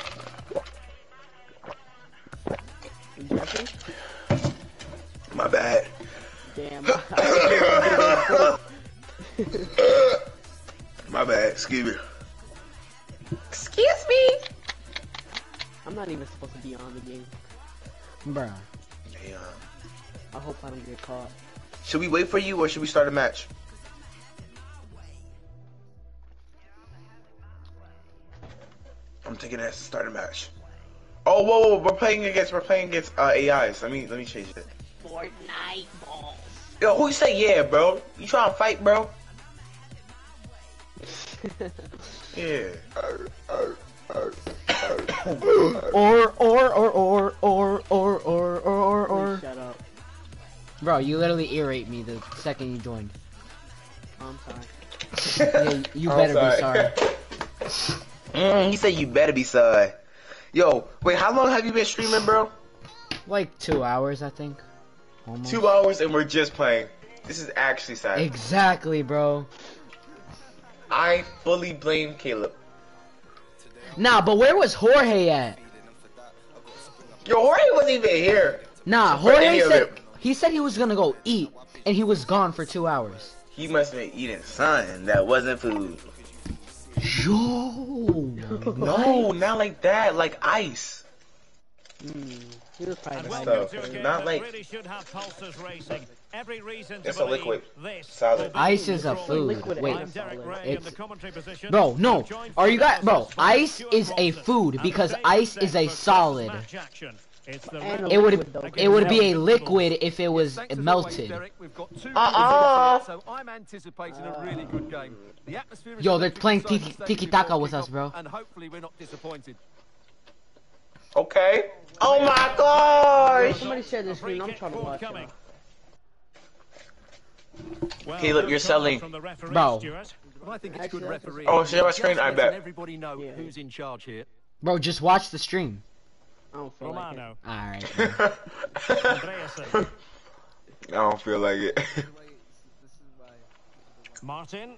My bad.
Damn.
My bad. Excuse me.
Excuse me. I'm not even supposed to be on the game.
Bruh.
Damn.
I hope I don't get caught.
Should we wait for you or should we start a match? I'm taking that to start a match. Oh, whoa, whoa, we're playing against, we're playing against uh, A Is. Let me, let me change it.
Fortnite balls.
Yo, who say yeah, bro? You trying to fight, bro? Yeah.
Or, or, or, or, or, or, or, or, or.
Shut up.
Bro, you literally irate me the second you joined.
I'm sorry.
Yeah, you
I'm
better
sorry.
be sorry.
Mm, he said you better be sorry. Yo, wait, how long have you been streaming, bro?
Like two hours, I think. Almost.
Two hours and we're just playing. This is actually sad.
Exactly, bro.
I fully blame Caleb.
Nah, but where was Jorge at?
Yo, Jorge wasn't even here.
Nah,
For any
Jorge
of
said
it.
he said he was gonna go eat, and he was gone for two hours.
He must have been eating something that wasn't food.
Yo,
No, not like that. Like ice.
Mm, he was probably
And
the
welcome
Stuff.
to a game
Not
that
like-
really should have pulses racing. Every reason to
It's a
believe
liquid.
this
Solid.
will be
Ice is a
controlled.
food.
Liquid
Wait,
I'm Derek Ray in
it's
the commentary position.
bro. No,
I'm joined
are
by
you guys, bro?
analysis by
Ice
Stuart
is a
Watson.
food
And
because
today's
ice
set
is a
for
solid.
match action. It's the
And
red
It would
liquid, though.
it would be a
against
liquid if it was
Thanks as always,
melted.
Derek. We've got two
Uh-uh.
games to go, so I'm anticipating a really good game. The atmosphere is
Yo, they're
electric
playing
inside the
tiki-
stadium
tiki-taka
before
with us,
kickoff,
bro.
And hopefully we're not disappointed.
Okay. Oh my gosh.
Somebody share this screen. I'm trying to watch it.
Well,
Caleb,
no
you're
comment
selling.
from the referee,
Bro.
Stuart.
Well, I think it's
Actually,
good
that's a-
refereeing.
Oh, share my
Just
screen, I
letting
bet.
Everybody know
Yeah.
who's in charge here.
Bro, just watch the stream.
I don't feel like it.
Romano,
All right.
Andreasen,
I don't feel like it.
Martin,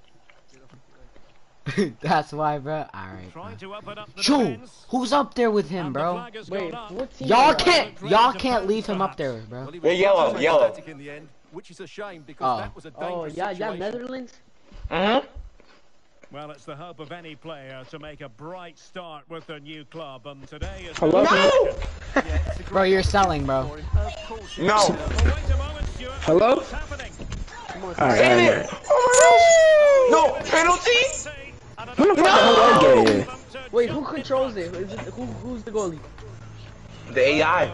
That's why, bro. All right.
trying to open up the
Yo,
defense.
who's up there with him,
And the
bro?
flag has
Wait,
gone up.
what team?
Y'all
is that?
can't, y'all can't leave him up there, bro.
Well, he was
They're yellow,
much
yellow.
static in the end, which is a shame because
Oh.
that was a
Oh,
dangerous
yeah, yeah,
situation.
Netherlands.
Mm-hmm.
Well, it's the hope of any player to make a bright start with their new club, and today is
Hello?
no
No!
Yeah, it's a
Bro,
great
you're selling, bro.
story. Of course it
No.
is.
Well, wait a moment, Stuart.
Hello?
What's happening?
Come on, Alright,
Damn
alright,
it! Oh my gosh! No penalty!
Who the fuck
No!
the hell game? Wait, who controls it? Is it who, who's the goalie?
The A I.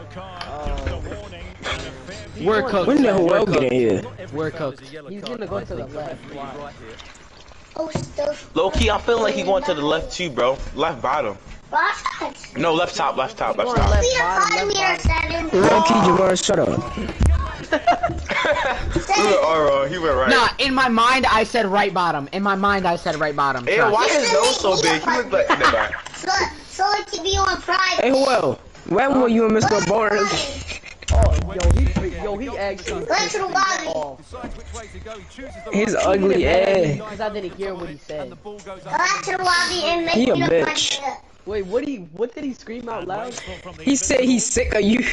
We're cooked.
When the hell
We're
well get in
cooked.
here?
We're cooked.
He's gonna go to the left.
Right here.
Oh, stuff.
Low key, I'm feeling like he going to the left too, bro. Left bottom.
What?
No, left top, left top, left
Going
top.
left
We are
bottom,
five
left
here,
bottom.
seven.
Low key, Jamar, shut up.
He went alright, he went right.
Nah, in my mind, I said right bottom. In my mind, I said right bottom.
Hey,
Trust.
why his nose so big? He look like. Never mind.
So, so it can be on private.
Hey, well, where were you and Mister Barnes? Oh, yo, he, yo, he actually.
Let's go, Bobby.
Oh,
Decides which way to go. He chooses the
his
right
ugly ass. Because I didn't hear what he
and
said.
the ball goes
Go back to the lobby and make
He a
me look
bitch.
like
Wait, what did he? What did he scream out loud?
He
He said he's sick of you.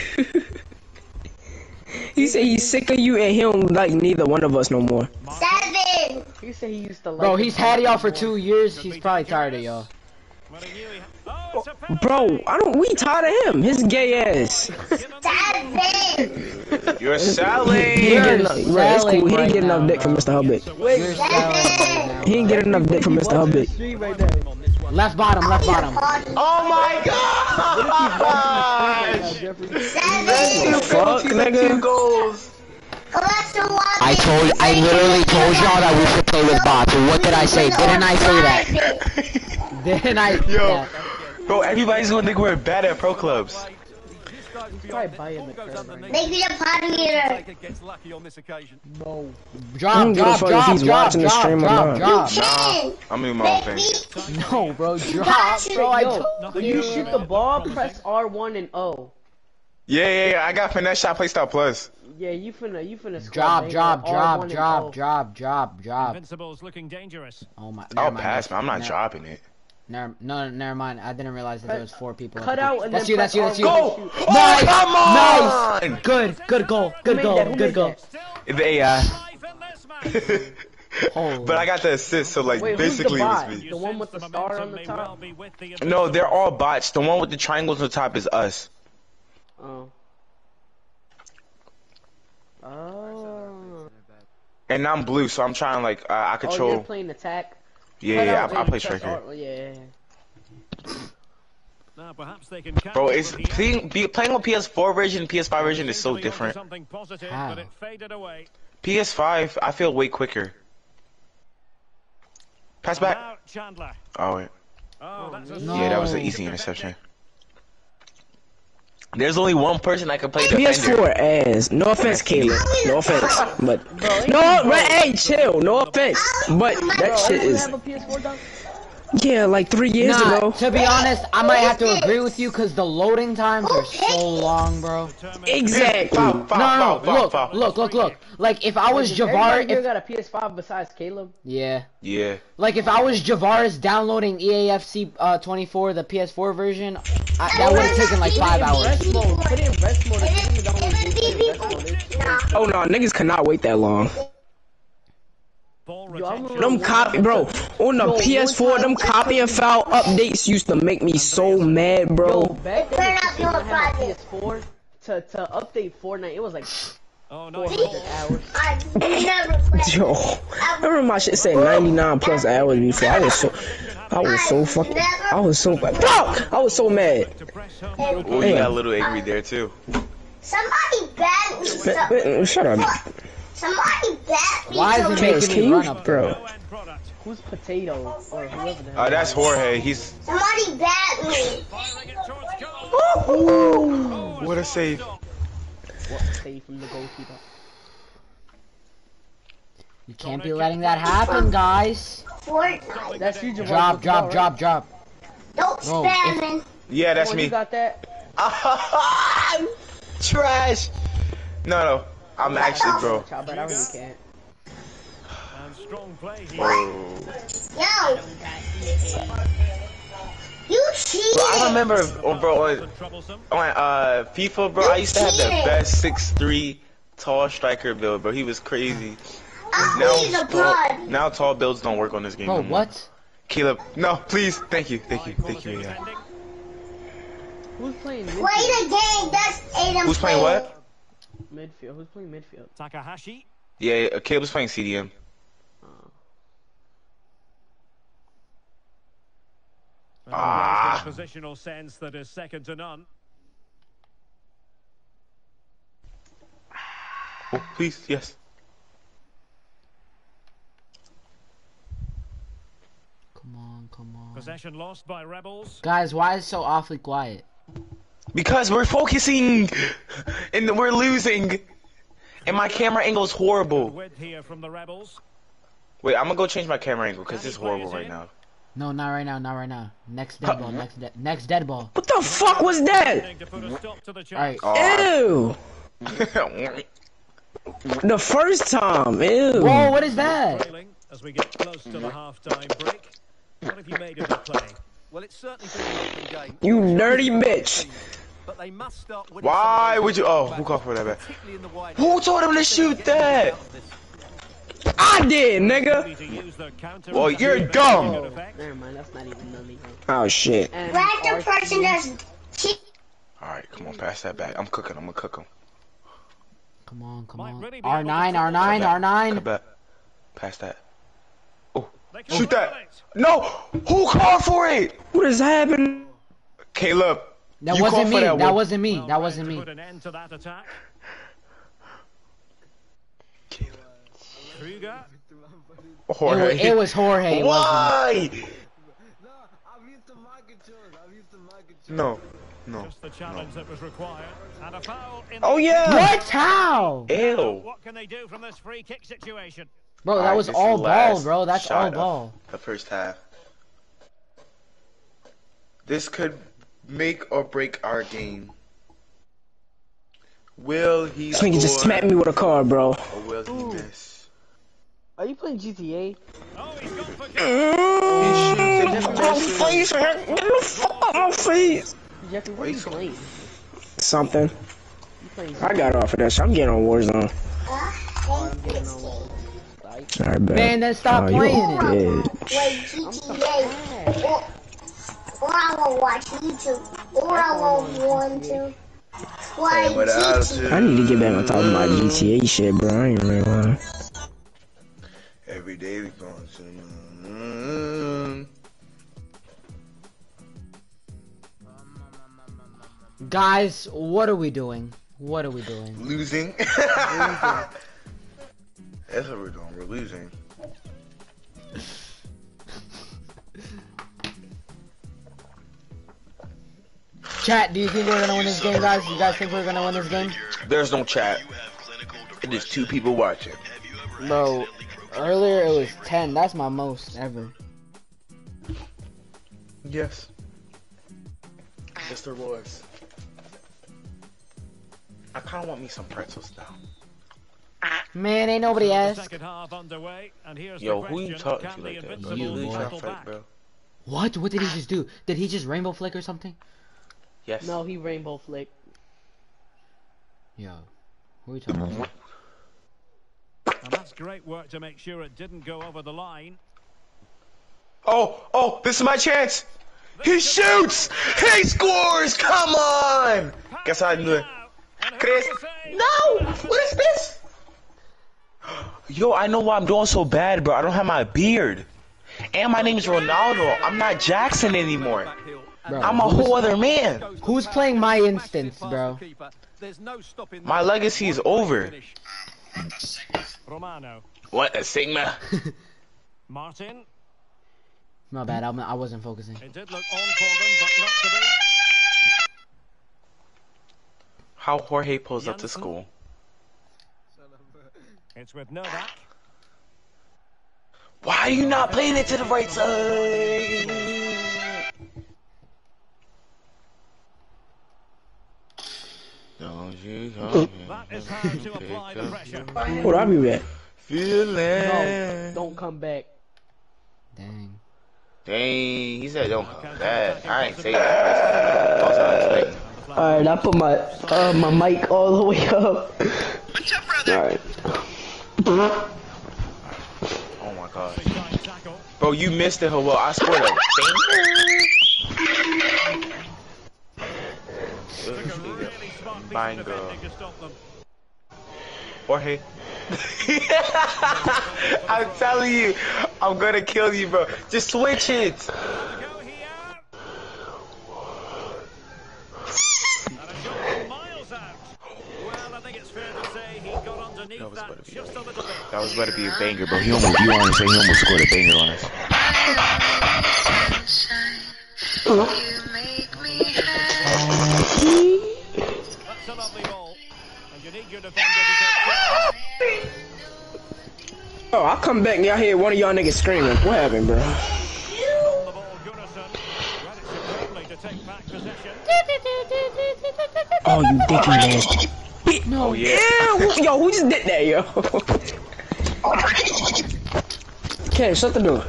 He said he's sick of you and he don't like neither one of us no more.
seven.
He said he used to like.
Bro,
us
he's had y'all for
more.
two years. He's probably tired of y'all.
Bro, I don't. We tired of him. His gay ass.
Seven.
You're
He
selling.
ain't get enough. Right, it's cool. He
Selling
didn't
right
get enough
now,
dick from
bro.
Mister Hubbard.
You're selling right now.
He didn't get enough dick from Mister Hubbard.
Bro.
Right
Left bottom, left bottom.
Oh my gosh! That's
Fuck, nigga.
goals.
I told, I literally told y'all that we should play with bots. What did I say? Didn't I say that?
Didn't I?
Yo,
Yeah.
bro, everybody's gonna think we're bad at pro clubs.
Probably buy him a crib.
Make me a party leader.
Gets lucky on this occasion.
No.
I
Drop,
don't give a
drop,
fuck if
drop,
he's
drop,
watching the
drop,
stream or
drop,
not.
drop.
Can.
I'm doing my own
Make
thing.
me.
No, bro, drop, bro. I told
When you shoot the ball, press R one and O.
Yeah, yeah, yeah. I got finesse shot playstyle plus.
Yeah, you finna, you finna
Drop, drop,
R
drop,
one and
drop,
O.
drop, drop, drop.
Invincible's looking dangerous.
Oh my.
I'll
never mind.
pass, man. I'm not
Never-
dropping it.
Never, no, never mind. I didn't realize that there was four people.
Cut out and
That's
then
you. That's you.
press
That's you.
R one
Go!
and
Oh,
Nice!
come on!
Nice! Good, good goal. Good
made
goal.
that? Who
Good
made
goal.
The A I.
Holy.
But I got the assist, so like
Wait, who's the
basically it was
bot?
me.
The one with the star on the top?
No, they're all bots. The one with the triangles on top is us.
Oh. Oh.
And I'm blue, so I'm trying like uh, I
Oh,
control.
you're playing attack.
yeah,
Cut
yeah,
out
I, I
and
play
press
striker.
R- Yeah.
Now perhaps they can
Bro,
counter
it's
from here.
playing, be, playing on P S four version and P S five version is so
Seemed to be onto
different.
something positive,
How?
but it faded away.
P S five, I feel way quicker. Pass back.
Now Chandler.
Oh wait.
Oh, that's a
No.
Yeah, that was an easy interception. There's only one person that can play
P S
defender.
four ass. No offense, Caleb. No offense. But no, but hey, chill. No offense. But that shit
You
is
have a P S four dunk?
yeah, like three years
Nah,
ago.
to be honest, I might have to agree with you because the loading times are so long, bro.
Exactly.
Foul, foul,
No, no,
foul,
no.
foul,
Look,
foul.
look, look, look. Like if I was
Does everybody
Javar,
here
if
got a P S five besides Caleb?
yeah,
Yeah.
like if I was Javaris downloading E A F C uh, twenty-four, the P S four version, I, that would have taken like five hours.
Rest mode. Put it in rest mode. If you don't want to put it in rest mode.
Oh no, niggas cannot wait that long.
ball
Yo, I'm
retention.
Them copy, bro. On the P S four, them copy and foul updates used to make me so mad,
Yo,
bro.
back then, when I had a P S four, to, to update Fortnite, it was like
Oh no,
four hundred hours.
I never played.
Yo, I remember my shit said ninety-nine plus hours before. I was so, I was so fucking, I was so like, fuck! I was so mad.
Oh, you got a little angry there too.
Somebody banned me.
Man, man, shut up,
Somebody banned me.
Why is it
so-
Chance,
making
can
me
you,
run up there?
bro?
Who's Potato or whoever the hell?
Uh, that's Jorge. He's
Somebody banned me.
what a save.
What save from the goalkeeper?
You can't be letting that happen, guys.
Fortnite.
That's you, Javon.
Drop, drop, drop, drop.
Don't
Bro,
spam
if-
me.
Yeah, that's
Oh,
me.
you got that?
Trash. No, no. I'm actually, bro.
Child, but I really can't.
And strong play here.
Bro.
Yo. You cheated.
Bro, I remember, oh, bro, on,
Troublesome.
on uh, FIFA, bro, I used to have the best six three tall striker build, bro. He was crazy.
I'm
Now,
please
tall,
blood.
now tall builds don't work on this game
Bro,
no more.
what?
Caleb, no, please, thank you, thank you, thank you, yeah.
Who's playing
Play
midfield?
the game. That's Aiden.
Who's playing what?
Midfield. Who's playing midfield?
Takahashi.
Yeah, uh, Caleb's playing C D M.
Ah. A positional sense that is second to none.
Oh, please, yes.
Come on, come on.
Possession lost by Rebels.
Guys, why is it so awfully quiet?
Because we're focusing, and we're losing, and my camera angle is horrible.
Width here from the Rebels.
Wait, I'm gonna go change my camera angle because it's horrible right now.
No, not right now, not right now. Next dead ball, next dead, next dead ball.
What the fuck was that?
To put a stop to the
Alright.
Oh.
Ew. The first time, ew.
Whoa, what is that?
Trailing as we get close to the half-time break. What have you made of the play?
Well, it's certainly been an open game.
You dirty bitch.
But they must start winning.
Why
some of
would you?
those
Oh,
back,
who called for that?
particularly in the wide
Who told him to shoot that?
I did, nigga.
Need to use the counter
Well,
attack
you're
with
dumb.
good effect.
Never mind, that's not even illegal.
Oh shit.
And
Black the
R C
person that's cheating.
All right, come on, pass that back. I'm cooking. I'm gonna cook him.
Come on, come
Might
on.
really be
R nine,
able to
R nine,
Cut
R nine.
back. Pass that. Oh, Shoot that. No! Who called for it?
What is happening?
Caleb.
That
you
wasn't
called
me.
for that,
That
one.
wasn't me. That wasn't me.
Put an end to that attack. Kruger.
Jorge.
It was, it was Jorge.
Why?
Wasn't it?
No. No.
Just the challenge no. that was required. And a foul in
Oh yeah.
What? How?
Ew.
What can they do from this free kick situation?
Bro, that
All right,
was
this
all
is the
ball,
last
bro. That's all
shot of
ball.
The first half. This could make or break our game. Will he
This nigga just smacked me with a car, bro.
Or will he
Ooh.
miss?
Are you playing G T A?
Oh, he's gone for
My face, man. Get the fuck out my face.
Jeffrey, what are you playing?
Something.
You playing
I got off of that shit. I'm getting on Warzone.
I'm getting on
Alright, bet.
Man, then stop
Oh, you
playing
a
it.
bitch.
Like G T A. Or, or I will watch YouTube. Or I will want to. Why
Hey, without
G T A?
you.
I need to get back on top of my G T A shit, bro. I ain't really lying.
Every day we going to the moon.
Guys, what are we doing? What are we doing?
Losing. That's what we're doing. We're losing.
Chat, do you think we're gonna win this game, guys? You guys think we're gonna win this game?
There's no chat. It is two people watching.
Bro, earlier it was ten. That's my most ever.
Yes. Yes, there was. I kind of want me some pretzels now.
Man, ain't nobody asked.
Second half underway, and here's
Yo,
the
who you
question,
talking
can
to
the
like that, bro?
Invincibles
You really trying
battle
to fight,
back?
bro?
What? What did he just do? Did he just rainbow flick or something?
Yes.
No, he rainbow flick.
Yo, who are you talking about?
And that's great work to make sure it didn't go over the line.
Oh, oh, this is my chance. He shoots. He scores. Come on. Guess how I do it. Chris. No. What is this? Yo, I know why I'm doing so bad, bro. I don't have my beard. And my name is Ronaldo. I'm not Jackson anymore.
Bro,
I'm a whole other man.
Who's playing my instance, bro?
My legacy is over.
Romano.
What a Sigma.
Martin.
My bad, I'm, I wasn't focusing.
It did look on for them, but not to be.
How Jorge pulls up to school.
It's with Novak.
Why are you not playing it to the right side? Don't you come
That is how to apply the pressure.
Hold on, I'll be back.
Feeling.
No, don't come back.
Dang.
Dang, he said don't come back. I ain't say that. First. Also,
Alright, I put my uh my mic all the way up. Alright.
oh my god. Bro, you missed it, Howell. I scored a banger. Banger. Jorge. I'm telling you, I'm gonna kill you, bro. Just switch it. That was about to be a banger, bro. He almost, you want to say he almost scored a banger on us.
That's a lovely ball, and you need your defender to take.
Oh, I'll come back and y'all hear one of y'all niggas screaming. What happened, bro?
On the ball, Gunnarsson. Read it superbly to take back possession.
Oh, you dicky ass.
No.
Oh, yeah.
Yeah, yo, who just did that, yo? Okay, shut the door.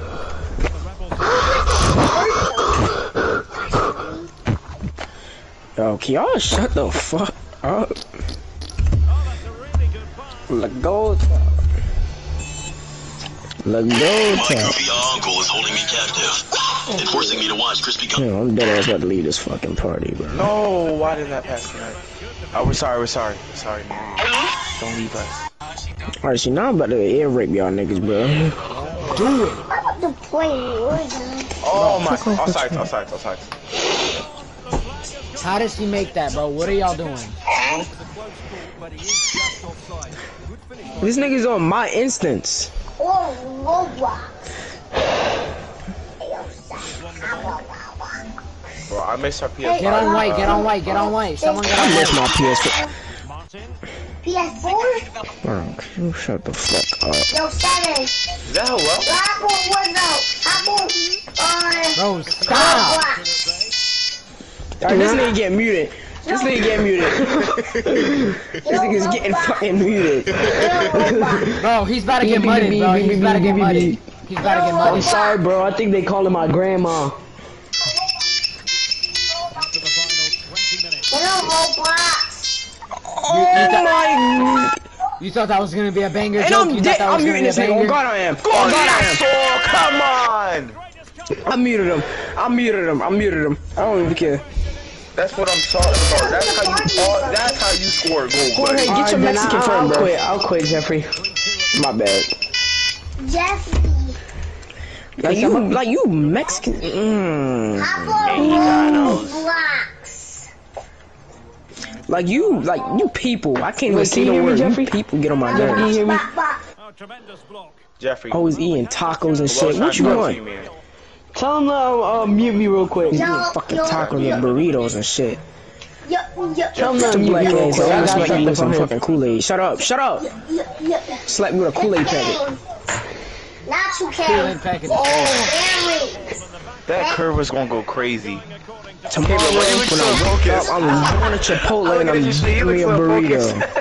Yo, can y'all shut the fuck up? Let go. Let go.
My goofy uncle is holding me captive and forcing me to watch Crispy Gun.
Yeah, I'm dead ass about to leave this fucking party, bro.
No, why did that pass tonight? Oh, we're sorry, we're sorry. We're sorry, man. Don't leave us.
Alright, see, now I'm about to air rape y'all niggas, bro.
Do it.
Wait, wait.
Oh my. All sides, all sides, all sides.
How does he make that, bro? What are y'all doing?
This nigga's on my instance.
Oh, Roblox.
Bro, I miss our P S four.
Get on white, get on white, get on white. Someone get on
I miss
white.
my P S four.
P S four?
Bro, you shut the fuck up.
Yo, seven.
Is that hello?
Apple was out. Apple, uh,
Bro, stop.
Alright, this nigga get muted. This nigga get muted. This nigga's getting fucking muted.
Bro, he's about to get muddied, bro. He's about to get muddied. He's about to get
I'm
muddied.
sorry, bro. I think they calling my grandma.
You, you thought, my... you thought that was gonna be a banger
and
joke?
I'm
You
dead.
thought that was
I'm
gonna
muting
be a
this nigga.
banger?
Oh God, I am.
Go
Oh
on,
God, I
asshole!
am.
Come on!
I muted him. I muted him. I muted him. I don't even care.
That's what I'm talking about. That's how you. Oh, that's how you score a goal.
Go ahead, get your Mexican friend,
I'll
bro.
quit. I'll quit, Jeffrey.
My bad.
Jeffrey.
Like you, like you Mexican. Mm.
Roblox.
Like you, like you people. I can't even
Wait,
see
can
the
you hear me,
word. You
Jeffrey?
people get on my
Jeffrey, can you
nerves.
hear me?
Oh, tremendous block.
Jeffrey.
Always eating tacos and shit.
Well,
What you
trying to
want?
talk to man.
Tell him to uh, uh, mute me real quick.
You eating fucking tacos and burritos and shit.
Yo, yo,
Tell him
Just
to
a
mute
black
me real
ass.
quick. I
I
got
smell you
something
with some
from him.
fucking Kool-Aid. Shut up. Shut up.
yo, yo.
Slap me with a Kool-Aid packet.
Not you,
Kool-Aid
Karen.
packet.
Oh, damn it.
That curve was gonna go crazy.
Tomorrow,
Hey, bro, why you look
when
so
I wake
focused?
up, I'm going to Chipotle and I'm
Look at you,
getting
you
me a
look so
burrito.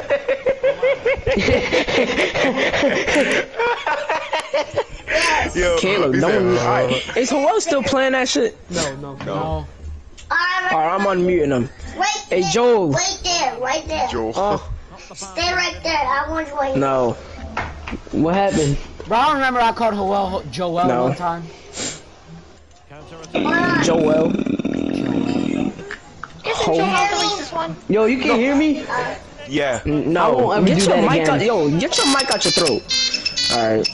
Yo,
Caleb,
he
no
said,
one.
"Oh."
Alright, is Joel still playing that shit?
No, no,
No.
No.
Alright,
Alright, I'm unmuting him.
wait
Hey,
there.
Joel.
Wait there, right there.
Joel.
Oh,
Stay right there. I want you right
no.
What happened?
Bro, I remember I called Joel Ho- Joel
No.
one time.
Joel.
Ho.
Yo, you can hear me?
Yeah.
I
No.
won't ever
Get
do
your
that
mic
again.
out. Yo, get your mic out your throat. Alright.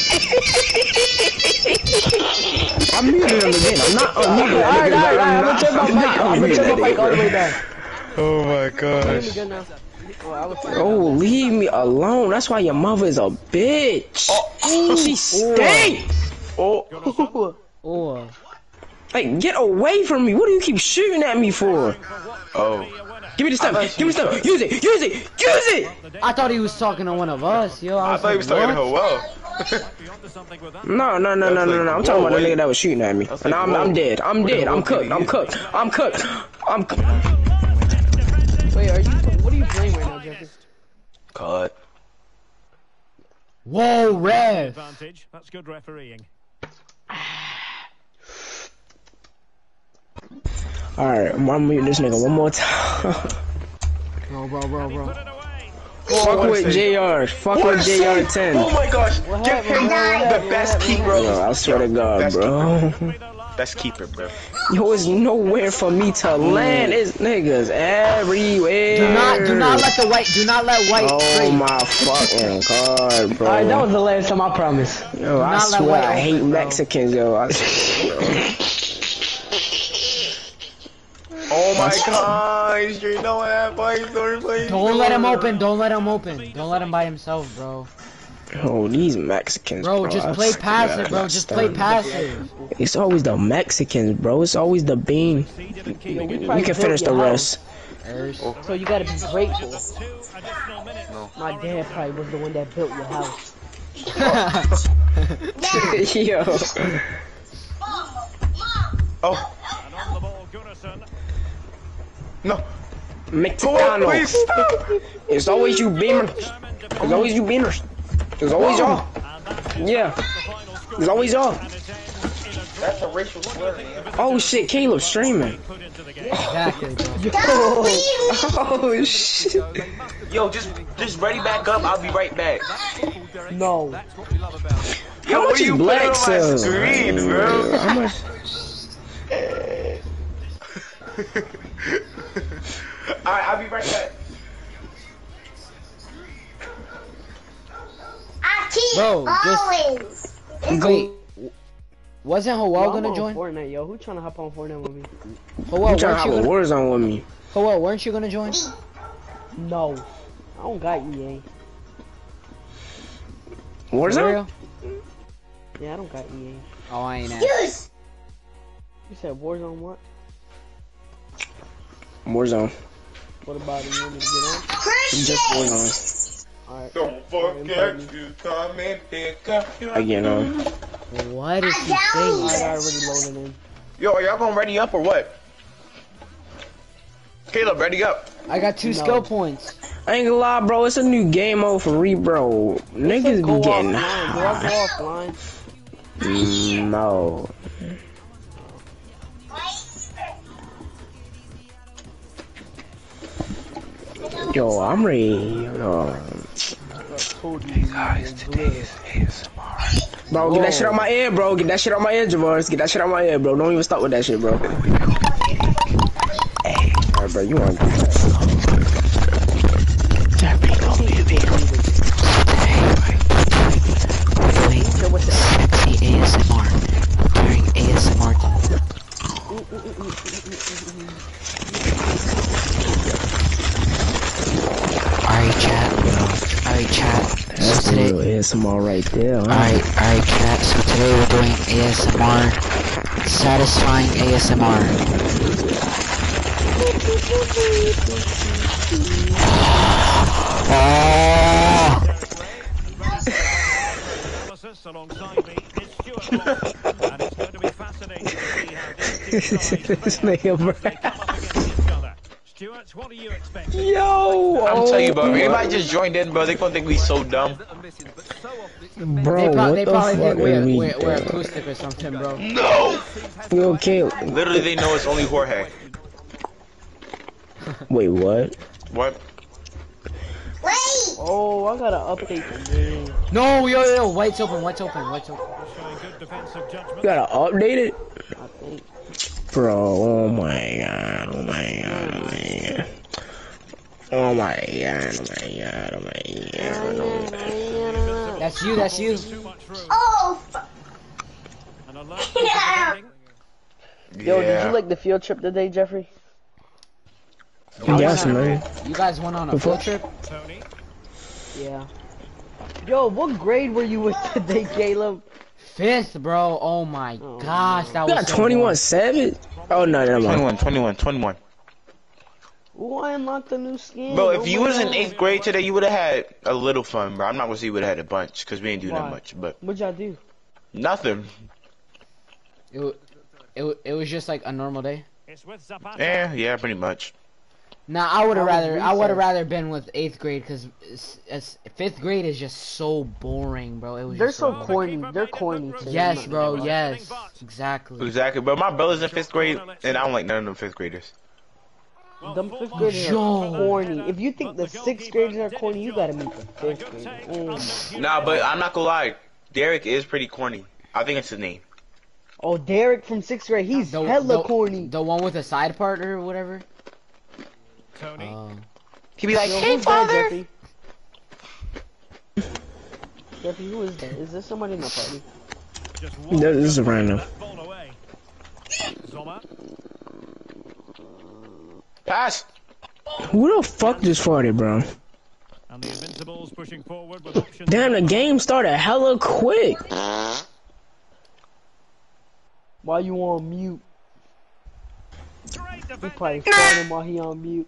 I'm muting him again. I'm not unmuting him.
Alright, alright, alright. I'm gonna turn my
I'm
mic.
not
I'm gonna turn my
unmuting
mic all the
that
way
nigga.
down.
Oh my
Can you hear
gosh.
me good now? Oh, I was
Oh, leave me alone. That's why your mother is a bitch. She stinks.
Oh.
Or
Hey, get away from me. What do you keep shooting at me for?
Oh.
Give me the stuff. Give me the stuff. Use it. Use it. Use it.
I thought he was talking to one of us, yo. I,
I
was
thought he
like,
was talking to
what?
her well.
No, no, no, no, no, no. I'm talking about the nigga that was shooting at me.
was
And
like,
I'm,
whoa.
I'm dead. I'm
Where the
dead. I'm
fuck did
cooked.
he
I'm
get
cooked. I'm cooked. I'm cooked.
Wait, are you? What are you playing right now, Jeffrey?
Cut.
Whoa, Rev.
Advantage. That's good refereeing.
Alright, I'm muting this nigga one more time.
Bro, bro, bro, bro.
Fuck with J R. Fuck with J R ten.
Oh my gosh. Give him the best keeper, bro.
Yo, I swear to God,
Best
bro.
Best keeper, bro.
Yo, it's nowhere for me to land. It's niggas everywhere.
Do not, do not let the white, do not let white
Oh
free.
my fucking God, bro.
Alright, that was the last time. I promise.
Yo, I
not let
swear
white
I hate
open, bro.
Mexicans, yo. I,
Oh my gosh. You know what? Boy, sorry, boy.
Don't let him open. Don't let him open. Don't let him by himself, bro.
oh, these Mexicans, bro.
Bro, just
I
play
swear,
passive,
I
bro. Just play
understand.
passive.
It's always the Mexicans, bro. It's always the bean.
Yo, we
We
probably
can
built
finish the
your
rest.
house, so you gotta be grateful. My dad probably was the one that built your house.
Yo.
Oh. No.
Mexicano.
Please stop.
It's always you beamers. It's always you beamers. It's always y'all. Yeah. It's always y'all.
That's a racial slur, man.
Oh shit, Caleb's streaming.
Exactly, bro.
Yo. Oh shit.
Yo, just just ready back up. I'll be right back.
No.
Yo,
How
what
much
you
is
put
black
on my
cells?
screen, bro?
How much?
Alright, I'll be right back.
I keep
Bro, just-
always.
Wait. Wasn't
Yo,
Howell
I'm
gonna
on
join?
Fortnite, yo. Who trying to hop on Fortnite with me?
Howell,
You trying to
weren't
hop
you
on
gonna?
Warzone with me?
Howell, weren't you gonna join?
No. I don't got E A.
For
Warzone?
real?
Yeah, I don't got E A.
Oh, I ain't asked.
Yes.
You said Warzone what?
Warzone.
What about it? You want me to get on?
Just Warzone.
Alright.
Don't forget to come and pick up your
I get on.
What is he
I
saying?
got already loaded in.
Yo, are y'all gonna ready up or what? Caleb, ready up.
I got two
No.
skill points.
I ain't gonna lie, bro. It's a new game mode for re, bro. Niggas
Go
be getting
offline. Do I go offline?
Mm, no. Yo, I'm ready. Uh,
Guys, today is
A S M R. Bro, get that shit out my ear, bro. Get that shit out my ear, Javars. Get that shit out my ear, bro. Don't even start with that shit, bro. Hey, alright, bro. You want to do that?
Jeffrey, go movie. Today, doing sexy A S M R during A S M R. Alright, chat. Alright, chat.
That's
So
the
today,
real A S M R right there. Huh?
alright, alright, chat. So today we're doing A S M R, satisfying A S M R. Oh.
Alongside me is Stuart Hall, and it's going to be fascinating to see how these two sides
This nigga, bro.
they come up against each other. Stuart, what are you expecting?
Yo,
I'm telling you, bro. If
oh,
anybody just joined in, bro, they gonna think we so dumb.
bro,
They, pro-
what
they
the
probably
fuck
think we're,
are we
we're, we're
doing?
acoustic or something, bro.
No.
Yo, Caleb.
Literally, they know it's only Jorge.
Wait, what?
What?
Wait.
Oh, I gotta update the game.
No, yo, yo, yo, white's open, white's open, white's open.
Showing good defensive judgment.
You gotta update it?
I think.
Bro, oh my god, oh my god, oh my god. Oh my god, oh my god, oh my god, oh my god.
That's you, that's you.
Too much room.
Oh.
An alert is defending.
Yo, did
Yeah.
you like the field trip today, Jeffrey?
Yes, man.
You guys went on a field trip?
Tony.
Yeah. Yo, what grade were you with today, Caleb?
Fifth, bro. Oh my
Oh,
gosh, that
You
was
got
so
twenty-one Savage? Oh, no, never mind.
twenty-one, twenty-one, twenty-one.
Ooh, I unlocked a new skin.
Bro,
Oh
if you
my
was in
God.
eighth grade today, you would have had a little fun, bro. I'm not gonna say you would have had a bunch, because we ain't do
Why?
that much, but
What'd y'all do?
nothing.
It, wa- it, wa- it was just like a normal day.
It's with Zapata.
Yeah, yeah, pretty much.
Nah, I would have
How was
rather I would have
recess?
rather been with eighth grade because fifth grade is just so boring, bro. It was
They're
just
so
boring.
corny. They're corny. to me.
Yes, bro. Yes, exactly.
Exactly, but my brother's in fifth grade, and I don't like none of them fifth graders.
Them fifth graders are
Yo.
corny. If you think the sixth graders are corny, you gotta meet the fifth graders. Oh,
Nah, but I'm not gonna lie, Derek is pretty corny. I think it's his name.
oh, Derek from sixth grade, he's
The,
hella
the,
corny.
the one with the side part or whatever.
Tony.
Uh,
He be like,
Yo,
"Hey,
who's that,
father."
Jeffy? Jeffy, who is that? Is this somebody in the party?
Just
This is a random.
ball away. Zoma.
Pass.
Who the fuck just farted, bro?
And the Invincibles pushing forward with options.
Damn, the game started hella quick.
Why you on mute?
Great
He
defending.
probably farting while he on mute.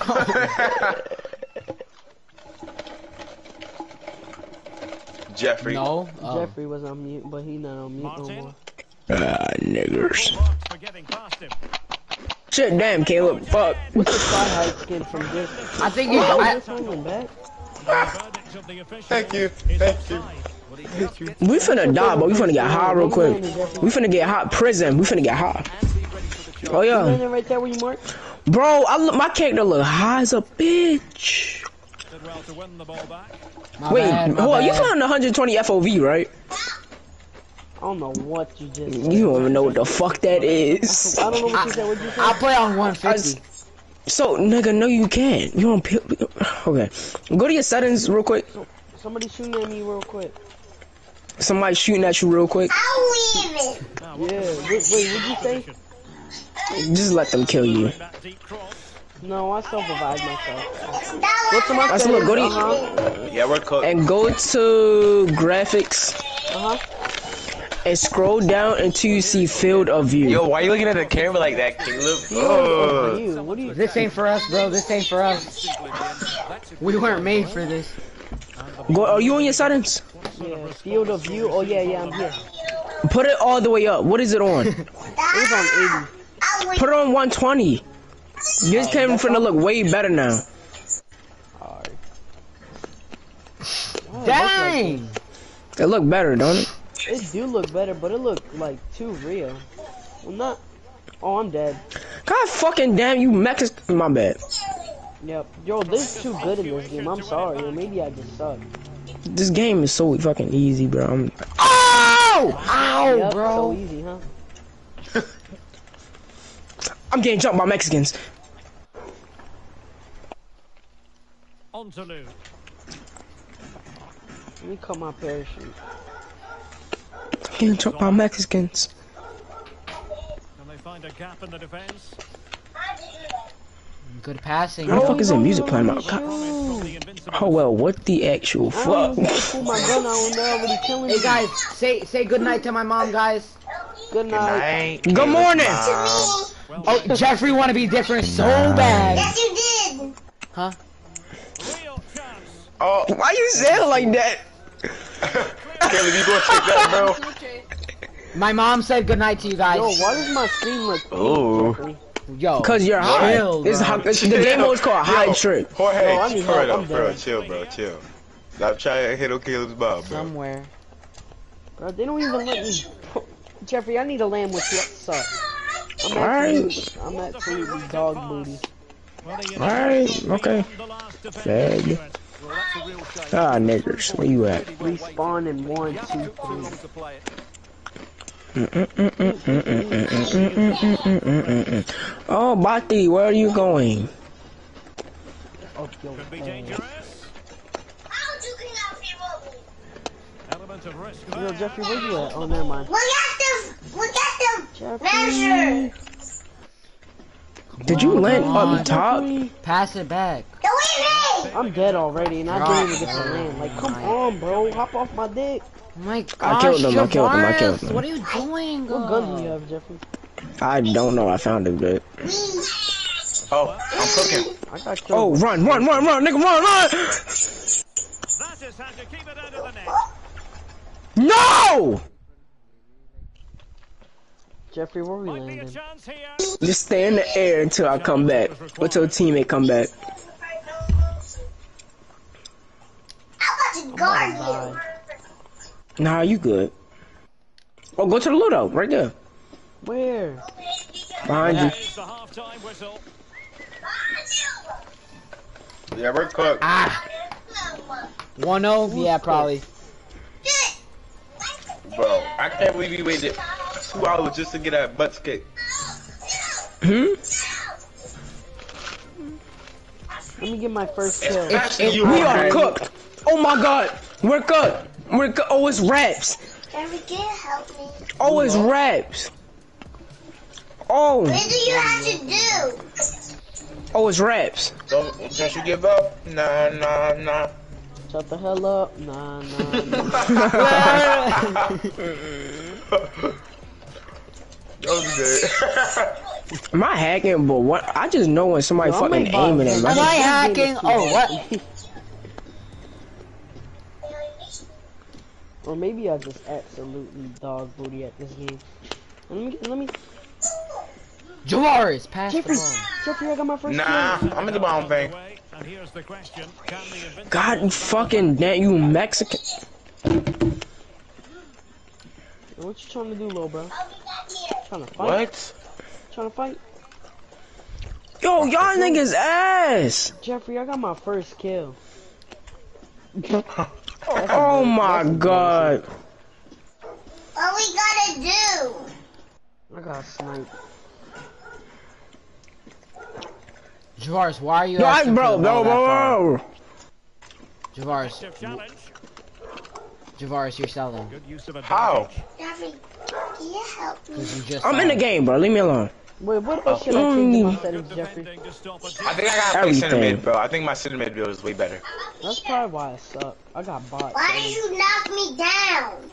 Jeffrey.
no. Oh.
Jeffrey was on mute, but he not on mute no
Martin.
more.
Ah, niggers.
Full marks for getting past him.
Shit, damn, Caleb. Fuck.
What's the sky height skin from this?
I think you.
Oh,
I,
this one went back.
Verdict of the officials
Thank you,
is
thank you.
offside.
We finna die, but we finna get high real quick. We finna get hot prison. We finna get hot. Oh,
You
yeah.
landing right there where you marked?
Bro, I look, my character look high as a bitch.
Did well to win the ball back.
my
Wait,
bad, my
hold on. You
bad.
playing one hundred twenty F O V, right?
I don't know what you just said.
You don't even know what the fuck that is.
I don't know what you said. What'd you say?
I'll play on one fifty.
So, nigga, no, you can't. You don't. Okay, go to your settings real quick.
Somebody shooting at me real quick.
Somebody shooting at you real quick.
I'll leave it.
Yeah, wait, wait, what'd you say?
Just let them kill you.
No, I self-revived myself. What's the
That's look, go to
uh-huh.
Yeah, we're cooked.
And go to graphics.
Uh-huh.
And scroll down until you see field of view.
Yo, why are you looking at the camera like that, Caleb?
Oh. You. What are you
This ain't for us, bro. This ain't for us. We weren't made for this.
Go. Are you on your settings?
Yeah, field of view. Oh yeah, yeah, I'm here.
Put it all the way up. What is it on?
It's on eighty.
Put it on one twenty. This camera finna look way better now.
Oh,
Dang!
It look better, don't it?
It do look better, but it look like too real. I'm not. Oh, I'm dead.
God fucking damn you, Mexican. My bad.
Yep. Yo, this is too good in this game. I'm sorry. Or maybe I just suck.
This game is so fucking easy, bro. I'm...
Oh! Ow,
Yep,
bro!
so easy, huh?
I'm getting jumped by Mexicans.
On to Lou.
Let me cut my parachute.
I'm getting jumped by Mexicans.
Can they find a gap in the defense?
Good passing.
How the fuck is the music playing? My God. Oh well, what the actual
I
fuck?
don't even get to pull my gun out when they're already killing me.
Hey guys, say say good night to my mom, guys.
Good night.
Good morning.
Oh, Jeffrey want to be different so bad.
Yes, you did.
Huh?
Oh,
why you say it like that?
Caleb, you gonna take that, bro?
My mom said good night to you guys.
Yo, why does my screen look pink,
Ooh.
Jeffrey?
Yo,
Cause you're high.
chill,
It's
bro.
high. It's, the game mode's called high
Yo,
trip.
Jorge,
Yo, I need
Jorge,
help. I'm
bro,
dead.
chill, bro, chill. Stop trying to hit on Caleb's mom, bro.
Somewhere.
Bro, they don't even let me. Jeffrey, I need a land with you. Suck. I'm
Alright.
absolutely, I'm absolutely dog booty.
Alright, okay. Fag. Ah, niggers, where you at?
Respawn in one, two, three.
Oh, Bati, where are you going?
Oh, yo,
Could be
uh,
dangerous. Element of risk there.
yo, Jeffrey, where you at? Oh, never mind.
Look at them. Look at them.
Jeffrey.
Measure.
Did you land up top?
Pass it back.
Don't leave me.
I'm dead already, and I didn't even get to land. Like, come on, bro, hop off my dick.
Oh my gosh,
I killed him, I killed him, I killed
Javaris,
him.
What are you doing?
What gun do you have, Jeffrey?
I don't know, I found it good.
Oh, I'm cooking.
I got killed.
Oh, run, run, run, run, nigga, run, run!
That is how to keep it out of the net.
No!
Jeffrey, where we
Might be a
landing?
chance here.
Just stay in the air until I come back. Until a teammate come back.
I'm about to guard you.
Nah, you good. Oh, go to the loadout, right there.
Where?
Behind you.
It's the half-time whistle.
Yeah, we're cooked.
Ah. one oh? Yeah, probably.
Bro, I can't believe you waited two hours just to get that butt kick.
Hmm?
Let me get my first kill.
If, if
You
We
are
are cooked. Oh my god. We're cooked. We're cooked. Oh, it's raps.
Jeffrey, can you help me?
Oh, it's raps. Oh.
What do you have to do?
Oh, it's raps.
Don't, don't you give up? Nah, nah, nah.
Shut the hell up. Nah, nah, nah.
That was good.
Am I hacking? But what? I just know when somebody
Yo, I'm
fucking
like, Bob,
aiming at
Am
me.
I hacking? Oh, what?
Or maybe I just absolutely dog booty at this game. Let me, let me.
Javaris, pass
Jeffrey,
the ball.
Jeffrey, I got my first
Nah,
kill.
I'm in the bottom thing.
And here's the question. Can the invincible
God fucking damn you Mexican.
What you trying to do, little bro? Trying to fight?
What?
Trying to fight?
Yo, y'all niggas ass.
Jeffrey, I got my first kill.
Oh my god.
What we gotta do?
I got sniped.
Javaris, why are you
Yo,
asking
I, bro,
for the ball
bro,
that far?
bro, bro.
Javaris,
challenge?
Javaris, you're selling.
Good use of
How?
Jeffrey, can you help me?
Because you just
I'm in the game, bro. Leave me alone.
Wait, what else should I change in my
Mm.
settings, Jeffrey?
I think I gotta play center
Everything.
mid, bro. I think my center mid build is way better.
That's probably why I suck. I got bots.
Why did you knock me down?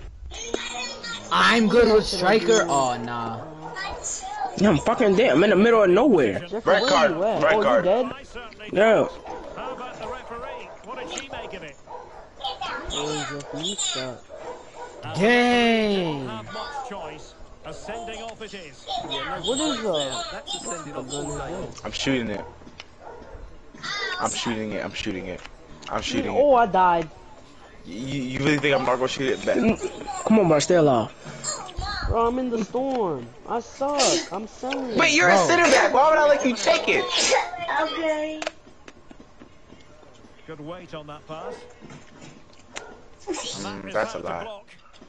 I'm good with striker. Oh nah.
Yeah, I'm fucking dead. I'm in the middle of nowhere.
Jeffrey,
Red
where
card,
you at?
red
oh,
card.
you dead?
Yeah.
How about the referee? What did she make of it?
Oh, Jeffrey, you suck.
Dang.
Have much choice. Ascending off it is.
What is uh?
That's ascending off all day.
I'm shooting it. I'm shooting it. I'm shooting it. I'm shooting it.
Oh, I died.
You, you really think I'm not gonna shoot it back?
Come on, bro. Stay alive.
Bro, I'm in the storm. I suck. I'm selling.
Wait, you're
Bro.
a center back. Why would I let you take it?
Okay.
Good weight on that pass.
Mm, that's a lie.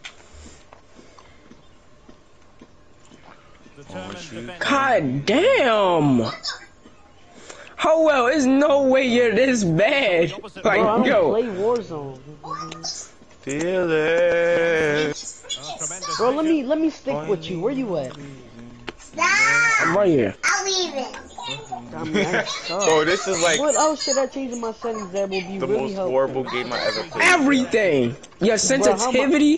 God damn. How well? There's no way you're this bad. Like,
Bro, I don't
yo.
play Warzone.
Feel it.
Bro, let me let me stick with you. Where you at?
I'm right here.
I'll leave it.
I mean, I suck.
Bro, this is like
What else should I change in my settings that will be
the
really
most
helpful?
horrible game I ever played.
Everything. Your sensitivity.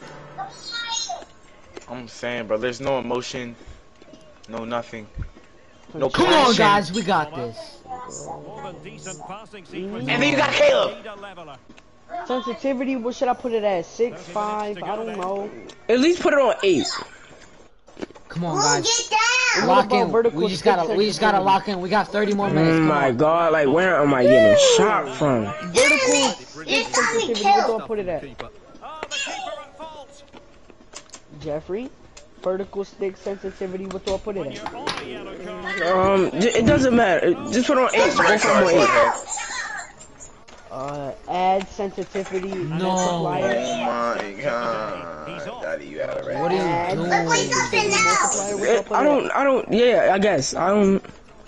I'm saying, bro, there's no emotion, no nothing, no
Come
passion.
on, guys, we got this.
More than decent passing sequence.
And then you got Caleb.
Sensitivity, what should I put it at? Six, five? I don't know.
At least put it on eight.
Come on,
We'll
guys.
get down.
What
Lock
about
in.
vertical
We just
stick
gotta. We just gotta
sensitivity?
lock in. We got thirty more minutes.
Oh
Come
my
on.
god, like where am I getting shot from?
Vertical
You
stick
told me
sensitivity, what do
kill.
I put it at?
Keeper.
Oh, the keeper at fault.
Jeffrey? Vertical stick sensitivity, what do I put it
When
at?
you're on a yellow card.
Um, j- it doesn't matter. Just put it on eight. Go from on eight.
Uh, add sensitivity,
No.
multiplier.
Oh my god, Daddy, you out of it.
What are
Add
you
Look what
doing?
something
multiplier,
else.
what do I
It,
put
I
it
don't.
at?
I don't. Yeah, I guess I don't.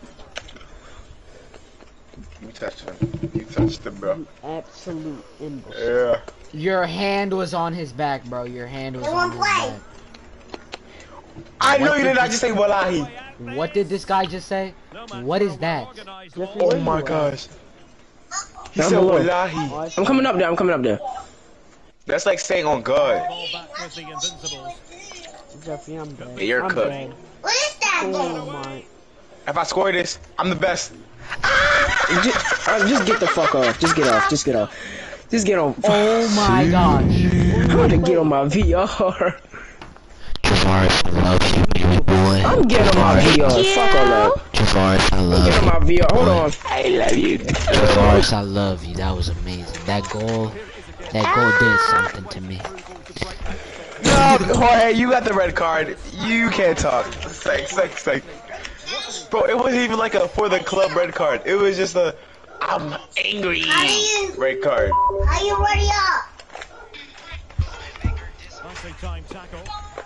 You touched him. You touched him, bro.
Absolute imbecile.
Yeah.
Your hand was on his back, bro. Your hand was
They
on
won't
his
play.
back.
I know
What
you
did
did not
you-
just say wallahi.
What did this guy just say? What is that?
Jeffrey,
Oh
where
my
you at?
gosh. He
Down
said
below.
wallahi.
Oh, I see.
I'm coming up there. I'm coming up there.
That's like saying on God.
Ball back with the Invincibles.
Jeffrey, I'm dead.
Yeah, you're
I'm
cooked.
dead.
What is that
Oh
then?
my.
If I score this, I'm the best.
Just, uh, just get the fuck off. Just get off. Just get off. Just get on.
Oh my gosh.
I'm gonna get on my V R.
Javaris, I love you, baby boy.
I'm getting on my V R. Fuck all that.
Javaris, I
I'm
love
getting
you.
on my V R. Hold on.
I love you.
Javaris, I love you. That was amazing. That goal, that goal did something to me.
No, Jorge, you got the red card. You can't talk. Psych, psych, psych. Bro, it wasn't even like a for the club red card. It was just a I'm angry
How do you,
red card.
how you ready up?
Nicely timed tackle.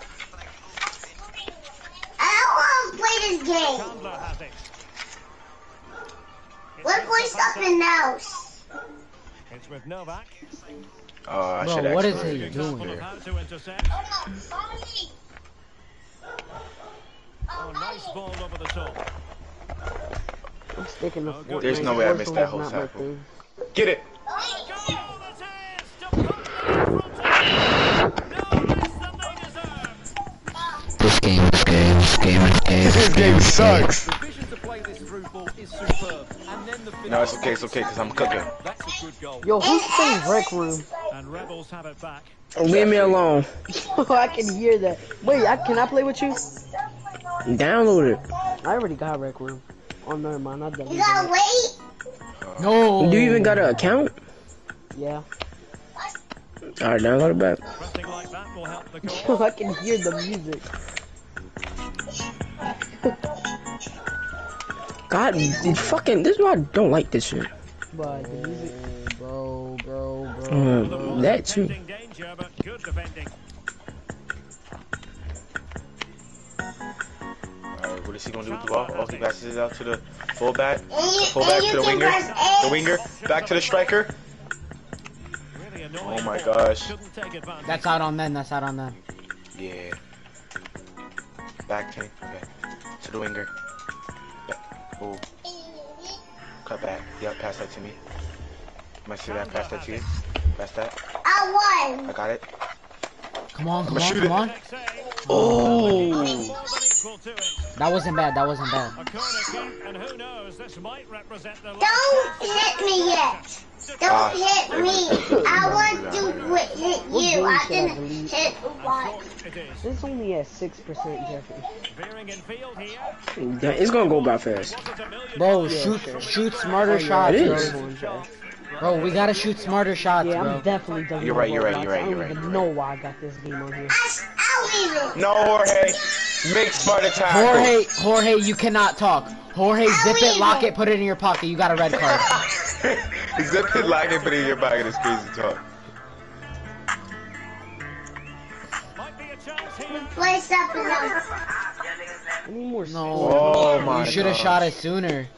I don't want to play this game.
Chandler has it.
Let's play something else.
It's with Novak.
Oh, I
Bro,
should
what
actually
is he
do
doing?
here.
How to intercept. Oh, nice ball over the top.
I'm sticking to Fortnite.
There's no way I missed that whole
Warzone is not my
tackle.
thing.
Get it.
This game, this game, this game, this game,
This game sucks.
The vision to play this through ball is superb. And then the finish.
No, it's okay, it's okay, because I'm cooking.
That's a good goal.
Yo, who's playing Rec Room?
And Rebels have it back.
Leave me alone.
I can hear that. Wait, I, can I play with you?
Download it.
I already got Rec Room. Oh, never mind. I deleted
You gotta
it.
wait.
No.
Do you even got an account?
Yeah.
Alright, download it back.
Pressing like that will help the cause.
I can hear the music.
God, fucking, this is why I don't like this shit.
But the music.
Bro, bro, bro.
Mm, that too.
Defending danger, but good defending.
Alright, what is he gonna do with the ball? Oh, he passes it out to the fullback.
And you,
The fullback
and
to
you
the
can
winger.
press
The
A.
winger. Back to the striker.
Really
Oh my gosh.
That's out on them. That's out on them.
Yeah. Back to okay. To the winger. Back. Oh. Cut back. Yep, pass that to me. Am I see that? Pass that to you. Pass that.
I won.
I got it.
Come on, come
I'ma
on,
shoot
come
it.
on.
Oh.
That wasn't bad. That wasn't bad.
Don't hit me yet. Don't
Ah.
hit me. I want to wi- hit you. I can hit one.
This is only at six percent, Jeffrey.
Yeah, it's gonna go by fast.
Bro, shoot, shoot smarter
It
shots,
is.
bro. Bro, we gotta shoot smarter shots,
Yeah,
bro.
I'm definitely done.
You're right, you're right, you're right,
I don't
you're right,
even
you're
know why I got this game on here.
I'll leave it.
No, Jorge. Make smarter tackles.
Jorge, Jorge, you cannot talk. Jorge, zip it, lock it, put it in your pocket. You got a red card.
Zip it, lock it, put it in your pocket. It's crazy talk.
Play something else.
I need more
No,
Oh my
you should have
gosh.
shot it sooner.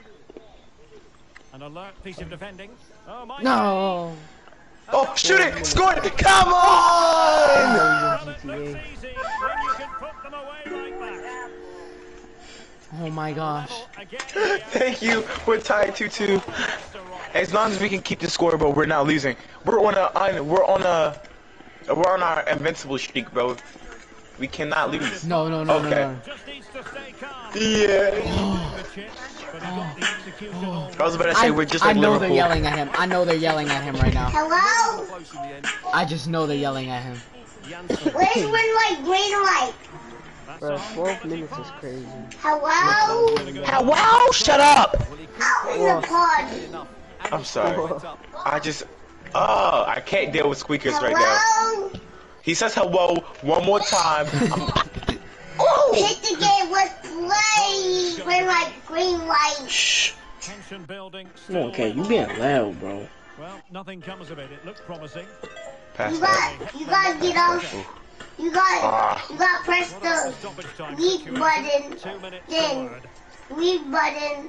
An alert piece of defending. Oh, my
No.
Oh, shoot it! Score it! Come on!
Well, it looks easy when you can put them away like that.
Oh my gosh.
Again,
Thank you. We're tied two two. As long as we can keep the score, bro, we're not losing. We're on a on, we're on a we're on our invincible streak, bro. We cannot lose.
No, no, no,
Okay.
no, no.
just needs to stay calm.
Yeah.
The chips, but he got the execution all
I was about to say
I,
we're just
I
like
know
Liverpool.
they're yelling at him. I know they're yelling at him right now.
Hello?
Close in the end.
I just know they're yelling at him.
Where's when like green light?
Bro, twelve minutes is crazy.
Hello?
Hello? Shut up!
Out in the party.
I'm sorry. I just oh I can't deal with squeakers right now.
Hello?
He says hello one more time.
Hit the game with play when like green light.
tension building.
Come on, Ken, you being loud, bro.
Well, nothing comes of it. It looked promising.
Pass
You
that.
got, you gotta get off. You got, you gotta press the
Stoppage time
leave
situation.
button.
Two minutes
Then
forward.
leave button.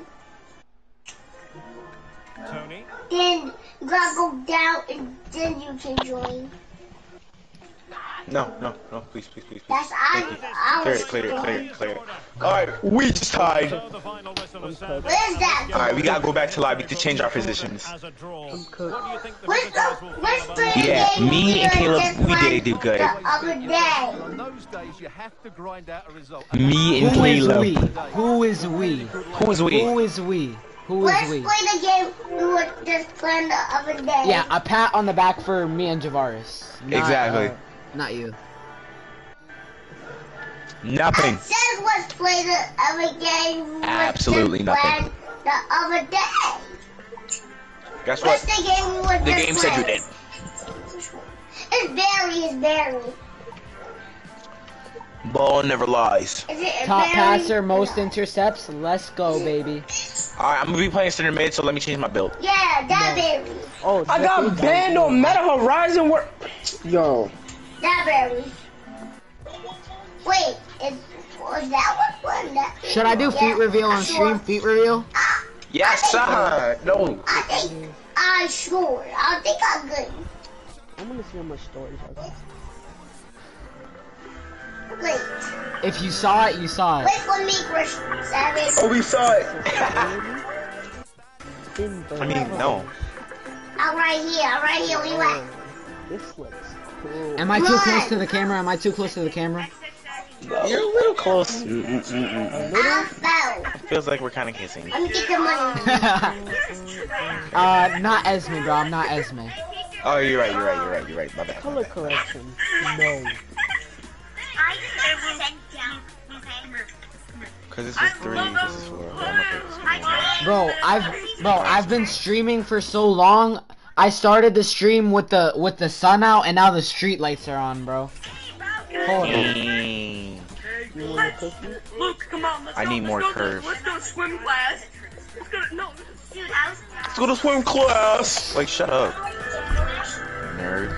Tony.
Then you gotta go down and then you can join.
No, no, no, please, please, please, please.
That's I.
Thank you.
I
Clear
was
it, clear it, clear it, clear it.
Order.
Alright, we just tied.
So the final whistle is sounded.
Where's that?
Alright, we gotta go back to lobby to change our positions.
As a draw. What do you think the
Where's the
visitors will
where's
feel
the
about
Yeah,
game
me and
we
Caleb,
just
we
played
did do good.
The other day.
On those days, you have to grind out a result.
Me and
Who is
Caleb.
we? Who is we?
Who is we?
Who is we? Who
Let's
is we?
play the game we were just playing the other day.
Yeah, a pat on the back for me and Javaris. Not,
Exactly.
uh, not you.
I
Nothing.
said let's play the other game we were
Absolutely
just
nothing.
playing the other day.
Guess
What's
what?
the game we were
The
just
game said you
playing?
did.
It's Barry, it's Barry.
Ball never lies.
Is it
Top
Barry?
passer, most intercepts. Let's go, baby.
Alright, I'm gonna be playing center mid, so let me change my build.
Yeah, that Barry.
Oh,
I got banned on Meta Horizon. Work. Yo,
That Barry. Wait, is, was that one? That
Should I do feet
Yeah,
reveal on
sure.
stream? Feet reveal?
Yes, sir. No.
I think I sure. I think I'm good.
I'm gonna see how much storage I got.
Wait,
If you saw it, you saw it.
wait for me, Chris. Seven.
Oh, we saw it.
In the
I mean, no.
I'm right here. I'm right here. We went.
This looks cool.
Am I too close to the camera? Am I too close to the camera?
You're a little close. Mm -mm -mm -mm.
I fell.
Feels like we're kind of kissing.
Let me get the money.
uh, not Esme, bro. I'm not Esme.
Oh, you're right. You're right. You're right. You're right. My bad.
Color correction. No.
Cause this is three. This is four. I'm gonna put this
Bro, I've bro, I've been streaming for so long. I started the stream with the with the sun out, and now the street lights are on, bro. Hold on.
Dang.
You want a cookie?
Luke, come on, let's
I
go.
need
let's
more
go,
curve.
Let's go swim class. Let's go. No, dude, I was.
Let's go to swim class. Like, shut up, nerd.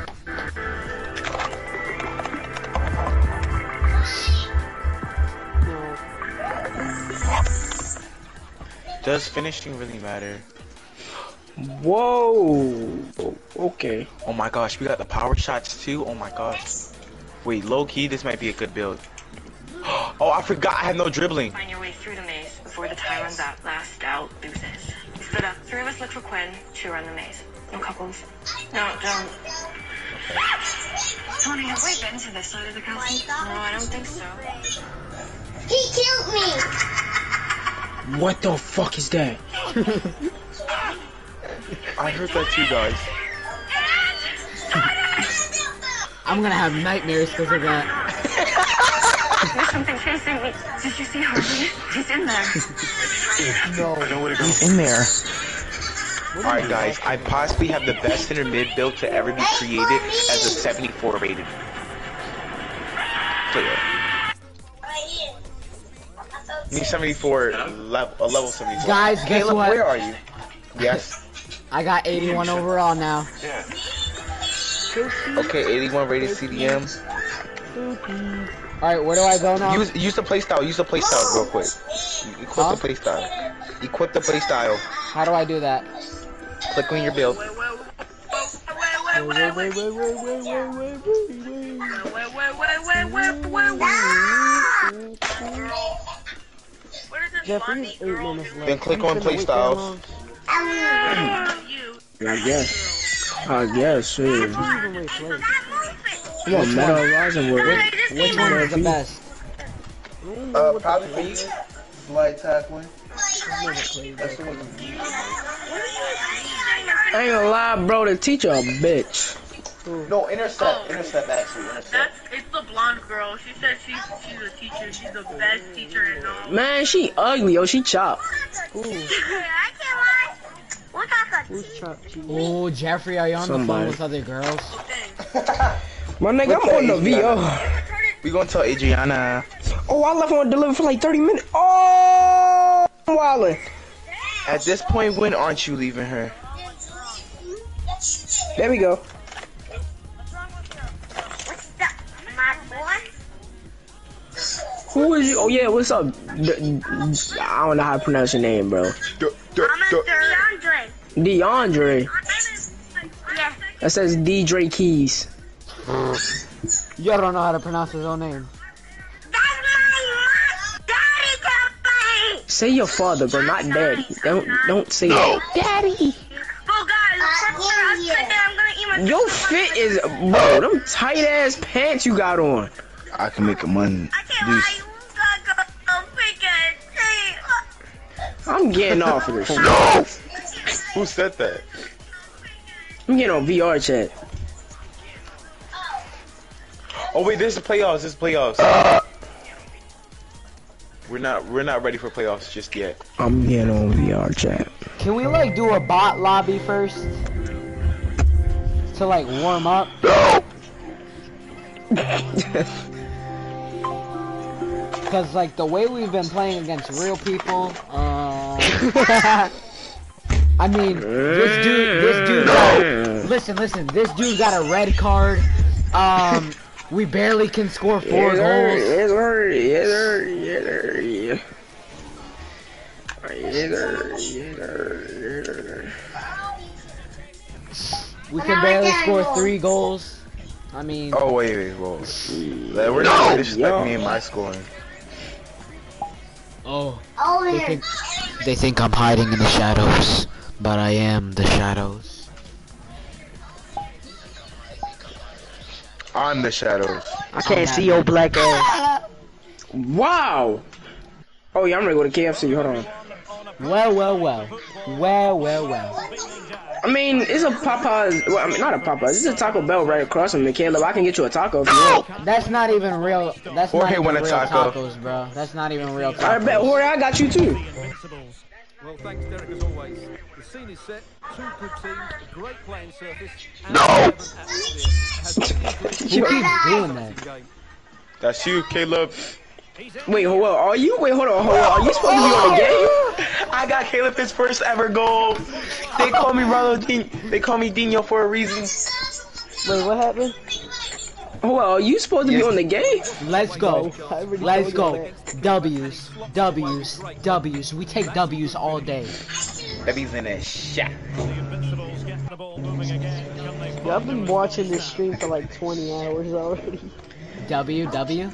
Does finishing really matter?
Whoa. Okay.
Oh my gosh, we got the power shots too. Oh my gosh. Wait, low key, this might be a good build. Oh, I forgot I have no dribbling.
Find your way through the maze before the time runs out. Last out loses. Split up. Three of us look for Quinn. Two run the maze. No couples. No, don't. Tony, have we been to this side of the castle? No, I don't think so.
He killed me.
What the fuck is that?
I heard that too, guys.
I'm gonna have nightmares because of that.
There's something chasing me. Did you see Harvey? He's in there.
No,
He's in there.
Alright guys, I possibly have the best center mid build to ever be created as a seventy-four rated player. Me seventy-four, level, a level seventy-four.
Guys, guess
Caleb,
what?
where are you? Yes.
I got eighty-one overall now.
Yeah. Okay, eighty-one rated C D M.
Alright, where do I go now?
Use use the playstyle. Use the playstyle real quick. Equip
Huh?
the playstyle. Equip the playstyle.
How do I do that?
Click on your build.
Jeffrey, eight minutes left.
Then click on playstyle.
I guess. I guess, shit. Come on, Metal Rising World.
Which one is the best?
Uh, probably for you. Slide tackling.
I ain't gonna lie, bro, the teacher a bitch.
No, intercept. Intercept, actually. Intercept.
That's, it's the blonde girl. She said she's she's a teacher. She's the best teacher in all.
Man, she ugly, yo, she chopped.
I can't lie. What got
Who's chopped?
Oh, Jeffrey, are you on
Somebody.
the phone with other girls?
My nigga, I'm on the V O.
We gonna tell Adriana.
Oh, I left on deliver for like thirty minutes. Oh, I'm wildin'.
At this point, when aren't you leaving her?
There we go. Who is you? Oh yeah, what's up? D I don't know how to pronounce your name, bro.
DeAndre.
DeAndre.
Yeah.
That says D. Dre Keys.
You don't know how to pronounce his own name.
Say your father, bro, not daddy. Don't don't say no. Daddy.
Oh guys, I'm sitting there. I'm gonna eat my.
Your fit is, bro. Them tight ass pants you got on.
I can make a money.
I can't lie. You gotta go freaking.
I'm getting off of this shit.
No. Who said that?
I'm getting on V R chat.
Oh wait, this is playoffs. This is playoffs. Uh, we're not. We're not ready for playoffs just yet.
I'm getting on V R chat.
Can we like do a bot lobby first to like warm up?
No.
Because like the way we've been playing against real people, uh, I mean, this dude, this dude, got, listen, listen, this dude got a red card. Um, we barely can score four
yes, sir.
goals.
Yes, sir. Yes, sir. Yes, sir. Yes, sir. Yes, sir.
We can barely score three goals. I mean.
Oh wait, wait, whoa. We're not gonna disrespect me and my scoring.
Oh.
Oh,
They think, they think I'm hiding in the shadows, but I am the shadows.
I'm the shadows.
I can't see your black ass.
Wow. Oh yeah, I'm ready to go to K F C. Hold on.
Well, well, well. Well, well, well.
I mean, it's a Popeyes. Well, I mean, not a Popeyes. It's a Taco Bell right across from me, Caleb. I can get you a taco if you want.
That's not even real. That's
Jorge
not even
want a
real
taco.
tacos, bro. That's not even real tacos.
I bet, Jorge, I got you too.
Well, thanks, Derek, as always. The scene is set. Two good teams, a great playing surface. And
No!
Who keeps doing that?
That's you, Caleb.
Wait, hold on. Are you? Wait, hold on. Hold on. Are you supposed to be on the game?
I got Caleb his first ever goal. They call me Ronaldinho. They call me Dino for a reason.
Wait, what happened?
Hold on. Are you supposed to be on the game?
Let's go. Let's go. W's. W's. W's. We take W's all day.
Debbie's in a shot.
Yeah, I've been watching this stream for like twenty hours already.
W W.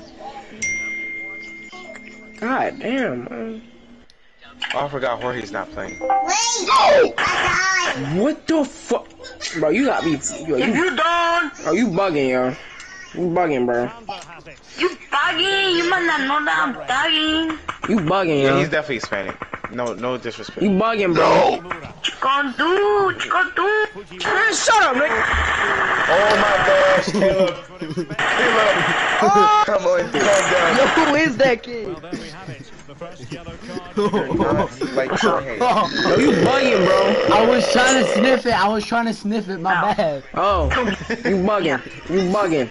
God damn, man.
Oh, I forgot Jorge's not playing.
Wait!
What the fuck? Bro, you got me. Yo, you,
You done?
oh, you bugging, yo. You bugging, bro.
You bugging? You might not know that I'm bugging.
You bugging,
Yeah,
yo.
he's definitely Hispanic. No, no disrespect.
You bugging, bro.
What you gonna do? What you gonna do?
Man, shut up, nigga.
Oh my gosh, Caleb. Caleb. Oh, come on, calm down.
Yo, who is that kid?
Well, there we have it. The first yellow card.
You're not like Jorge.
Yo, you bugging, bro.
I was trying to sniff it. I was trying to sniff it. My bad.
Oh, you bugging. You bugging.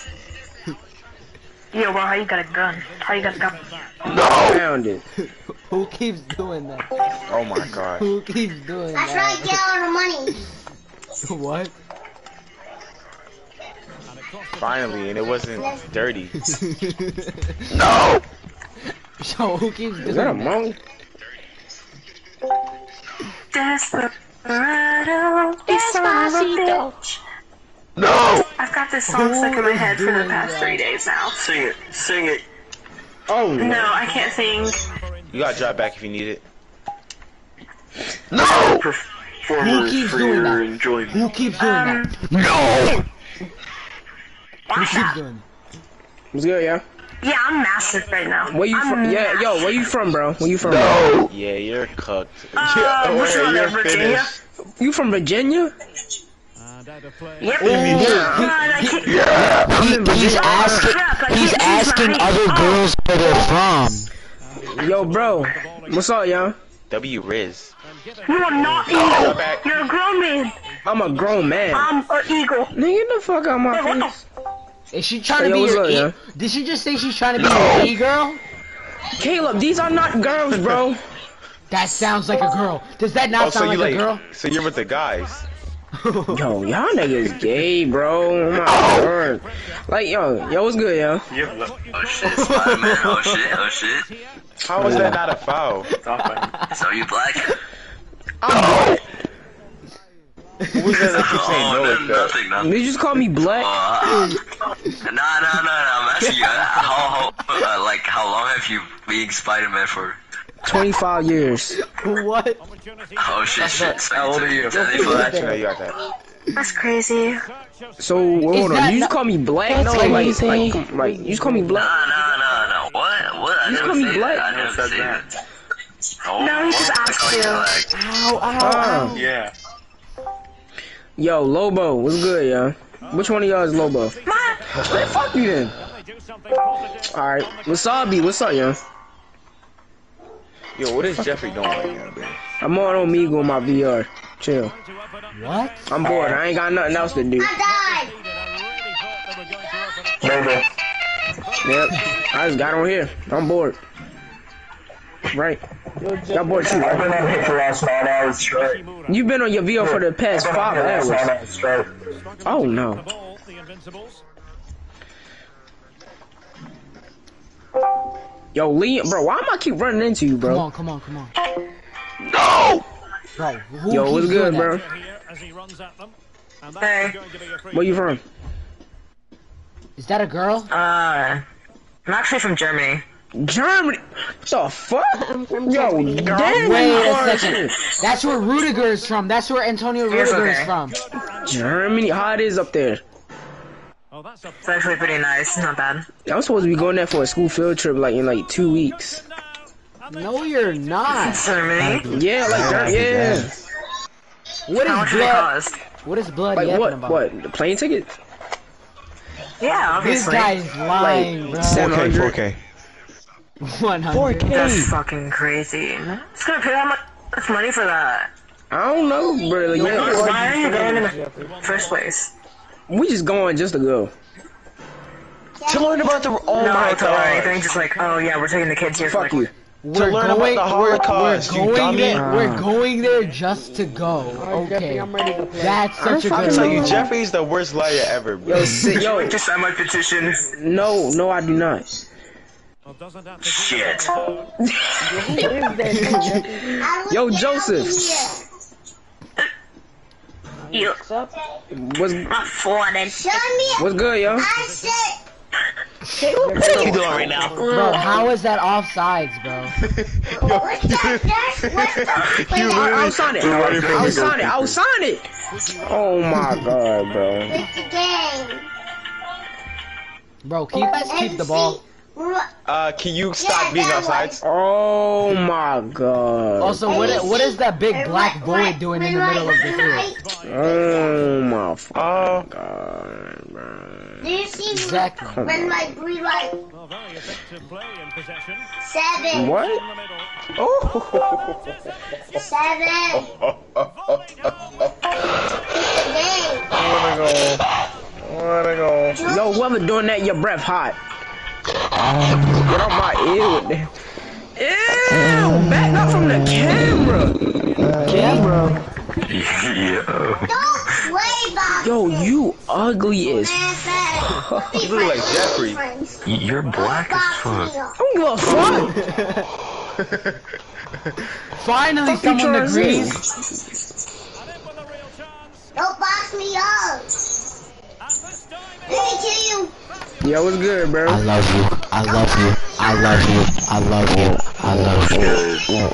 Yo, bro, how you got a gun? How you got a gun?
No! Found it.
Who keeps doing that?
Oh my god.
Who keeps doing
That's
that?
right, get all the money.
What?
Finally, and it wasn't dirty.
No! So who keeps doing
Is that a
that?
monkey?
Desperado, Despacito.
No!
I've got this song stuck in my head for the past three days now.
Sing it. Sing it.
Oh,
No, I can't sing.
You gotta drop back if you need it.
Who
Performers
keeps
for
doing
your
that?
enjoyment.
Who keeps doing
Um,
that?
No!
Who keeps doing
What's good, yeah?
Yeah, I'm massive right now.
Where you
I'm
from? Yeah,
massive.
yo, where you from, bro? Where you from? Bro?
Yeah, you're cooked.
Uh,
yeah,
which
wait,
one,
you're
Virginia?
finished.
You from Virginia?
And out of play.
Yep.
Oh,
God,
yeah.
I can't-
Yeah, he, he's
Oh,
asking,
crap, I
he's
can't use
asking
my-
other
oh.
girls where they're from.
Yo, bro. What's up, yo?
W Riz.
You are not
Drop
eagle.
back.
You're a grown man.
I'm a grown man.
I'm an eagle.
Nigga, get the fuck out my
Hey, what
face.
Is she trying
Hey,
to
yo,
be
what's
your
up,
e
yeah?
Did she just say she's trying to be your e-girl?
Caleb, these are not girls, bro.
That sounds like a girl. Does that not
Oh, so
sound
you
like,
like,
a girl?
so you're with the guys.
Yo, y'all niggas gay, bro. Oh my god. Like, yo, yo, what's good, yo?
Oh shit, Spider-Man. Oh shit, oh shit.
How is that not a foul?
So you black?
I'm black.
Who was that that keeps saying
Oh,
no
no,
like that?
nothing, nothing.
Did you just call me black?
Uh, nah, nah, nah, nah. I'm asking you, uh, how, how, uh, like, how long have you been Spider-Man for?
twenty-five years.
What?
Oh shit, shit. So
How old are you? Actually, no, you got that.
That's crazy.
So, hold
that
on. You just
not-
call me black?
That's
No, like,
crazy.
like, come- like, you just call me
Nah,
black?
nah, nah, nah. What? What? I
You
never
call me
said
black?
that. I never said that. Oh,
No, he just
oh, I
asked
call you
you.
black.
Ow, ow,
Uh,
ow.
Yeah.
yo, Lobo, what's good, yo? Which one of y'all is Lobo? Man, fuck you then. Alright, Wasabi, what's up, yo?
Yo, what is Jeffrey doing right now, man?
I'm on Omegle on my V R. Chill.
What?
I'm bored. I ain't got nothing else to do.
I
Baby.
Yep. I just got on here. I'm bored. Right. Y'all bored too,
I've
right?
been on here for the last nine hours straight.
You've been on your V R for the past
I've been on
five
here the last nine
hours.
hours straight.
Oh no.
The Invincibles.
Yo, Liam, bro, why am I keep running into you,
Come
bro?
on, come on, come on.
No!
Bro, who
Yo, what's
keeps
good,
doing
bro?
that?
Here as he runs at them. And that's
Hey.
going to be a free
Where you from?
Is that a girl?
Uh, I'm actually from Germany.
Germany. The fuck? Yo, damn.
Wait
you
a
are
second.
shit.
That's where Rudiger is from. That's where Antonio
Yes,
Rudiger
okay.
is from.
Germany, how it is up there?
Oh, that's a
It's actually pretty nice. Not bad.
I'm supposed to be going there for a school field trip, like in like two weeks.
No, you're not.
Germany?
Yeah, like that, yeah.
What
How
is
much did it
blood?
cost?
What is blood
Like
yapping
what?
about?
What? The plane ticket?
Yeah,
This
obviously.
guy's lying, bro.
seven
four K,
hundred.
four K.
one hundred.
That's fucking crazy. It's gonna pay that much money for that.
I don't know, bro. Like, yeah,
Why are you going in the first place?
we just going just to go.
To learn about the oh
no,
my
to learn anything.
god.
Just like, oh yeah, we're taking the kids here.
Fuck
for
you.
like,
We're
learn about
going,
the
we're-
Holocaust,
we're
you
going
dummy.
there, We're going there just to go. Okay.
I'm ready to play.
That's such a
I
good
tell you,
move.
Jeffrey's the worst liar ever, bro.
Yo, sit, yo.
Just sign my petition.
No, no, I do not.
Well, doesn't have to
Shit.
Yo, Joseph.
You.
What's
I'm falling.
What's good, yo?
I said.
What are you doing right now?
Bro, how is that offsides, bro?
What's that? That's what's the
I, I was on it. I was on it. I was on it. Oh my god, bro.
It's the game.
Bro, can you guys keep the ball?
Uh, can you stop being outside?
Oh my god.
Also, what i- what is that big black void doing in the middle of the field?
Oh my
Oh.
god, bro.
Do you see
Exactly.
when my green light?
Well, very effective play in possession.
Seven.
What?
In the middle.
Oh.
Seven. It's the game.
I wanna go. I wanna go.
Yo, whoever doing that, your breath hot. Get off my ear with that. Ew, back up from the camera. Camera.
Yo.
Don't play about
Yo, you ugly as
Man,
fuck.
You look like Jeffrey.
You're black as fuck.
I don't give a fuck.
Finally,
Fuck you
someone
trying to say?
agrees.
And in with a real chance.
Don't box me up.
And this time
Let me kill you.
Yo, what's good, bro?
I love you. I love you. I love you. I love you. I love you.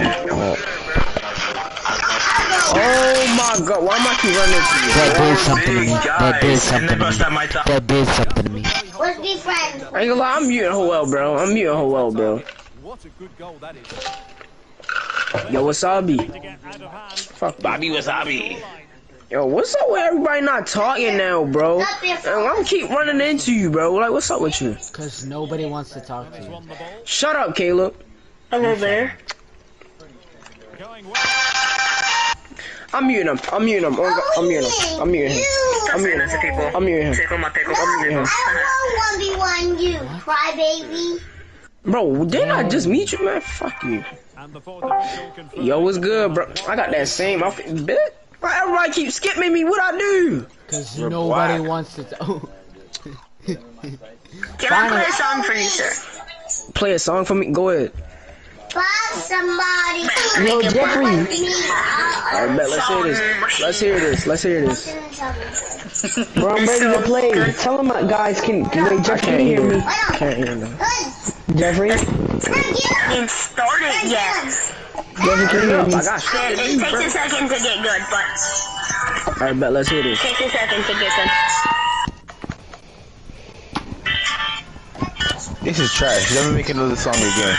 Oh my god, why am I keep running into you?
That did something to me. That did something to me. That did something to me.
Let's be friends.
I ain't gonna lie, I'm muting her well, bro. I'm muting her well, bro.
What a good goal that is.
Yo, Wasabi.
to get out of hand.
Fuck
Bobby Wasabi.
Yo, what's up with everybody not talking now, bro? And I'm keep running into you, bro. Like, what's up with you?
Cause nobody wants to talk to you.
Won the ball.
Shut up, Caleb.
Hello there.
Going well.
I'm muting him. I'm muting him. I'm, I'm muting him. I'm muting him. I'm muting him. I'm muting him.
Tickle my pickle.
I'm muting him.
I want one v one you, crybaby.
Bro, didn't I just meet you, man? Fuck you.
And the fourth official confirmed.
Yo, what's good, bro? I got that same outfit, bitch. Why everybody keep skipping me? What I do?
Cause
We're
nobody
black.
wants to. T oh.
Can I play a song for you, sir?
Play a song for me. Go ahead.
Box somebody.
Yo, Jeffrey.
Me.
Alright, bet. Let's hear this. Let's hear this. Let's hear this.
Bro, I'm ready to play. Tell them uh, guys can wait.
I
Jeff, can
can't
you hear
hear.
me?
Can't hear no.
Jeffrey,
It started yet.
Jeffrey, can you hear
I
me?
got
It,
shit to
it
do,
takes
bro.
a second to get good, but
Alright, bet. Let's hear this.
it takes a second to get good.
This is trash. Let me make another song again.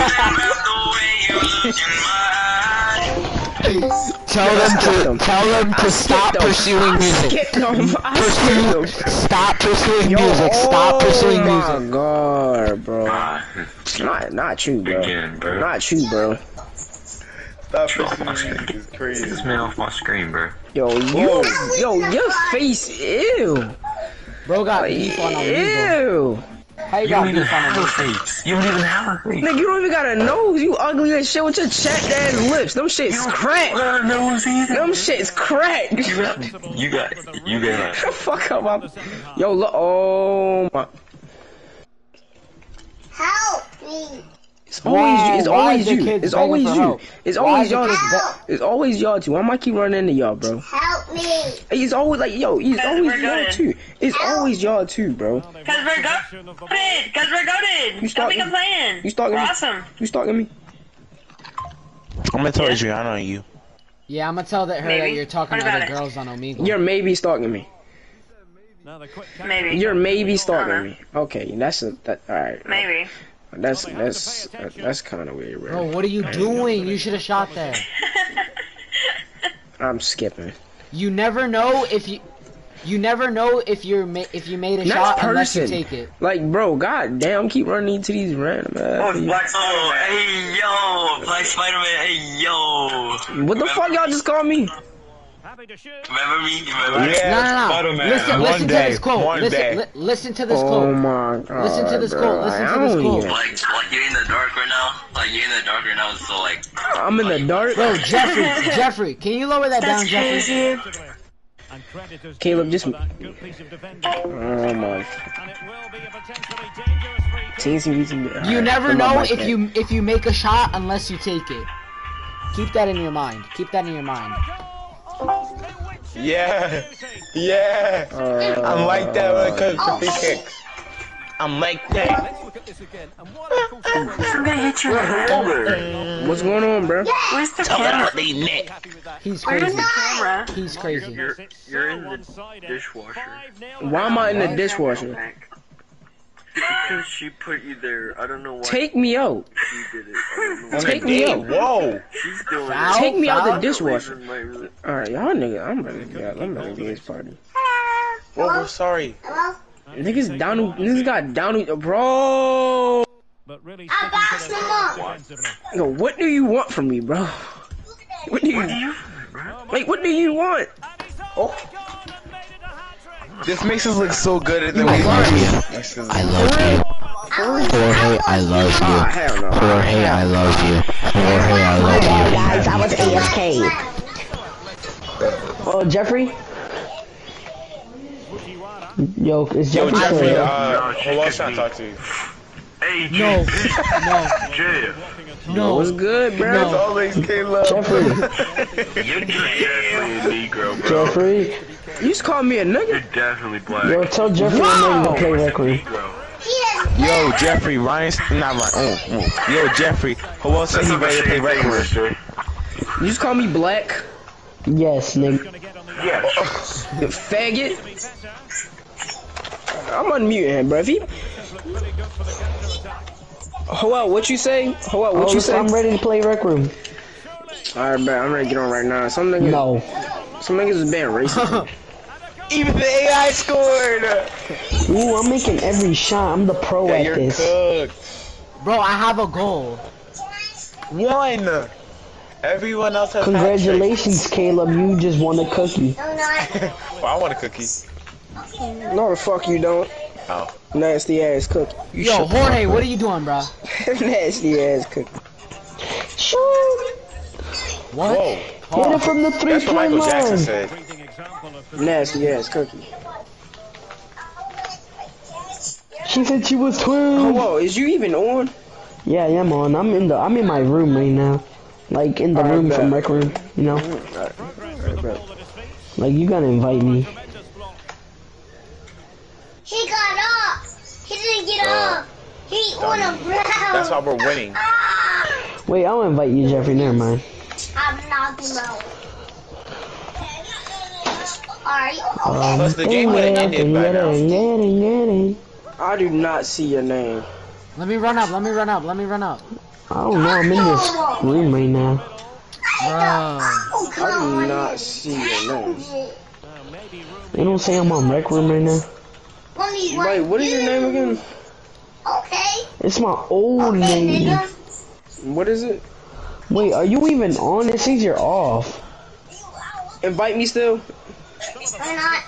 Tell them to tell them to stop
them.
pursuing music.
Skip them. I skipped them.
Stop pursuing
Yo,
music. Stop pursuing
oh
music.
my god, bro.
Ah,
Not, not you, bro.
Again, bro.
Not you, bro.
Stop
Off my
pursuing me.
screen.
It's
Get
crazy.
this man off my screen, bro.
Yo, you, yo, your face, ew.
Bro got beef on Omegle.
Ew.
How you
You
got
don't even
beef on
have a
Omegle?
face. You don't even have a face.
Nigga, you don't even got a nose. You ugly as shit with your chapped ass lips. Them shit's cracked.
You don't have a nose either.
Them shit's cracked.
You got, you got, you got.
Fuck up, my. Yo, look. Oh my.
Help me.
It's always you. It's
Why
always
is the
you.
kids
It's
begging
always
for
you.
help?
It's
Why
always
is the
y'all.
kids
Help.
It's always y'all two. Why am I keep running into y'all, bro?
Help me.
He's always like, yo, he's
Cause
always
we're
y'all
good.
too. It's always y'all too, bro.
Cause we're goated! Cause we're goated!
You
Stop
stalking-
complaining!
You stalking
We're
me?
awesome!
You stalking me?
I'm gonna tell Adriana on you.
Yeah, I'm gonna tell that her that
Maybe.
you're talking
What
to
about
other
it?
girls on Omegle.
You're maybe stalking me.
Now the quick
Maybe.
You're maybe stalking
Uh-huh.
me. Okay, that's a that. All right.
Maybe.
That's that's that, that's kind of weird,
Bro,
bro.
what are you doing? You should have shot that.
I'm skipping.
You never know if you, you never know if you're ma if you made a
Next
shot unless you
person.
take it.
Like, bro, god damn, keep running into these random
Oh,
ass people.
Black Spider-Man. Hey, yo. Black Spider-Man. Hey, yo.
What the fuck y'all just called me?
Happy to shoot.
Remember me? Remember me?
Yeah,
No, no, no.
Spider-Man.
Listen,
One
listen
day,
to this quote.
one
listen,
day.
li listen to this
Oh
quote.
my god.
Listen to this
bro.
quote. Listen
I
to this
don't
quote.
even-
Like, like you're in the dark right now? Like, you're in the dark right now, so like...
I'm in the dark.
Bro, Jeffrey, Jeffrey, can you lower that down, Jeffrey?
And credit is
Caleb,
due
just.
for that good piece of defending.
Oh my.
And it will be a potentially dangerous free kick.
Teams and reason.
You never
come on,
know
Mike,
if
man.
you if you make a shot unless you take it. Keep that in your mind. Keep that in your mind.
Yeah, yeah.
Uh,
I'm like that when it comes to free kicks. I'm like that.
Let's look at this again. And what of course
I'm gonna hit you in the head.
What's going on, bro?
Where's the camera?
He's
Where's
crazy.
the camera?
He's crazy.
You're, you're in the dishwasher.
Why am I in the dishwasher?
Because she put you there. I don't know why.
Take me out.
She did it. I don't know
Take
why.
me out.
Whoa.
She's doing
Foul?
it.
Take me out
Foul?
the dishwasher.
In my room.
Alright, y'all nigga, I'm ready to get, I'm ready to get this party.
Whoa, whoa, sorry.
Hello?
Niggas down, niggas got down, bro.
But really
I got
sticking to
some
the
more.
defensively.
Yo, what do you want from me, bro? What do you, like, what do you want?
Oh. This makes us look so good and then
I
we
love you. I love you. Jorge, I love
Ah,
you.
hell no.
Jorge, I love you. Jorge, I love you.
Guys, I was A F K. Oh, Jeffrey? Yo, is
Yo,
Jeffrey
Jeffrey,
still
uh, who else should I talk to?
Hey,
No.
Jay.
No.
What's good, bro?
It's always Caleb.
Jeffrey,
You're definitely a Negro, bro.
Jeffrey,
You just called me a
You're
nigga?
definitely black.
yo, tell Jeffrey I'm ready to play Rec Room.
Negro.
Yo, Jeffrey, Ryan's not Ryan. Oh, oh. Yo, Jeffrey, who else said he ready to play Red Room?
You just call me black?
Yes, nigga.
Yes.
You faggot? I'm unmuting him, bro. If he... Hoa, what you say? Hoa, what
Oh,
you say?
I'm ready to play Rec Room.
Alright, bro, I'm ready to get on right now. Some niggas,
No.
some niggas is being racist.
Even the A I scored.
Ooh, I'm making every shot. I'm the pro
Yeah,
at
you're
this.
cooked.
Bro, I have a goal.
One. Everyone else has
Congratulations, Caleb. You just won a cookie.
Well, I want a cookie.
No, the fuck you don't.
Oh.
Nasty ass cookie. You
Yo,
shut the
Jorge,
fuck
what
up.
are you doing, bro?
Nasty ass cookie.
Shoot!
What?
Whoa.
Hit it from the
That's what
three-point
Michael Jackson
line.
said.
Nasty ass cookie.
She said she was twin.
Oh, whoa, is you even on?
Yeah, yeah, I'm on. I'm in the. I'm in my room right now. Like in the
Alright,
room
bet.
from Rec Room. You know.
Alright, alright, bet.
Like you gotta invite me.
He got up. He didn't get
Uh,
up. He on the ground.
That's why we're winning.
Ah,
Wait, I'll invite you, Jeffrey. Never mind.
I'm knocking him out. Are you
Um,
Plus, the game would've ended by now.
I do not see your name.
Let me run up, let me run up, let me run up.
I don't know. I'm in this room right now.
Bro.
Oh,
I
come
do not see your name.
They don't say I'm on Rec Room right now.
Mommy,
Wait, what is your name again?
Okay.
It's my old
Okay,
name.
nigga.
What is it?
Wait, are you even on? It says you're off.
Invite me still?
Why not?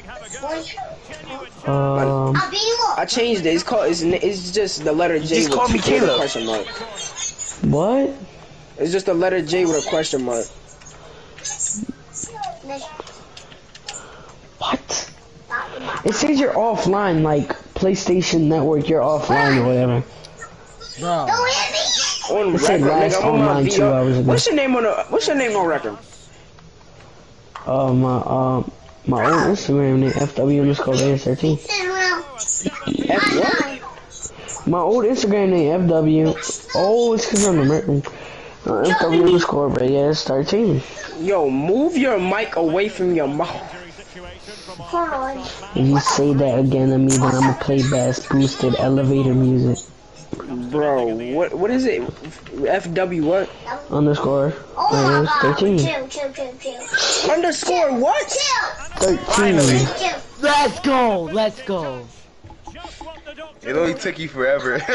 Um,
I'll beat you up.
I changed it. It's called. It's, it's just the letter J
just
with,
call me
with a
Caleb.
question mark.
what?
It's just the letter J with a question mark.
What? It says you're offline, like PlayStation Network. You're offline or whatever.
Bro.
Don't hit me.
On
It said
record,
last
nigga. I'm on my
online
V
two
R.
hours ago.
What's your name on the? What's your name on record?
Uh, my um, my old Instagram name F W underscore Vegas thirteen.
F what?
My old Instagram name F W. Oh, it's because I'm American. Uh, F W underscore Vegas thirteen.
Yo, move your mic away from your mouth.
Hold on.
If you say that again to me, then I'ma play bass boosted elevator music.
Bro, what what is it? F W what?
Underscore
Oh my
Vegas
god.
thirteen.
Chill, chill, chill, chill.
Underscore what?
Chill.
Thirteen.
Chill.
Let's go, let's go.
It only took you forever.
F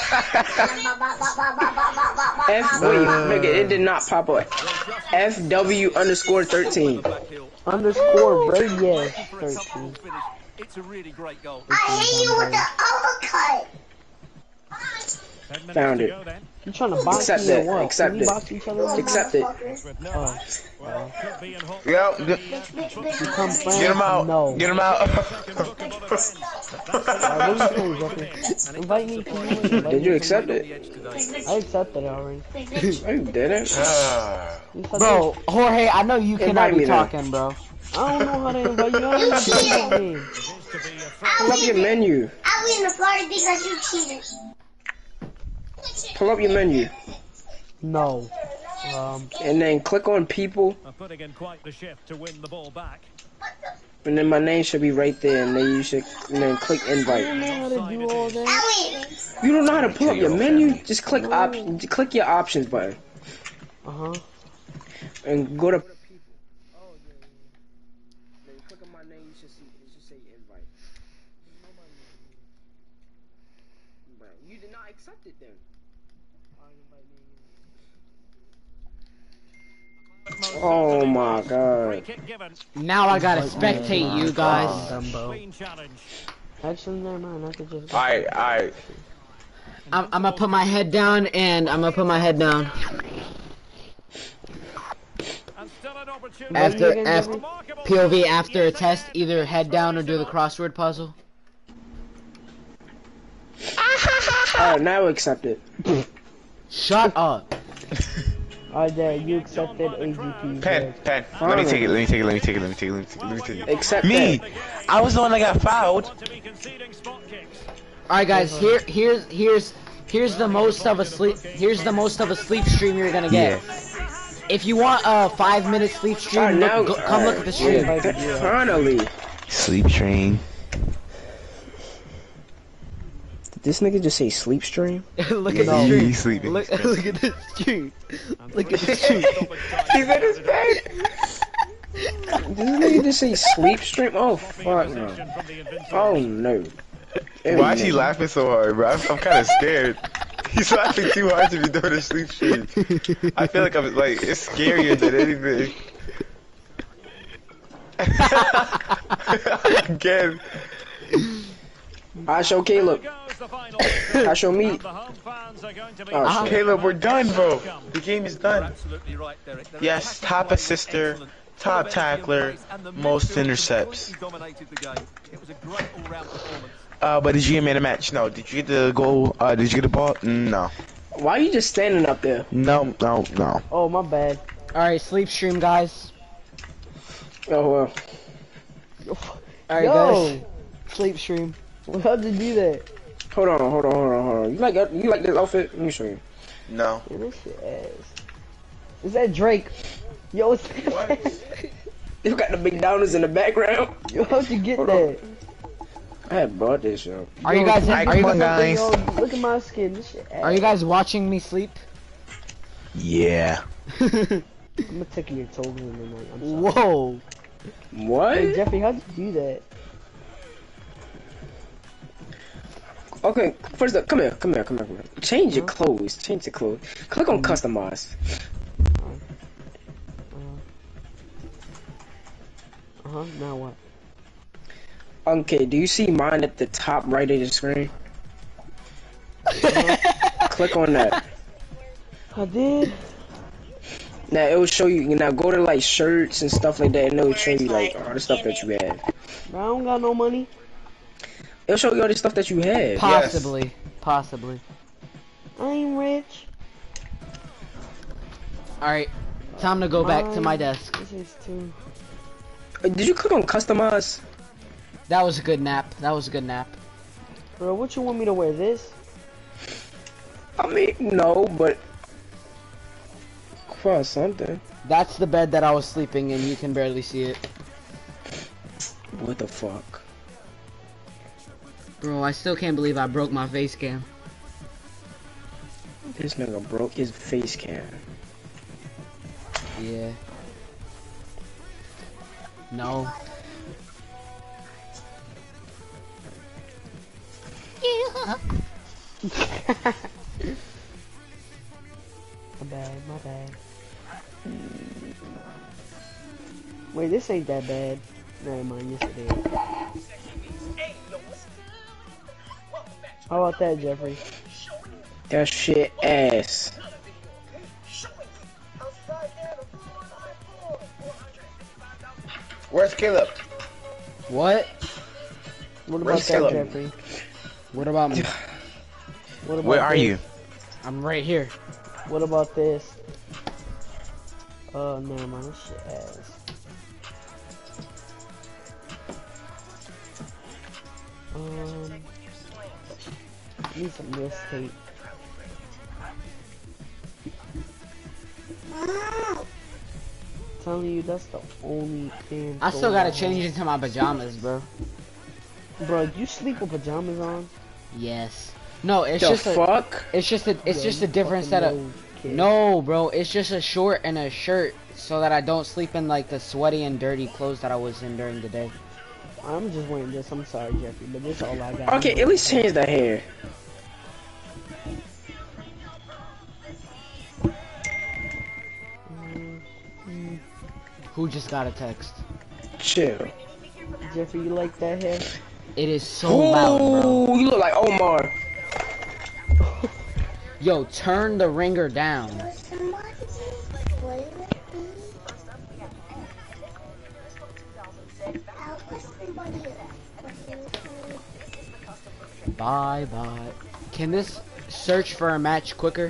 wait, nigga, it did not pop up. F W underscore thirteen.
Underscore Vegas thirteen.
It's a really great goal.
I hit you with the uppercut.
Found it.
You trying to box
Accept
me or
it.
what?
Accept
Can we
it.
box each other?
Accept it.
Oh.
Yo, get,
Become friends?
get him out.
No.
Get him out.
Alright, what are you playing, Jeffrey? Invite me. Come on, invite
Did
me.
you accept it?
I accepted it already.
Oh, you didn't?
Ah.
Bro, Jorge, I know you cannot
Invite
be
me then.
talking, bro.
I don't know how to invite you. I don't even play this game.
Pull up your menu.
I win the party because you cheated.
Pull up your menu.
No. Um.
And then click on people.
Putting in quite the shift to win the ball back.
And then my name should be right there. And then you should and then click
I
invite.
don't know how to do all that.
I win.
You don't know how to pull up your menu? Just click op click your options button.
Uh huh.
And go to people. Oh yeah, yeah. Then click on my name, you should see it should say invite. But you did not accept it then. Oh my god.
Now I gotta spectate you guys.
Clean challenge.
Actually, never mind. I could just.
Alright, alright.
I'm, I'm gonna put my head down and I'm gonna put my head down.
And still an opportunity.
After, after P O V after a test, either head down or do the crossword puzzle.
Alright, now accept it.
Shut up.
Alright, Dad, you accepted A G P.
Pen, pen. Let me take it, let me take it, let me take it, let me take it, let me take it, let me take it.
Accept
Me!
that.
I was the one that got fouled.
Alright guys, here here's here's here's the most of a sleep here's the most of a sleep stream you're gonna get. If you want a five minute sleep stream,
Alright, now,
look, go, come look at the stream.
yeah, finally.
Sleep stream.
Did this nigga just say sleep stream?
Look
Yeah,
at the
he-
stream.
he's sleeping.
Look, look at the stream. Look at the stream.
He's in his bed. Did this nigga just say sleep stream? Oh fuck no. Oh no.
Why is he laughing so hard, bro? I'm, I'm kind of scared. He's laughing too hard to be doing a sleep stream. I feel like I'm like, it's scarier than anything. Again.
I show Caleb. I show me.
Oh, shit. Caleb, we're done, bro. The game is done. Yes, top assister, top tackler, most intercepts. Uh, but did you get man of the match? No. Did you get the goal? Uh, did you get the ball? No.
Why are you just standing up there?
No, no, no.
Oh, my bad.
Alright, sleep stream, guys.
Oh well.
Alright,
Yo.
guys. Sleep stream.
How'd you do that?
Hold on, hold on, hold on, hold on. You like that? You like this outfit? Let me show you.
No.
Man, this shit ass. Is that Drake? Yo, it's
You got the McDonald's in the background.
Yo, how'd you get
Hold
that?
I had bought this, yo.
Are you guys?
Alright,
Are you
come on,
guys?
guys.
Yo, look at my skin. This shit ass.
Are you guys watching me sleep?
Yeah.
I'm gonna tickle your toes in the night. I'm sorry.
Whoa.
What?
Hey, Jeffrey, how'd you do that?
Okay, first up, come here, come here, come here, come here. Change your clothes. Change your clothes. Click on customize.
Uh huh. Now what?
Okay, do you see mine at the top right of the screen? Uh-huh. Click on that.
I did.
Now it will show you. Now go to like shirts and stuff like that, and it will show you like all the stuff that you have.
Bro, I don't got no money.
It'll show you all the stuff that you have.
Possibly.
Yes.
Possibly.
I ain't rich.
Alright. Time to go back to my desk.
This is too.
Uh, Did you click on customize?
That was a good nap. That was a good nap.
Bro, what you want me to wear? This?
I mean, no, but for something.
That's the bed that I was sleeping in. You can barely see it.
What the fuck?
Bro, I still can't believe I broke my face cam.
This nigga broke his face cam.
Yeah. No.
My bad, my bad. Wait, this ain't that bad. Never mind, yes it is. How about that, Jeffrey?
That shit ass.
Where's Caleb?
What?
What about
Where's
that,
Caleb?
Jeffrey?
What about me?
What about
Where are
this?
you?
I'm right here.
What about this? Oh, never mind. This shit ass. Um, need some of this tape. Telling you, that's the only thing.
I still
going
gotta
on.
change into my pajamas, bro.
Bro, you sleep with pajamas on?
Yes. No, it's
The
just
fuck?
a. It's just a. It's
Yeah,
just
you
a different
fucking
set of.
know, kid.
No, bro. It's just a short and a shirt, so that I don't sleep in like the sweaty and dirty clothes that I was in during the day.
I'm just wearing this. I'm sorry, Jeffrey, but this is all I got.
Okay, at least change the hair.
Who just got a text?
Chill.
Jeffrey, you like that hair?
It is so loud, bro.
Ooh, you look like Omar.
Yo, turn the ringer down. Bye bye. Can this search for a match quicker?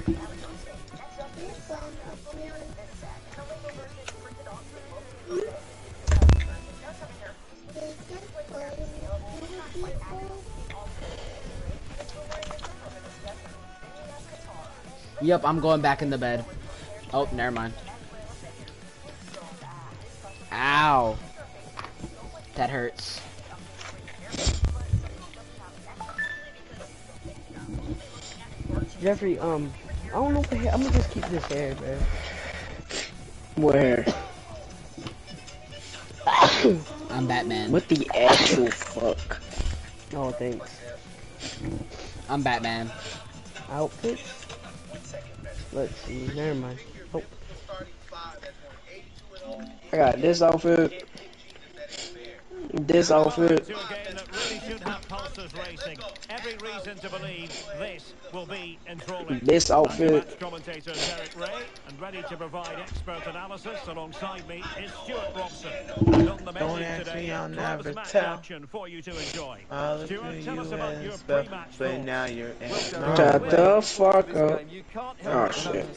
Yep, I'm going back in the bed. Oh, never mind. Ow. That hurts.
Jeffrey, um, I don't know if the hair. I'm gonna just keep this hair, man.
Where?
I'm Batman.
What the actual fuck?
Oh, thanks.
I'm Batman.
Outfits? Let's see. Never mind. Oh.
I got this outfit. This outfit.
To a game that really should have pulses racing. Every reason to believe this will be enthralling.
This outfit.
Match commentator Derek Ray, and ready to provide expert analysis alongside me is Stuart Robson. And on the
Don't
menu
ask
today,
me, I'll
club's
never
match
tell.
action for you to enjoy.
I'll look
Stuart,
through
tell us
you
about your
as well,
pre-match
but
thoughts.
now you're in.
Shut the fuck up. Oh shit.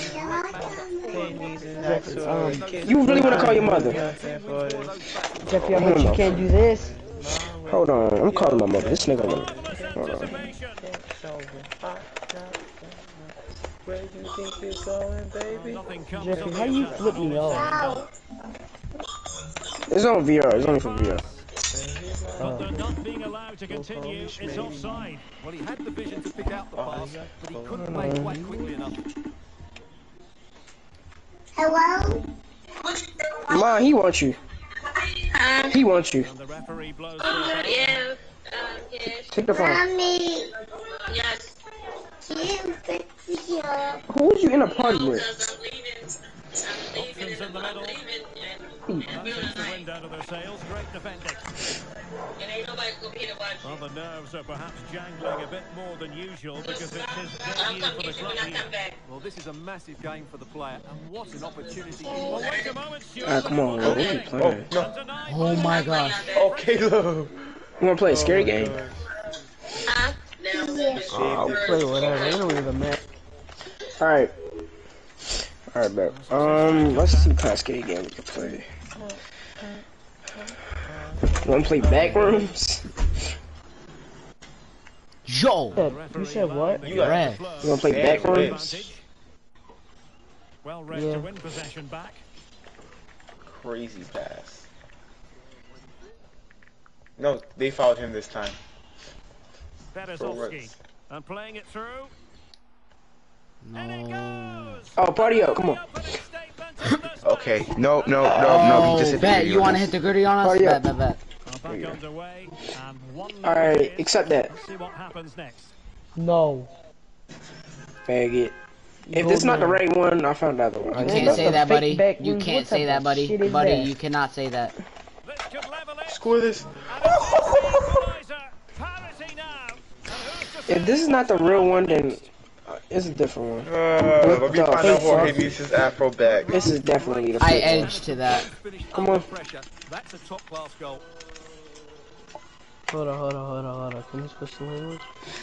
Um,
You really wanna call your mother?
Jeffrey, I bet you can't do this.
Hold on, I'm calling my mother. This nigga wanna. Hold on.
Where you think you're going, baby?
Jeffrey, how you flip me off?
It's on V R. It's only for V R.
But they're not being allowed to continue. It's offside.
Well, he had the vision to pick out the pass, but he couldn't make it quite quickly enough.
Hello?
Ma, he wants you. He wants you.
And the referee blows
Uh, yeah. Uh, yes.
Take the phone.
Mommy,
Yes.
can you fix me up?
Who was you in a party with?
options in the middle. That takes the wind out of their sails. Great defending. Well, the nerves are perhaps jangling a bit more than usual because it's his debut for the club here.
Well, this is a massive game for the player, and what an opportunity.
Well, wait a moment, Stuart.
Ah, come on, what are you playing?
No.
Oh my gosh.
Oh, Caleb.
You wanna play a scary game?
Oh, we play whatever. It don't even matter.
Alright. Alright, bet. Um, let's see what kind of scary game we can play. Wanna play Backrooms?
Yo!
You said what?
You got
Red.
You wanna play
Yeah,
Backrooms?
Well read
Yeah.
to win possession back.
Crazy pass. No, they fouled him this time.
Berezovsky. And playing it through. And it
No.
goes!
Oh, party up, come on.
Okay. No, no, no, no.
Oh,
He just hit the
bet.
video
You want to
on
hit
us.
the gritty on us?
Hurry
Bet,
up.
bet, bet.
Well, back underway. And one
Alright,
minute
accept that.
Let's see what happens next.
No.
Bag it. If
Go
this not the
now.
right one, I found out the one.
You
Man,
can't
that's
say
a
that,
fake
buddy.
back
You
room.
can't
What
say
type
that,
of
buddy.
shit is
Buddy,
that?
you cannot say that.
This could level it.
Score this.
And it's the equaliser. Parity now. And who's to
If
say
this is not the real one, then
It's a different one.
Uh, let me
No,
find out
fake
Jorge
fuck.
needs his afro back.
This is definitely the
I
fake one.
edged to that.
Come on.
That's a top class goal.
Hold on, hold on, hold on, hold on. Can you switch the language?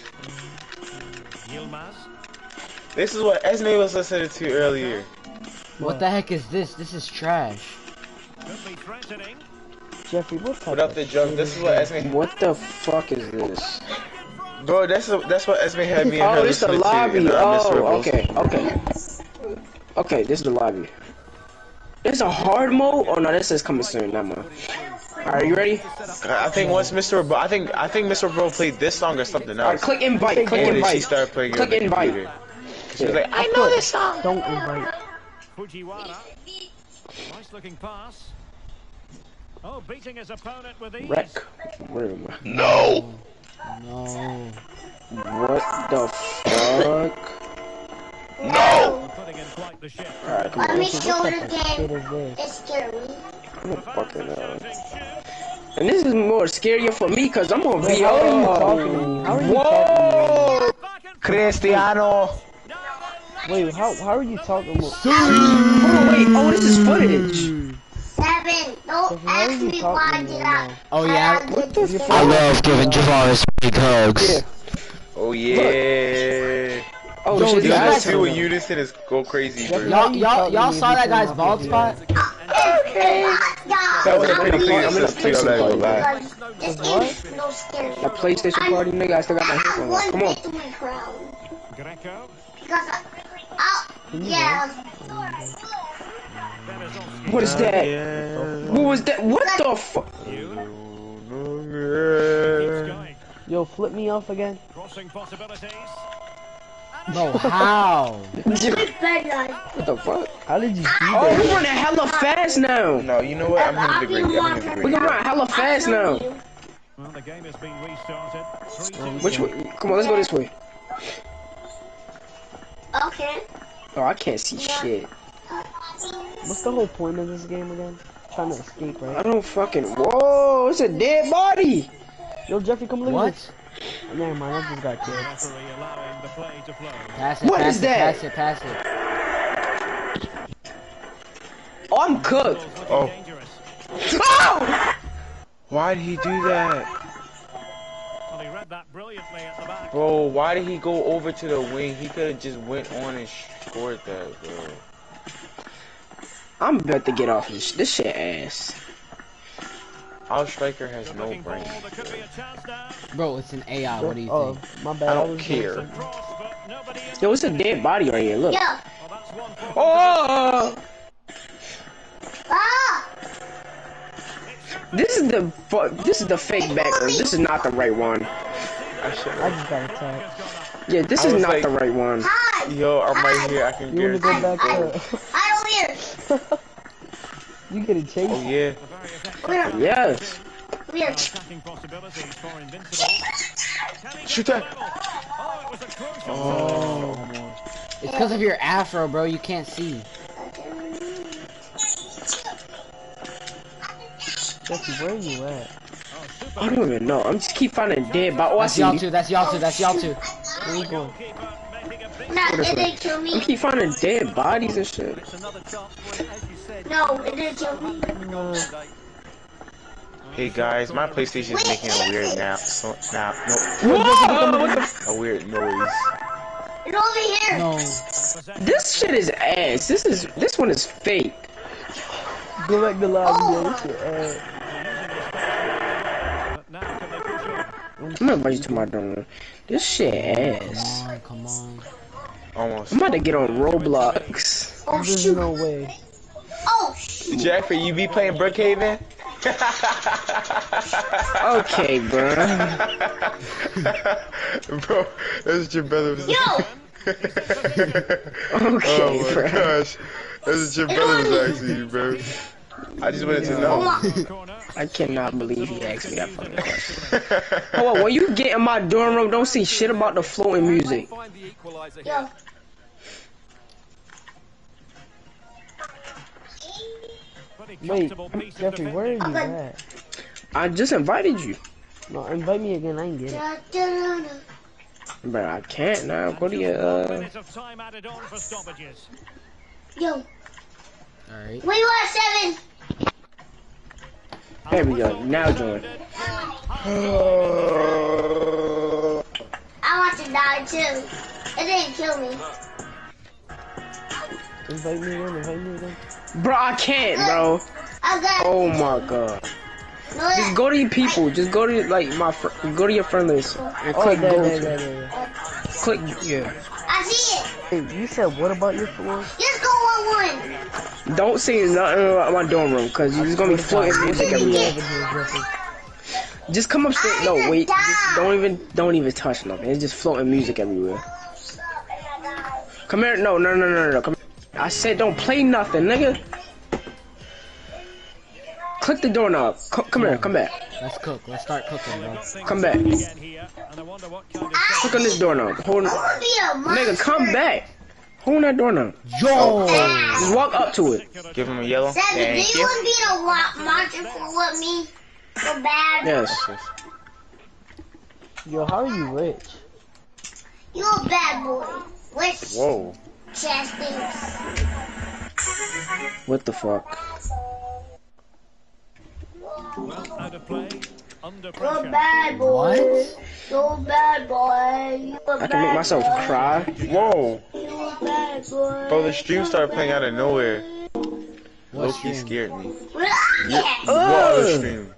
Yilmaz.
This is what Esme was listening to earlier.
What the heck is this? This is trash.
Could be threatening.
Jeffrey, what type
Put up
of
the jump.
shit
This is what Esme.
What the fuck is this?
Bro, that's that's what Esme had me and her
Oh, it's the
listening to.
lobby.
in, uh, Miss
Oh,
Rebels.
okay, okay. Okay, this is the lobby. There's a hard mode? Oh no, this is coming soon. Never mind. Alright, you ready?
I think once Mister Bro, I think I think Mister Bro played this song or something else.
Alright, click invite. Click
and then
invite.
she started playing it
Click
on the
invite.
computer. She was like, I know this song.
Don't invite.
Fujiwara. Nice looking pass. Oh, beating his opponent with ease.
Wreck. Where am I?
No.
No.
What the fuck?
No.
Putting in quite the shift.
Alright, come
Let
on.
me show the
Shit
game.
is this?
It's scary.
I'm gonna fucking uh. And this is more scarier for me because I'm gonna be
How are you
oh.
talking to me? How are you
Whoa!
Cristiano.
Wait, how how are you talking about?
Hold on, wait. Oh, this is footage.
Seven. Don't
How are
ask
you
me why
talking
did
to
I.
me?
Oh yeah.
What the fuck?
I love giving Javaris big hugs.
Yeah.
Oh yeah.
Oh,
Yo,
shit.
these
Yo,
guys-
this two in unison is go crazy, bro.
Y'all y'all y'all saw that guy's bald spot?
Okay.
That was a pretty clean
I'm gonna
assist,
play
too, I'm not
some
gonna lie.
This game is no scary.
That PlayStation party, nigga. I still got my
I
headphones.
want
Come on.
to my crown.
Greco.
Because I. Oh, yeah.
What is that? What was that? What the fuck?
Keeps going.
Yo, flip me off again.
Crossing possibilities.
Bro, how?
It's bad, guys.
What the fuck?
How did you do
Oh,
that?
we're running hella fast now.
No, you know what? I'm gonna be great. I'm gonna be
We
great.
can run hella fast now.
Well, the game has been restarted. Three two.
Which way? Come on, let's go this way.
Okay.
Oh, I can't see shit.
What's the whole point of this game again? Trying to escape,
I
right?
don't fucking. Whoa, it's a dead body.
Yo, Jeffrey, come look at
What?
this. Never mind, I just got killed.
Referee allowing the play to flow.
Pass it,
What
pass
is
it,
that?
pass it, pass it.
Oh, I'm cooked.
Looking
Oh.
dangerous.
Oh!
Why did he do that?
Well, he read that brilliantly at the back.
Bro, why did he go over to the wing? He could have just went on and scored that, bro.
I'm about to get off this. This shit ass.
Our striker has
Good
no
looking ball.
brain.
There could be a chance now.
Bro, it's an A I. What do you
Oh,
think?
my bad.
I don't
was
care.
doing something.
Cross, but nobody in.
Yo, it's a dead body right here. Look.
Yeah.
Well, that's one for
Oh!
Ah!
This is the fu- this is the fake background. This is not the right one.
I should.
I just got attacked.
Yeah, this
I
is
was
not
like-
the right one.
Hi!
Yo, I'm right here. I can
You wanna
guarantee.
go back there?
Hi, over here!
You getting chased?
Oh yeah.
Come here.
Yes.
Come here.
attacking possibilities for Invincible. Can he
Shoot
get
that.
the level? Oh, it was a crucial
Oh.
It's because of your afro, bro. You can't see.
Jeffrey, where are you at?
I don't even know. I'm just keep finding dead body. Oh, I
That's
see
y'all
you.
too. That's y'all too. That's y'all too.
Where you going?
Nah, it didn't kill
I
me.
keep finding dead bodies and shit.
It's another chance for him, as you said.
No, it didn't kill me.
Hey guys, my PlayStation is making a weird nap. So, nap. No.
Whoa! What the
A weird noise.
It's over here.
No.
This shit is ass. This is this one is fake.
Go back to lobby, yo. This shit ass.
I'm gonna invite you to my dorm. This shit ass.
Come on, come on.
Almost.
I'm about to get on Roblox.
Oh,
There's
shoot.
no way.
Oh, shoot.
Jeffrey, you be playing Brookhaven?
Okay, bro.
Bro, that's what your brother was.
Yo!
Okay,
Oh my
bro.
gosh, that's what your brother was asking you, bro. I just wanted to know.
I cannot believe he asked me that fucking question. Hold on, when you get in my dorm room, don't see shit about the floating music.
Find the equalizer
Yo.
here.
Wait, Jeffrey, where are you
Okay.
at?
I just invited you.
No, invite me again. I ain't get it.
Da, da, da, da.
Bro, I can't now. Go to your, uh...
Minutes of time added on for stoppages.
Yo.
Alright.
We want seven.
There we go. Now join.
I want to die too. It didn't kill me.
Invite me in, invite me in.
Bro, I can't, bro.
I got
Oh my god.
No,
Just go to your people. Just go to like my fr go to your friend list and
Oh,
click
there,
go
there,
to.
there, there.
Click yeah.
I see it.
Hey, you said what about your floor?
Just go one one.
Don't say nothing about my dorm room because you're just gonna be floating music everywhere. Just come upstairs. No, wait. Just don't even don't even touch nothing. It's just floating music everywhere. Come here. No, no, no, no, no. Come here. I said don't play nothing, nigga. Click the doorknob. C come here. Come back.
Let's cook. Let's start cooking, bro.
Come back. Click on this doorknob. Hold on. Nigga, come back. Hold on that doorknob.
Yo!
Just walk up to it.
Give him a yellow.
Seven, do
Thank
you
you.
want to be the wa- monster for with me? So bad.
Yes.
Yo, how are you rich?
You a bad boy. Which
Whoa.
chest things?
What the fuck?
Well, out of play, under
You're a
pressure.
bad boy.
What?
You're a bad boy. You a
I
bad
can make myself
boy.
cry.
Whoa.
You a bad boy.
Bro, the stream started playing out of nowhere.
What
Loki
stream?
scared me.
Yes.
What other
Ugh.
stream?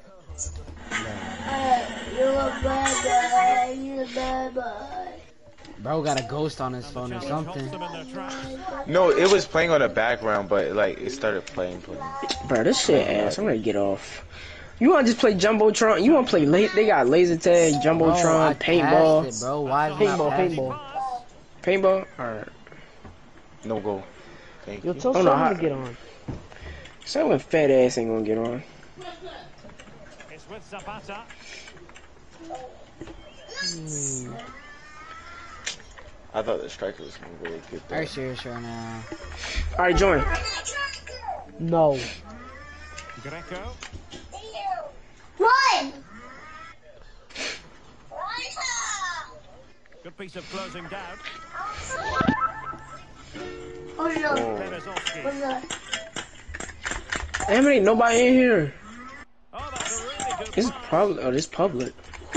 Uh, you're a bad boy. You're a bad boy.
Bro got a ghost on his phone or something.
Them in their tracks.
No, it was playing on the background, but like it started playing. playing.
Bro, this shit ass. I'm gonna get off. You wanna just play Jumbotron? You wanna play la they got laser tag,
Bro, I
Jumbotron, paintball.
passed it, bro. Why is
Paintball,
not passing?
paintball.
Paintball? Alright.
No go. Thank
Yo,
you.
tell
Oh, no,
someone
how-
to get on.
Someone fat ass ain't gonna get on.
It's with Zapata.
I thought the striker was gonna really get
Are you
that.
serious right now?
Alright, join.
No.
Greco.
Run!
Good piece of closing down.
Oh no.
Berezovsky.
Oh no.
Damn, ain't nobody in here.
Oh, that's a really good
It's
pass.
probably oh, this public.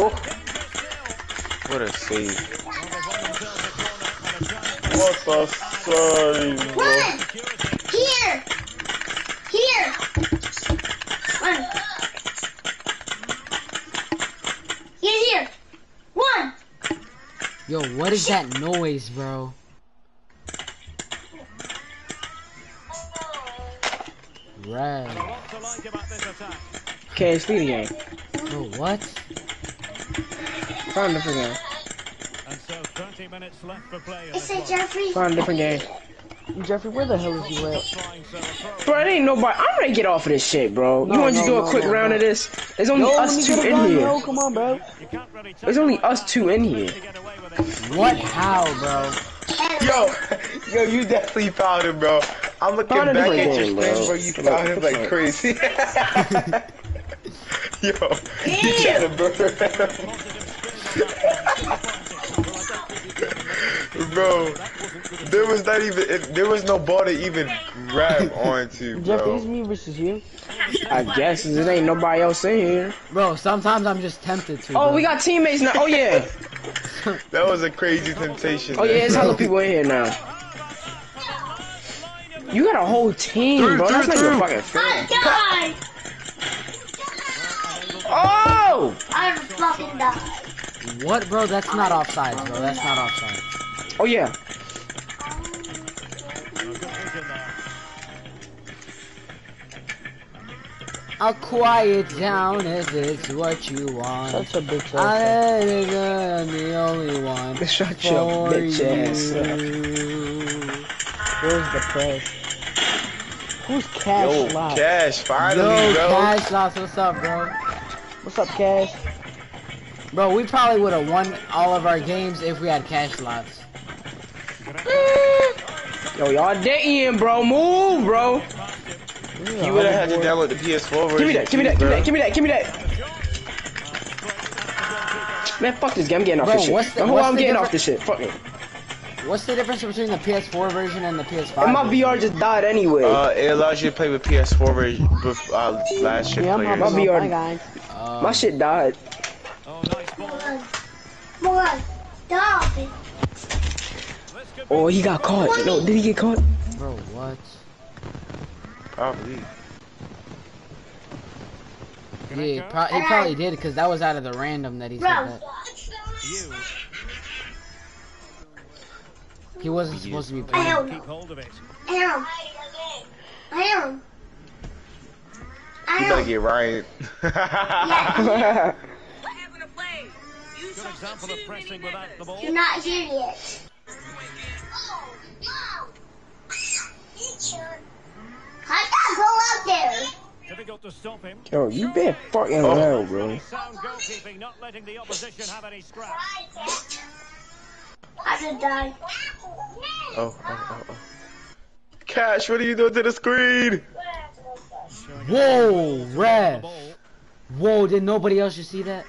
What a save.
Well, they've won themselves a corner and a chance.
What the sorry, bro.
Run! Here! Here! Run! Here, here! One!
Yo, what is that noise, bro? Red.
What to like about this attack?
Okay, it's the game.
Bro, what?
Find a different game.
And so thirty minutes left for play in
It's
this
a
one.
Jeffrey.
Find a different game.
Jeffrey, where the hell is you at?
Trying so throw.
Bro, it ain't nobody. I'm ready to get off of this shit, bro.
No,
you wanna just
no,
do a
no,
quick
no,
round
no.
of this? There's only
Yo, let
us
me
two
get a
in
gun,
here.
yo, come on, bro.
You can't really take
There's only
it
us
like
two
that.
in here.
To get away with it.
What? How, bro?
Yo, yo, you definitely found him, bro. I'm looking
Found a
back
different
at your
game,
stream,
bro.
bro. You
Come
found
on,
him
come
like
on.
crazy. Yo, you trying to burn him. Bro, there was not even, if, there was no ball to even grab onto,
Jeffrey, it's
bro.
me versus you.
I guess there ain't nobody else in here.
Bro, sometimes I'm just tempted to.
Oh,
bro.
we got teammates now. Oh yeah.
That was a crazy temptation.
Oh yeah,
man,
there's
bro.
hella people in here now. You got a whole team,
Through,
bro. That's
through,
not your
through.
fucking fan.
Die!
Oh!
I fucking died.
What, bro? That's not offside, bro. That's not offside.
Oh yeah.
I'll quiet down if it's what you want.
Such a bitch
I
ass.
ain't I'm the only one.
Shut your
for
bitch ass up.
you.
Where's the press? Who's Cash
Yo,
Live?
Cash, finally,
Yo,
bro.
Cash Lots, what's up, bro?
What's up, Cash?
Bro, we probably would have won all of our games if we had Cash Lots.
Yo, y'all dead in, bro. Move, bro.
You would have had to download the P S four version.
Give me that. Give me that. Give me that. Give me that. Give me that. Man, fuck this game. I'm getting off
Bro,
this shit.
what's the-
Man, hold
what's
on, I'm
the
getting
difference-
off this shit. Fuck it.
What's the difference between the P S four version and the P S five?
And my
version?
V R just died anyway.
Uh, it allows you to play with P S four version, with uh, last year
Yeah, I'm
players.
My V R,
Bye, guys.
Um,
my shit died.
Oh, nice ball.
Boy, stop it.
This could be
Oh, he got caught. No, did he get caught?
Bro, what?
Probably.
Yeah, he, pro he probably did because that was out of the random that he said that.
you.
He wasn't supposed to be
I
playing.
don't
Keep
know.
hold of it.
I am. I am. I
You better
am.
get Ryan.
Good example of pressing without the ball.
You're not here yet. I can't go out there.
Difficult to stop him.
Yo, you been fucking
Oh.
well, bro.
Sound goalkeeping, not letting the opposition have any scraps.
I just died.
Oh, oh, oh, oh. Cash, what are you doing to the screen?
Whoa, ref. Whoa, did nobody else just see that?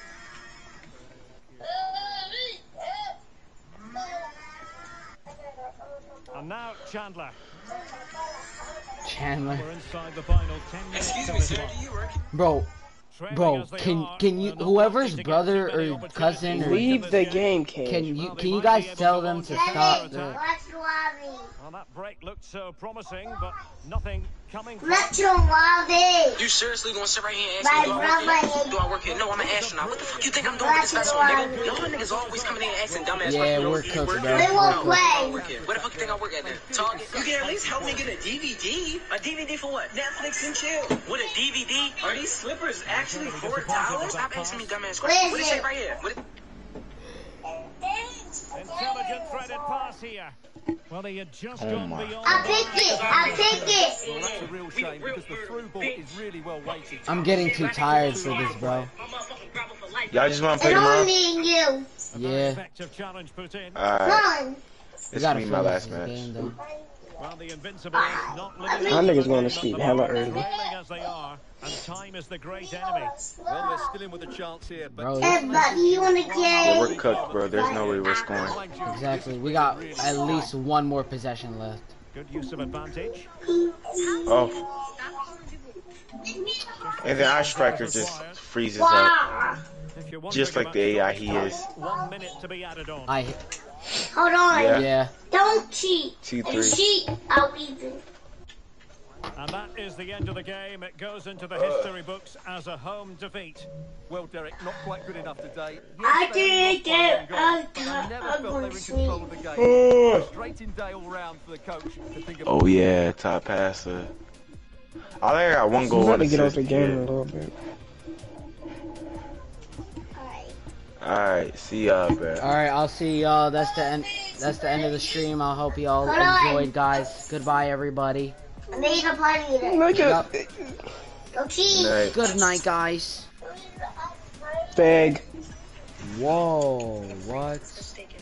And now Chandler.
Chandler.
We're inside the final ten minutes of this one.
Bro, bro, can can you whoever's brother or cousin or
Leave the game, Cage.
can you can you guys tell them to stop the
Let's lobby.
Well, that break looked so promising, but nothing coming from
Let's lobby.
You seriously gonna sit right here and
My
ask me, do I work
brother.
here? Do I work here? No, I'm an astronaut. What the fuck you think I'm doing with this vessel, nigga? Y'all niggas always coming in asking dumbass
Yeah,
questions.
we're
You
cooked,
work
bro.
here?
They won't
No,
play.
I don't work here. Where the fuck you think I work at then? Target? You can at least help me get a D V D. A D V D for what? Netflix and chill. What, a D V D? Are these slippers actually four dollars? Stop asking me dumbass questions. What it say right here? What it...
intelligent threaded pass here. Well, he had just
Oh
gone
my.
beyond.
I picked it. I picked it.
Well, that's a real shame because the through ball is really well weighted.
I'm getting too tired for this, bro.
Y'all just want to play
And
tomorrow?
only you.
Yeah.
Effective challenge put in.
Alright,
Run.
this
We
will
gotta
be my
finish
last
this
match.
game, though.
Well, the Invincibles not living
My
up
niggas
to
going
the
to sleep
game
hella
at the
early.
moment, trailing as they are, and time is the great enemy.
Well, they're still in with a chance here, but
Bro,
Hey, buddy, you want to
Yeah, we're
game?
cooked, bro. There's no way we're scoring.
Exactly. We got at least one more possession left.
Good use of advantage.
Oh. And then our striker just freezes up.
Wow.
If you're
Just
wondering
like the
about
A I he is.
one minute to be added on.
I
Hold on.
Yeah.
yeah.
Don't cheat.
Two,
If
three.
you cheat, I'll beat you.
And that is the end of the game. It goes into the history books as a home defeat.
well, Derek, not quite good enough today.
I
Yes, they
did
lost
it.
by
I
one goal, but I never
got
felt they were in
ugly.
control of the game. Frustrating day all round for the coach to think about.
Oh yeah, top passer. I think I got one
I'm
goal.
about
One
to get off
assist.
the game a
Yeah.
little bit.
Alright, see y'all, bro.
All right, I'll see y'all. That's the end. That's the end of the stream. I hope y'all
Hold on.
enjoyed, guys. Goodbye, everybody.
I made a party today.
Look
Yup.
at
Go cheat.
Night.
Good night, guys.
Bag.
Whoa, what?